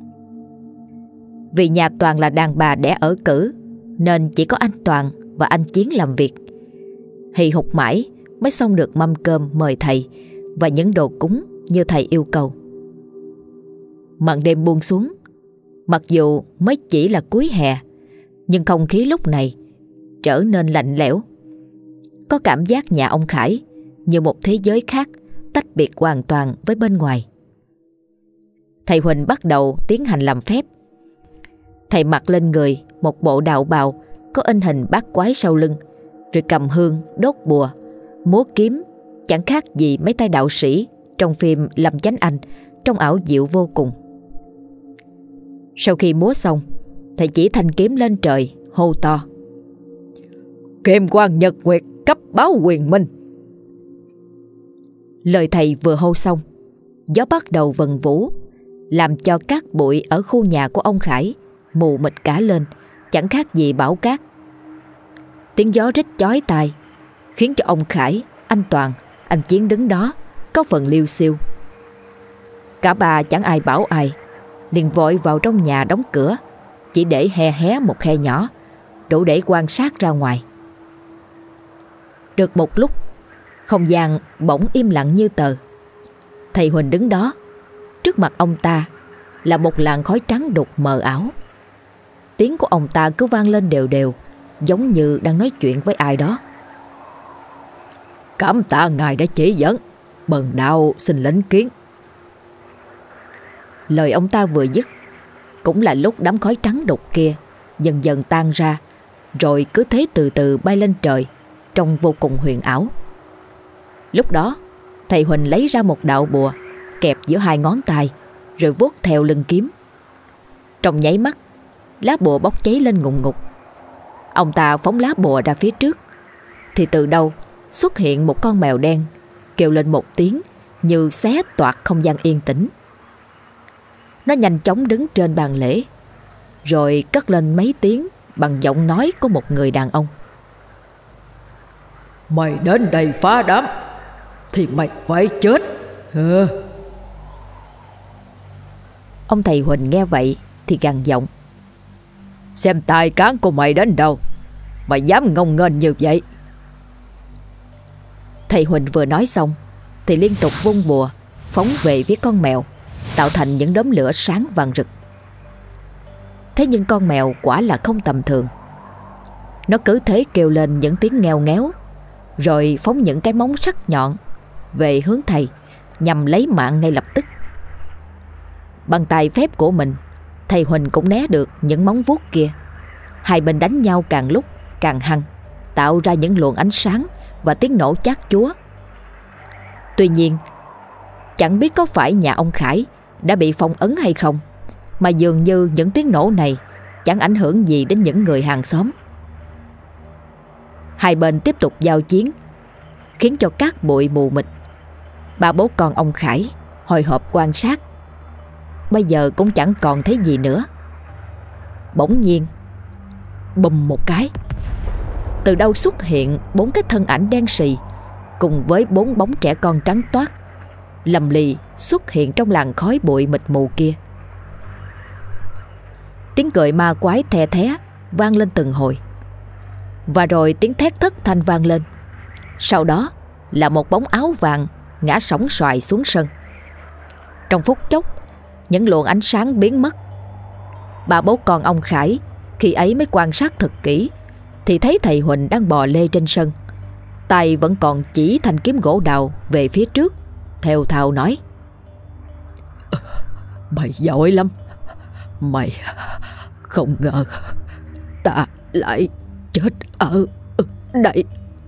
Vì nhà Toàn là đàn bà đẻ ở cử, nên chỉ có anh Toàn và anh Chiến làm việc. Hì hục mãi mới xong được mâm cơm mời thầy và những đồ cúng như thầy yêu cầu. Màn đêm buông xuống. Mặc dù mới chỉ là cuối hè, nhưng không khí lúc này trở nên lạnh lẽo. Có cảm giác nhà ông Khải như một thế giới khác, tách biệt hoàn toàn với bên ngoài. Thầy Huỳnh bắt đầu tiến hành làm phép. Thầy mặc lên người một bộ đạo bào có in hình bát quái sau lưng, rồi cầm hương đốt bùa, múa kiếm, chẳng khác gì mấy tay đạo sĩ trong phim Lâm Chánh Anh, trông ảo diệu vô cùng. Sau khi múa xong, thầy chỉ thanh kiếm lên trời, hô to: Kim quang nhật nguyệt cấp báo quyền minh. Lời thầy vừa hô xong, gió bắt đầu vần vũ, làm cho cát bụi ở khu nhà của ông Khải mù mịt cả lên, chẳng khác gì bão cát. Tiếng gió rít chói tai khiến cho ông Khải, anh Toàn, anh Chiến đứng đó có phần liêu xiêu. Cả ba chẳng ai bảo ai, liền vội vào trong nhà đóng cửa, chỉ để hé một khe nhỏ đủ để quan sát ra ngoài. Được một lúc, không gian bỗng im lặng như tờ. Thầy Huỳnh đứng đó, trước mặt ông ta là một làn khói trắng đục mờ ảo. Tiếng của ông ta cứ vang lên đều đều, giống như đang nói chuyện với ai đó. Cảm tạ ngài đã chỉ dẫn, bần đạo xin lĩnh kiến. Lời ông ta vừa dứt, cũng là lúc đám khói trắng đục kia dần dần tan ra, rồi cứ thế từ từ bay lên trời, trông vô cùng huyền ảo. Lúc đó, thầy Huỳnh lấy ra một đạo bùa kẹp giữa hai ngón tay, rồi vuốt theo lưng kiếm. Trong nháy mắt, lá bùa bốc cháy lên ngùn ngụt. Ông ta phóng lá bùa ra phía trước, thì từ đâu xuất hiện một con mèo đen kêu lên một tiếng như xé toạc không gian yên tĩnh. Nó nhanh chóng đứng trên bàn lễ, rồi cất lên mấy tiếng bằng giọng nói của một người đàn ông. Mày đến đây phá đám thì mày phải chết. Ông thầy Huỳnh nghe vậy thì gằn giọng. Xem tài cán của mày đến đâu mày dám ngông nghênh như vậy. Thầy Huỳnh vừa nói xong thì liên tục vung bùa phóng về phía con mèo, tạo thành những đốm lửa sáng vàng rực. Thế nhưng con mèo quả là không tầm thường. Nó cứ thế kêu lên những tiếng nghèo ngéo, rồi phóng những cái móng sắc nhọn về hướng thầy nhằm lấy mạng ngay lập tức. Bằng tài phép của mình, thầy Huỳnh cũng né được những móng vuốt kia. Hai bên đánh nhau càng lúc càng hăng, tạo ra những luồng ánh sáng và tiếng nổ chát chúa. Tuy nhiên, chẳng biết có phải nhà ông Khải đã bị phong ấn hay không, mà dường như những tiếng nổ này chẳng ảnh hưởng gì đến những người hàng xóm. Hai bên tiếp tục giao chiến, khiến cho cát bụi mù mịt. Ba bố con ông Khải hồi hộp quan sát, bây giờ cũng chẳng còn thấy gì nữa. Bỗng nhiên, bùm một cái, từ đâu xuất hiện 4 cái thân ảnh đen sì cùng với 4 bóng trẻ con trắng toát, lầm lì xuất hiện trong làn khói bụi mịt mù kia. Tiếng cười ma quái the thé vang lên từng hồi, và rồi tiếng thét thất thanh vang lên. Sau đó là một bóng áo vàng ngã sóng xoài xuống sân. Trong phút chốc, những luồng ánh sáng biến mất. Ba bố con ông Khải khi ấy mới quan sát thật kỹ thì thấy thầy Huỳnh đang bò lê trên sân, tay vẫn còn chỉ thanh kiếm gỗ đào về phía trước, thều thào nói: Mày giỏi lắm. Mày không ngờ ta lại chết ở đây.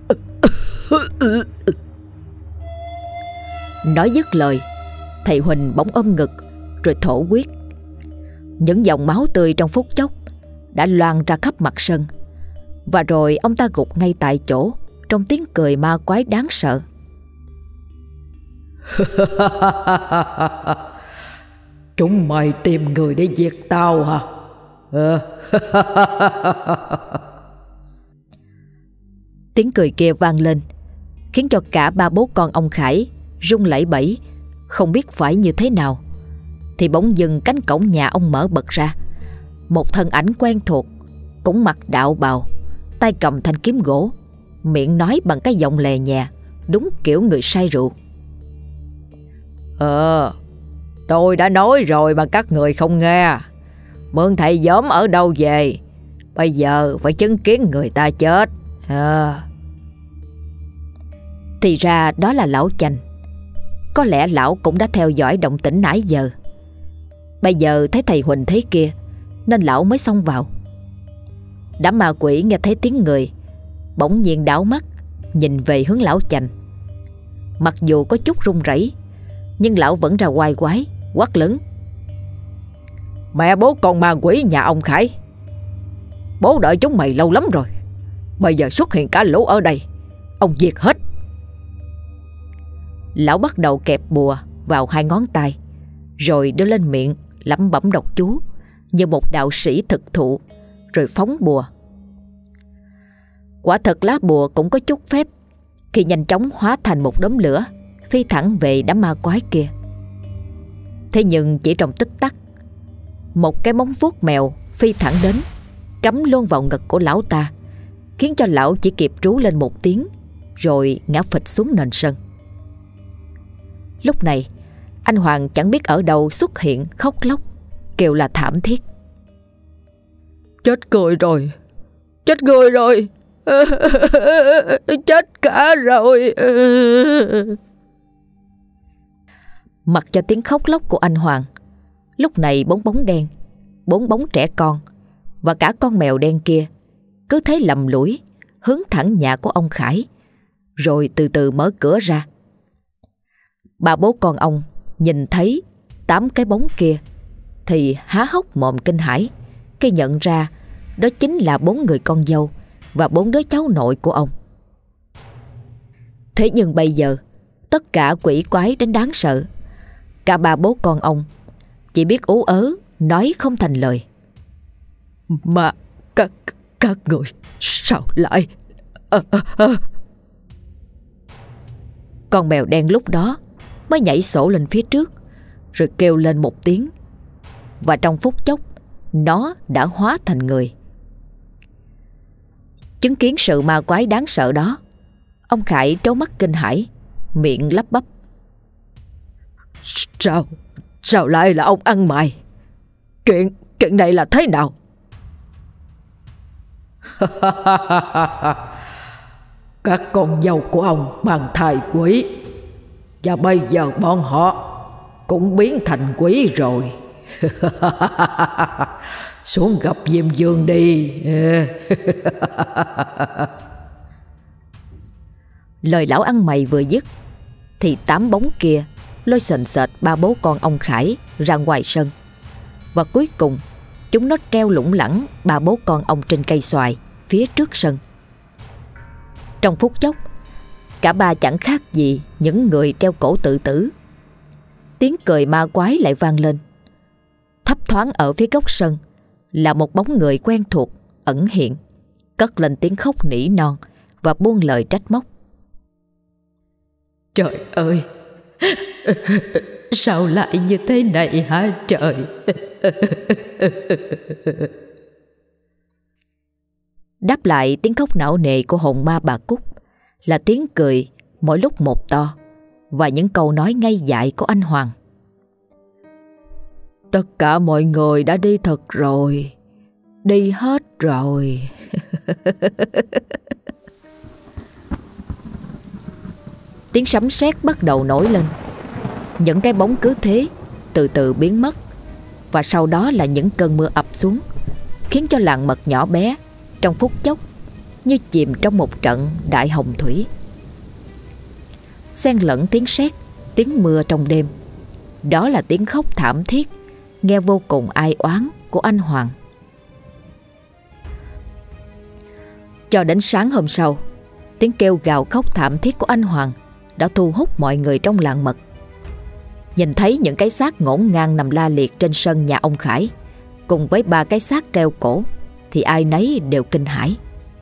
Nói dứt lời, thầy Huỳnh bỗng ôm ngực rồi thổ huyết. Những dòng máu tươi trong phút chốc đã loang ra khắp mặt sân, và rồi ông ta gục ngay tại chỗ trong tiếng cười ma quái đáng sợ. Chúng mày tìm người để diệt tao hả? Tiếng cười kia vang lên, khiến cho cả ba bố con ông Khải run lẩy bẩy, không biết phải như thế nào. Thì bỗng dưng cánh cổng nhà ông mở bật ra. Một thân ảnh quen thuộc, cũng mặc đạo bào, tay cầm thanh kiếm gỗ, miệng nói bằng cái giọng lè nhè, đúng kiểu người say rượu. Tôi đã nói rồi mà các người không nghe. Mượn thầy gióm ở đâu về, bây giờ phải chứng kiến người ta chết. Thì ra đó là lão Chành. Có lẽ lão cũng đã theo dõi động tĩnh nãy giờ. Bây giờ thấy thầy Huỳnh thế kia nên lão mới xông vào. Đám ma quỷ nghe thấy tiếng người, bỗng nhiên đảo mắt nhìn về hướng lão Chành. Mặc dù có chút run rẩy, nhưng lão vẫn ra oai quái quát lớn: Mẹ bố con ma quỷ nhà ông Khải, bố đợi chúng mày lâu lắm rồi, bây giờ xuất hiện cả lũ ở đây, ông diệt hết. Lão bắt đầu kẹp bùa vào 2 ngón tay, rồi đưa lên miệng lẩm bẩm đọc chú như một đạo sĩ thực thụ, rồi phóng bùa. Quả thật lá bùa cũng có chút phép, khi nhanh chóng hóa thành một đốm lửa phi thẳng về đám ma quái kia. Thế nhưng chỉ trong tích tắc, một cái móng vuốt mèo phi thẳng đến, cắm luôn vào ngực của lão ta, khiến cho lão chỉ kịp rú lên một tiếng, rồi ngã phịch xuống nền sân. Lúc này anh Hoàng chẳng biết ở đâu xuất hiện khóc lóc, kêu là thảm thiết: Chết cười rồi, chết người rồi, chết cả rồi. Mặc cho tiếng khóc lóc của anh Hoàng, lúc này 4 bóng đen, 4 bóng trẻ con và cả con mèo đen kia cứ thế lầm lũi hướng thẳng nhà của ông Khải, rồi từ từ mở cửa ra. Ba bố con ông nhìn thấy 8 cái bóng kia thì há hốc mồm kinh hãi, khi nhận ra đó chính là 4 người con dâu và 4 đứa cháu nội của ông. Thế nhưng bây giờ tất cả quỷ quái đến đáng sợ. Cả ba bố con ông chỉ biết ú ớ, nói không thành lời. Mà các người sao lại... Con mèo đen lúc đó mới nhảy sổ lên phía trước, rồi kêu lên một tiếng, và trong phút chốc nó đã hóa thành người. Chứng kiến sự ma quái đáng sợ đó, ông Khải trố mắt kinh hãi, miệng lắp bắp. Sao lại là ông ăn mày? Chuyện này là thế nào? Các con dâu của ông mang thai quỷ, và bây giờ bọn họ cũng biến thành quỷ rồi. Xuống gặp Diêm Vương đi. Lời lão ăn mày vừa dứt thì 8 bóng kia lôi sền sệt ba bố con ông Khải ra ngoài sân, và cuối cùng chúng nó treo lủng lẳng ba bố con ông trên cây xoài phía trước sân. Trong phút chốc, cả ba chẳng khác gì những người treo cổ tự tử. Tiếng cười ma quái lại vang lên. Thấp thoáng ở phía góc sân là một bóng người quen thuộc ẩn hiện, cất lên tiếng khóc nỉ non và buông lời trách móc. Trời ơi, sao lại như thế này hả trời? Đáp lại tiếng khóc não nề của hồn ma bà Cúc là tiếng cười mỗi lúc một to, và những câu nói ngây dại của anh Hoàng. Tất cả mọi người đã đi thật rồi, đi hết rồi. Tiếng sấm sét bắt đầu nổi lên. Những cái bóng cứ thế từ từ biến mất, và sau đó là những cơn mưa ập xuống, khiến cho làng mật nhỏ bé trong phút chốc như chìm trong một trận đại hồng thủy. Xen lẫn tiếng sét, tiếng mưa trong đêm, đó là tiếng khóc thảm thiết nghe vô cùng ai oán của anh Hoàng. Cho đến sáng hôm sau, tiếng kêu gào khóc thảm thiết của anh Hoàng đã thu hút mọi người trong làng mật. Nhìn thấy những cái xác ngổn ngang nằm la liệt trên sân nhà ông Khải, cùng với 3 cái xác treo cổ, thì ai nấy đều kinh hãi.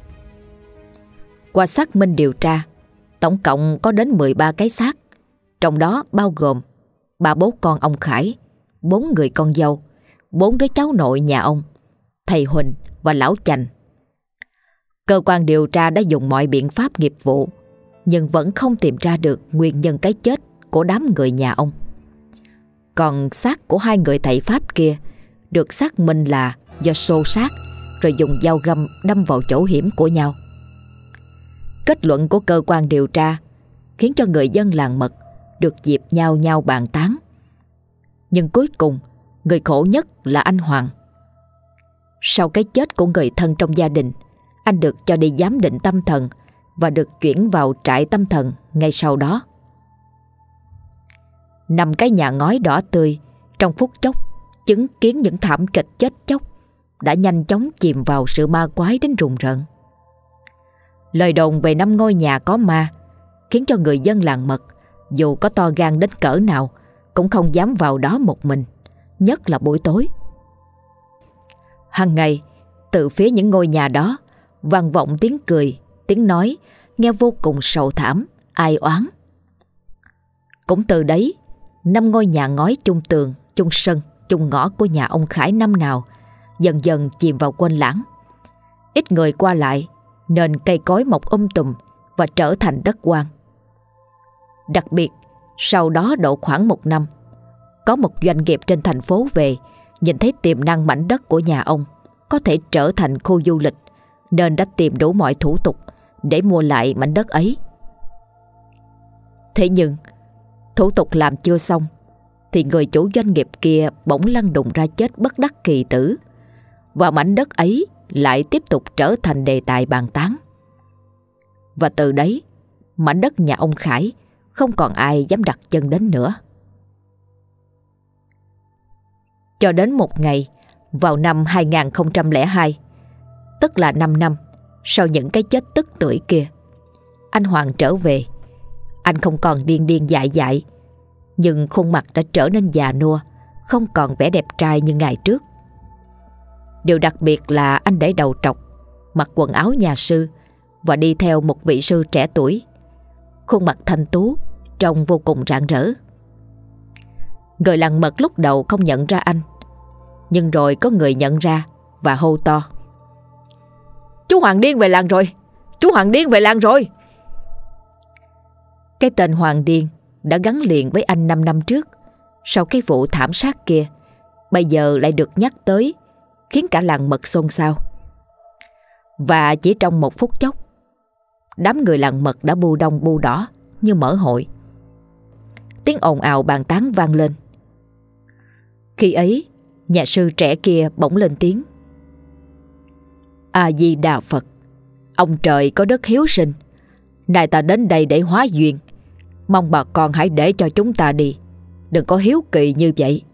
Qua xác minh điều tra, tổng cộng có đến 13 cái xác, trong đó bao gồm 3 bố con ông Khải, 4 người con dâu, 4 đứa cháu nội nhà ông, thầy Huỳnh và lão Chành. Cơ quan điều tra đã dùng mọi biện pháp nghiệp vụ, nhưng vẫn không tìm ra được nguyên nhân cái chết của đám người nhà ông. Còn xác của 2 người thầy Pháp kia được xác minh là do xô xát rồi dùng dao găm đâm vào chỗ hiểm của nhau. Kết luận của cơ quan điều tra khiến cho người dân làng mật được dịp nhao nhao bàn tán. Nhưng cuối cùng, người khổ nhất là anh Hoàng. Sau cái chết của người thân trong gia đình, anh được cho đi giám định tâm thần và được chuyển vào trại tâm thần ngay sau đó. Nằm cái nhà ngói đỏ tươi, trong phút chốc chứng kiến những thảm kịch chết chóc đã nhanh chóng chìm vào sự ma quái đến rùng rợn. Lời đồn về 5 ngôi nhà có ma khiến cho người dân làng mật, dù có to gan đến cỡ nào, cũng không dám vào đó một mình, nhất là buổi tối. Hằng ngày, từ phía những ngôi nhà đó vang vọng tiếng cười, tiếng nói nghe vô cùng sầu thảm, ai oán. Cũng từ đấy, 5 ngôi nhà ngói chung tường, chung sân, chung ngõ của nhà ông Khải năm nào dần dần chìm vào quên lãng. Ít người qua lại nên cây cối mọc tùm và trở thành đất hoang. Đặc biệt, sau đó độ khoảng 1 năm, có một doanh nghiệp trên thành phố về, nhìn thấy tiềm năng mảnh đất của nhà ông có thể trở thành khu du lịch, nên đã tìm đủ mọi thủ tục để mua lại mảnh đất ấy. Thế nhưng, thủ tục làm chưa xong thì người chủ doanh nghiệp kia bỗng lăn đùng ra chết bất đắc kỳ tử, và mảnh đất ấy lại tiếp tục trở thành đề tài bàn tán. Và từ đấy, mảnh đất nhà ông Khải không còn ai dám đặt chân đến nữa. Cho đến một ngày, vào năm 2002, tức là 5 năm sau những cái chết tức tưởi kia, anh Hoàng trở về Anh không còn điên điên dại dại, nhưng khuôn mặt đã trở nên già nua, không còn vẻ đẹp trai như ngày trước. Điều đặc biệt là anh để đầu trọc, mặc quần áo nhà sư và đi theo một vị sư trẻ tuổi. Khuôn mặt thanh tú, trông vô cùng rạng rỡ. Người làng mật lúc đầu không nhận ra anh, nhưng rồi có người nhận ra và hô to: "Chú Hoàng Điên về làng rồi! Chú Hoàng Điên về làng rồi!" Cái tên Hoàng Điên đã gắn liền với anh 5 năm trước, sau cái vụ thảm sát kia, bây giờ lại được nhắc tới, khiến cả làng mật xôn xao. Và chỉ trong một phút chốc, đám người làng mật đã bu đông bu đỏ như mở hội. Tiếng ồn ào bàn tán vang lên. Khi ấy, nhà sư trẻ kia bỗng lên tiếng: "A Di Đà Phật, ông trời có đất hiếu sinh, nay ta đến đây để hóa duyên, mong bà con hãy để cho chúng ta đi, đừng có hiếu kỳ như vậy."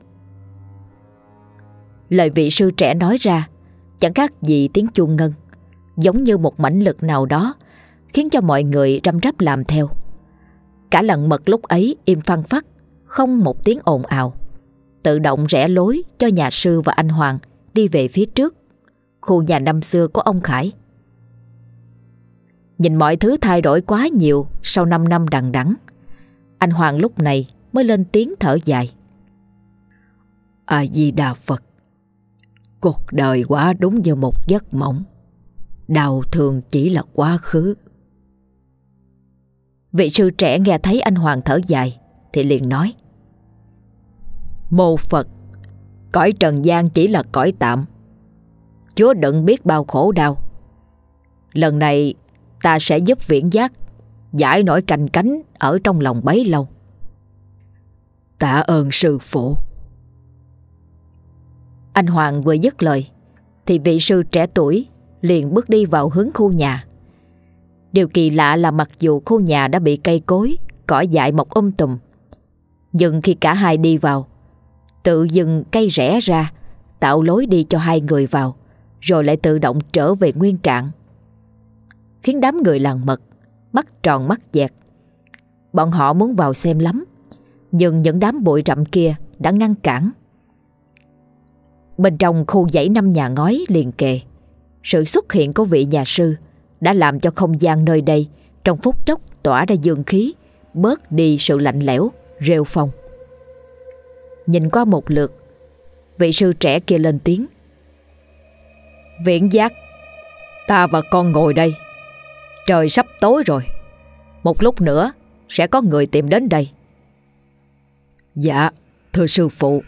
Lời vị sư trẻ nói ra chẳng khác gì tiếng chuông ngân, giống như một mãnh lực nào đó khiến cho mọi người răm rắp làm theo. Cả làng mật lúc ấy im phăng phắc, không một tiếng ồn ào, tự động rẽ lối cho nhà sư và anh Hoàng đi về phía trước, khu nhà năm xưa của ông Khải. Nhìn mọi thứ thay đổi quá nhiều sau 5 năm đằng đẵng, anh Hoàng lúc này mới lên tiếng thở dài: "A Di Đà Phật, cuộc đời quá đúng như một giấc mộng, đau thương chỉ là quá khứ." Vị sư trẻ nghe thấy anh Hoàng thở dài thì liền nói: "Mô Phật, cõi trần gian chỉ là cõi tạm, chứa đựng biết bao khổ đau. Lần này ta sẽ giúp Viễn Giác giải nỗi canh cánh ở trong lòng bấy lâu." "Tạ ơn sư phụ." Anh Hoàng vừa dứt lời thì vị sư trẻ tuổi liền bước đi vào hướng khu nhà. Điều kỳ lạ là mặc dù khu nhà đã bị cây cối, cỏ dại mọc tùm, nhưng khi cả hai đi vào, tự dưng cây rẽ ra, tạo lối đi cho hai người vào, rồi lại tự động trở về nguyên trạng, khiến đám người làng mật mắt tròn mắt dẹt. Bọn họ muốn vào xem lắm, nhưng những đám bụi rậm kia đã ngăn cản. Bên trong khu dãy 5 nhà ngói liền kề, sự xuất hiện của vị nhà sư đã làm cho không gian nơi đây trong phút chốc tỏa ra dương khí, bớt đi sự lạnh lẽo, rêu phong. Nhìn qua một lượt, vị sư trẻ kia lên tiếng: "Viễn Giác, ta và con ngồi đây. Trời sắp tối rồi, một lúc nữa sẽ có người tìm đến đây." "Dạ, thưa sư phụ."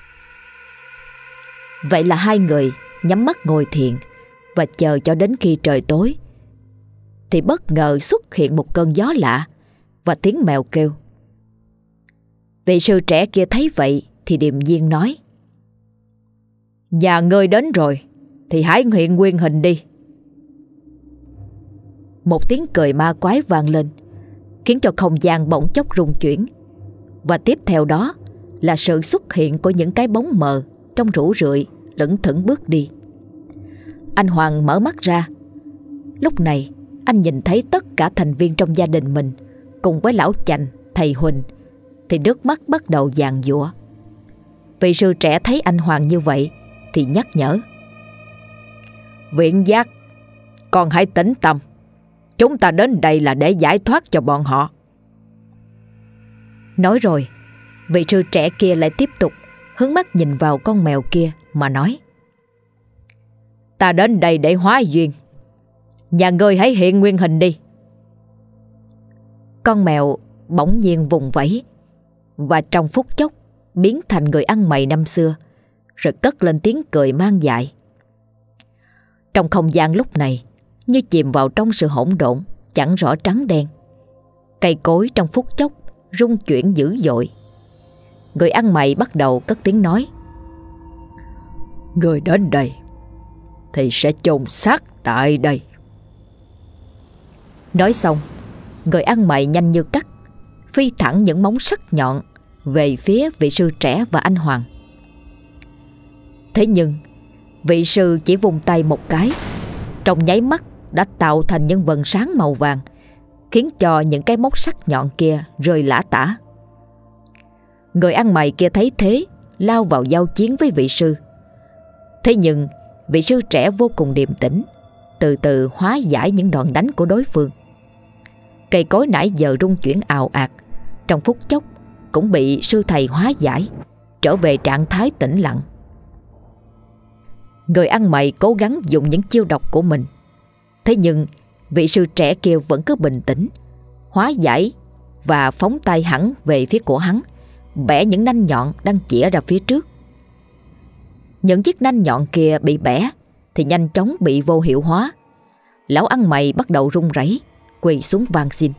Vậy là hai người nhắm mắt ngồi thiền và chờ cho đến khi trời tối, thì bất ngờ xuất hiện một cơn gió lạ và tiếng mèo kêu. Vị sư trẻ kia thấy vậy thì điềm nhiên nói: "Nhà ngươi đến rồi thì hãy hiện nguyên hình đi." Một tiếng cười ma quái vang lên, khiến cho không gian bỗng chốc rung chuyển, và tiếp theo đó là sự xuất hiện của những cái bóng mờ trong rũ rượi lững thững bước đi. Anh Hoàng mở mắt ra. Lúc này anh nhìn thấy tất cả thành viên trong gia đình mình cùng với lão Chành, thầy Huỳnh, thì nước mắt bắt đầu giàn giụa. Vị sư trẻ thấy anh Hoàng như vậy thì nhắc nhở: "Viễn Giác, con hãy tĩnh tâm. Chúng ta đến đây là để giải thoát cho bọn họ." Nói rồi, vị sư trẻ kia lại tiếp tục hướng mắt nhìn vào con mèo kia mà nói: "Ta đến đây để hóa duyên. Nhà ngươi hãy hiện nguyên hình đi." Con mèo bỗng nhiên vùng vẫy và trong phút chốc biến thành người ăn mày năm xưa, rồi cất lên tiếng cười man dại. Trong không gian lúc này như chìm vào trong sự hỗn độn chẳng rõ trắng đen. Cây cối trong phút chốc rung chuyển dữ dội. Người ăn mày bắt đầu cất tiếng nói: "Người đến đây thì sẽ chôn xác tại đây." Nói xong, người ăn mày nhanh như cắt phi thẳng những móng sắc nhọn về phía vị sư trẻ và anh Hoàng. Thế nhưng vị sư chỉ vung tay một cái, trong nháy mắt đã tạo thành những vần sáng màu vàng khiến cho những cái móc sắc nhọn kia rơi lả tả. Người ăn mày kia thấy thế, lao vào giao chiến với vị sư. Thế nhưng vị sư trẻ vô cùng điềm tĩnh, từ từ hóa giải những đòn đánh của đối phương. Cây cối nãy giờ rung chuyển ào ạt, trong phút chốc cũng bị sư thầy hóa giải, trở về trạng thái tĩnh lặng. Người ăn mày cố gắng dùng những chiêu độc của mình, thế nhưng vị sư trẻ kia vẫn cứ bình tĩnh, hóa giải và phóng tay hẳn về phía của hắn, bẻ những nanh nhọn đang chĩa ra phía trước. Những chiếc nanh nhọn kia bị bẻ thì nhanh chóng bị vô hiệu hóa. Lão ăn mày bắt đầu run rẩy, quỳ xuống van xin: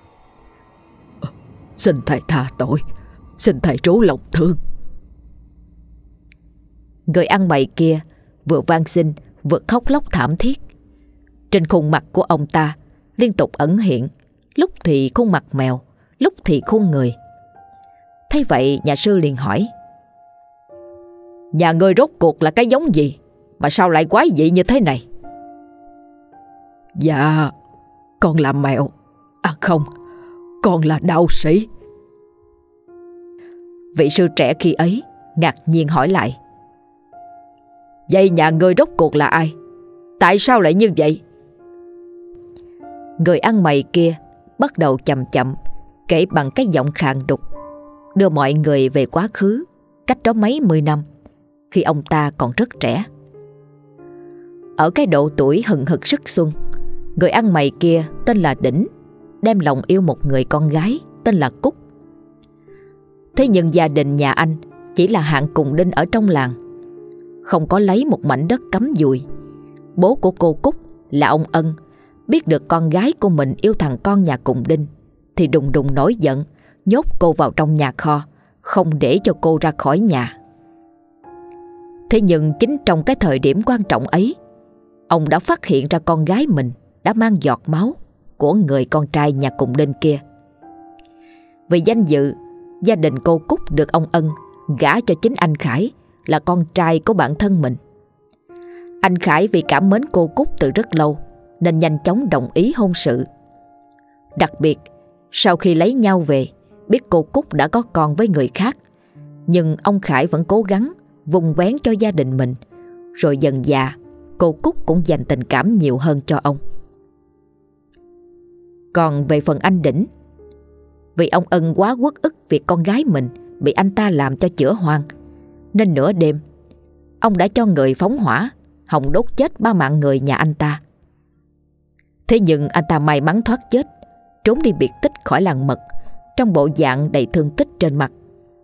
Xin thầy tha tội, xin thầy trú lòng thương. Người ăn mày kia vừa van xin vừa khóc lóc thảm thiết. Trên khuôn mặt của ông ta liên tục ẩn hiện, lúc thì khuôn mặt mèo, lúc thì khuôn người. Thấy vậy, nhà sư liền hỏi: Nhà ngươi rốt cuộc là cái giống gì mà sao lại quái dị như thế này? Dạ, con là mèo. À không, con là đạo sĩ. Vị sư trẻ khi ấy ngạc nhiên hỏi lại: Vậy nhà ngươi rốt cuộc là ai? Tại sao lại như vậy? Người ăn mày kia bắt đầu chậm chậm kể bằng cái giọng khàn đục, đưa mọi người về quá khứ cách đó mấy mươi năm, khi ông ta còn rất trẻ. Ở cái độ tuổi hừng hực sức xuân, người ăn mày kia tên là Đỉnh đem lòng yêu một người con gái tên là Cúc. Thế nhưng gia đình nhà anh chỉ là hạng cùng đinh ở trong làng, không có lấy một mảnh đất cắm dùi. Bố của cô Cúc là ông Ân biết được con gái của mình yêu thằng con nhà cùng đinh thì đùng đùng nổi giận, nhốt cô vào trong nhà kho, không để cho cô ra khỏi nhà. Thế nhưng chính trong cái thời điểm quan trọng ấy, ông đã phát hiện ra con gái mình đã mang giọt máu của người con trai nhà cùng đinh kia. Vì danh dự, gia đình cô Cúc được ông Ân gả cho chính anh Khải, là con trai của bạn thân mình. Anh Khải vì cảm mến cô Cúc từ rất lâu nên nhanh chóng đồng ý hôn sự. Đặc biệt, sau khi lấy nhau về, biết cô Cúc đã có con với người khác, nhưng ông Khải vẫn cố gắng vun vén cho gia đình mình. Rồi dần dà, cô Cúc cũng dành tình cảm nhiều hơn cho ông. Còn về phần anh Đỉnh, vì ông Ân quá uất ức việc con gái mình bị anh ta làm cho chữa hoang, nên nửa đêm ông đã cho người phóng hỏa hòng đốt chết 3 mạng người nhà anh ta. Thế nhưng anh ta may mắn thoát chết, trốn đi biệt tích khỏi làng mật trong bộ dạng đầy thương tích trên mặt.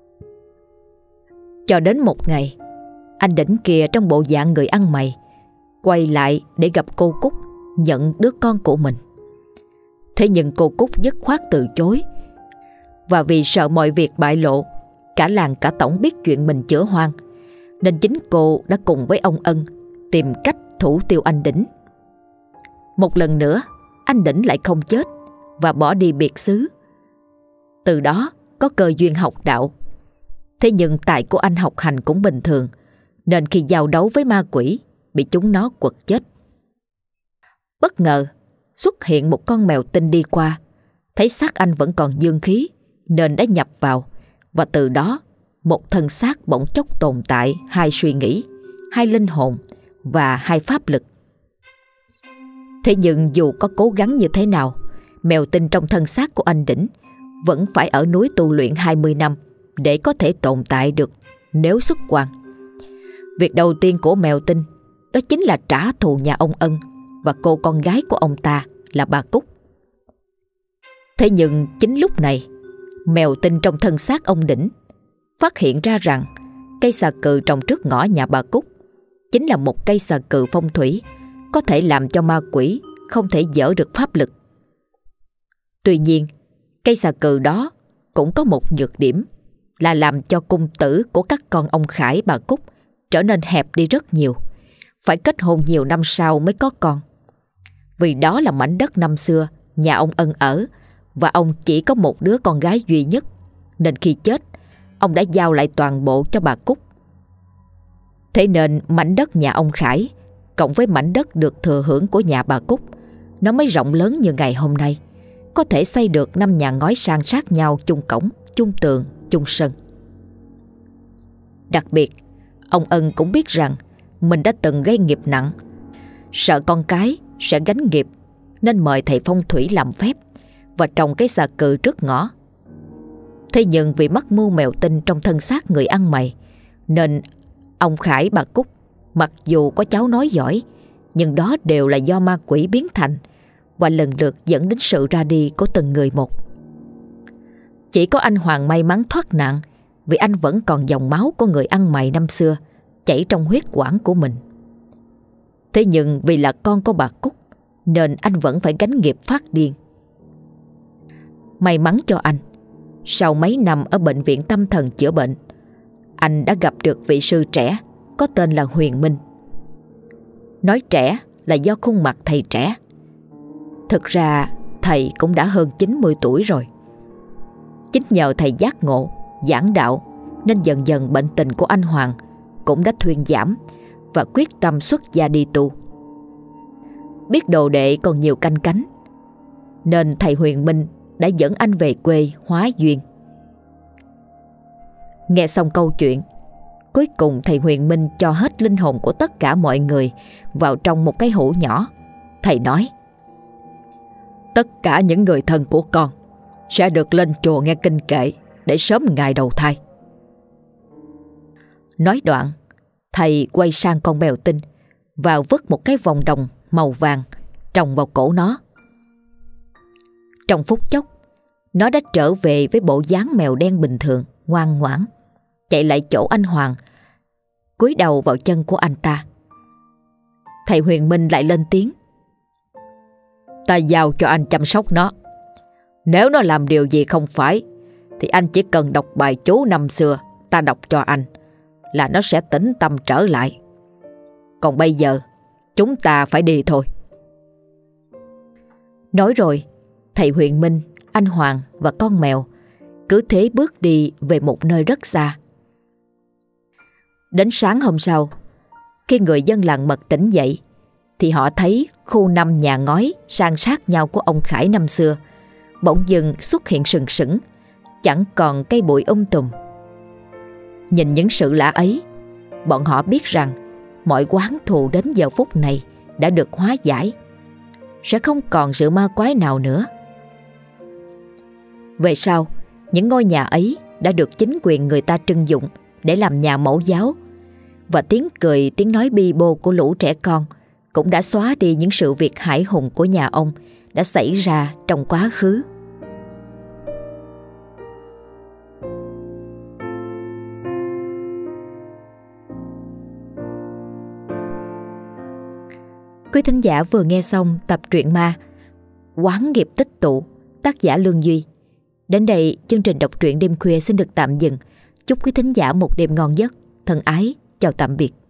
Cho đến một ngày, anh Đỉnh kia trong bộ dạng người ăn mày quay lại để gặp cô Cúc nhận đứa con của mình. Thế nhưng cô Cúc dứt khoát từ chối, và vì sợ mọi việc bại lộ, cả làng cả tổng biết chuyện mình chữa hoang, nên chính cô đã cùng với ông Ân tìm cách thủ tiêu anh Đỉnh. Một lần nữa, anh Đỉnh lại không chết và bỏ đi biệt xứ. Từ đó có cơ duyên học đạo. Thế nhưng tài của anh học hành cũng bình thường, nên khi giao đấu với ma quỷ bị chúng nó quật chết. Bất ngờ xuất hiện một con mèo tinh đi qua, thấy xác anh vẫn còn dương khí nên đã nhập vào, và từ đó một thân xác bỗng chốc tồn tại 2 suy nghĩ, 2 linh hồn và 2 pháp lực. Thế nhưng dù có cố gắng như thế nào, mèo tinh trong thân xác của anh Đỉnh vẫn phải ở núi tu luyện 20 năm để có thể tồn tại được nếu xuất quan. Việc đầu tiên của mèo tinh đó chính là trả thù nhà ông Ân và cô con gái của ông ta là bà Cúc. Thế nhưng chính lúc này, mèo tinh trong thân xác ông Đỉnh phát hiện ra rằng cây xà cừ trồng trước ngõ nhà bà Cúc chính là một cây xà cừ phong thủy, có thể làm cho ma quỷ không thể dỡ được pháp lực. Tuy nhiên, cây xà cừ đó cũng có một nhược điểm là làm cho cung tử của các con ông Khải bà Cúc trở nên hẹp đi rất nhiều, phải kết hôn nhiều năm sau mới có con. Vì đó là mảnh đất năm xưa nhà ông Ân ở, và ông chỉ có một đứa con gái duy nhất, nên khi chết, ông đã giao lại toàn bộ cho bà Cúc. Thế nên mảnh đất nhà ông Khải cộng với mảnh đất được thừa hưởng của nhà bà Cúc, nó mới rộng lớn như ngày hôm nay, có thể xây được 5 nhà ngói san sát nhau, chung cổng, chung tường, chung sân. Đặc biệt, ông Ân cũng biết rằng mình đã từng gây nghiệp nặng, sợ con cái sẽ gánh nghiệp, nên mời thầy phong thủy làm phép và trồng cái xà cừ trước ngõ. Thế nhưng vì mắc mưu mèo tinh trong thân xác người ăn mày, nên ông Khải, bà Cúc, mặc dù có cháu nói giỏi, nhưng đó đều là do ma quỷ biến thành và lần lượt dẫn đến sự ra đi của từng người một. Chỉ có anh Hoàng may mắn thoát nạn, vì anh vẫn còn dòng máu của người ăn mày năm xưa chảy trong huyết quản của mình. Thế nhưng vì là con của bà Cúc, nên anh vẫn phải gánh nghiệp phát điên. May mắn cho anh, sau mấy năm ở bệnh viện tâm thần chữa bệnh, anh đã gặp được vị sư trẻ có tên là Huyền Minh. Nói trẻ là do khuôn mặt thầy trẻ. Thực ra thầy cũng đã hơn 90 tuổi rồi. Chính nhờ thầy giác ngộ, giảng đạo, nên dần dần bệnh tình của anh Hoàng cũng đã thuyên giảm và quyết tâm xuất gia đi tu. Biết đồ đệ còn nhiều canh cánh, nên thầy Huyền Minh đã dẫn anh về quê hóa duyên. Nghe xong câu chuyện, cuối cùng thầy Huyền Minh cho hết linh hồn của tất cả mọi người vào trong một cái hũ nhỏ. Thầy nói: tất cả những người thân của con sẽ được lên chùa nghe kinh kệ để sớm ngày đầu thai. Nói đoạn, thầy quay sang con mèo tinh và vứt một cái vòng đồng màu vàng trồng vào cổ nó. Trong phút chốc, nó đã trở về với bộ dáng mèo đen bình thường, ngoan ngoãn, chạy lại chỗ anh Hoàng, cúi đầu vào chân của anh ta. Thầy Huyền Minh lại lên tiếng: ta giao cho anh chăm sóc nó. Nếu nó làm điều gì không phải, thì anh chỉ cần đọc bài chú năm xưa ta đọc cho anh là nó sẽ tĩnh tâm trở lại. Còn bây giờ chúng ta phải đi thôi. Nói rồi, thầy Huyền Minh, anh Hoàng và con mèo cứ thế bước đi về một nơi rất xa. Đến sáng hôm sau, khi người dân làng Mật tỉnh dậy, thì họ thấy khu 5 nhà ngói san sát nhau của ông Khải năm xưa bỗng dưng xuất hiện sừng sững, chẳng còn cây bụi tùm. Nhìn những sự lạ ấy, bọn họ biết rằng mọi oán thù đến giờ phút này đã được hóa giải, sẽ không còn sự ma quái nào nữa. Về sau, những ngôi nhà ấy đã được chính quyền người ta trưng dụng để làm nhà mẫu giáo, và tiếng cười, tiếng nói bi bô của lũ trẻ con cũng đã xóa đi những sự việc hãi hùng của nhà ông đã xảy ra trong quá khứ. Quý thính giả vừa nghe xong tập truyện ma Oán nghiệp tích tụ, tác giả Lương Duy. Đến đây chương trình đọc truyện đêm khuya xin được tạm dừng. Chúc quý thính giả một đêm ngon giấc. Thân ái, chào tạm biệt.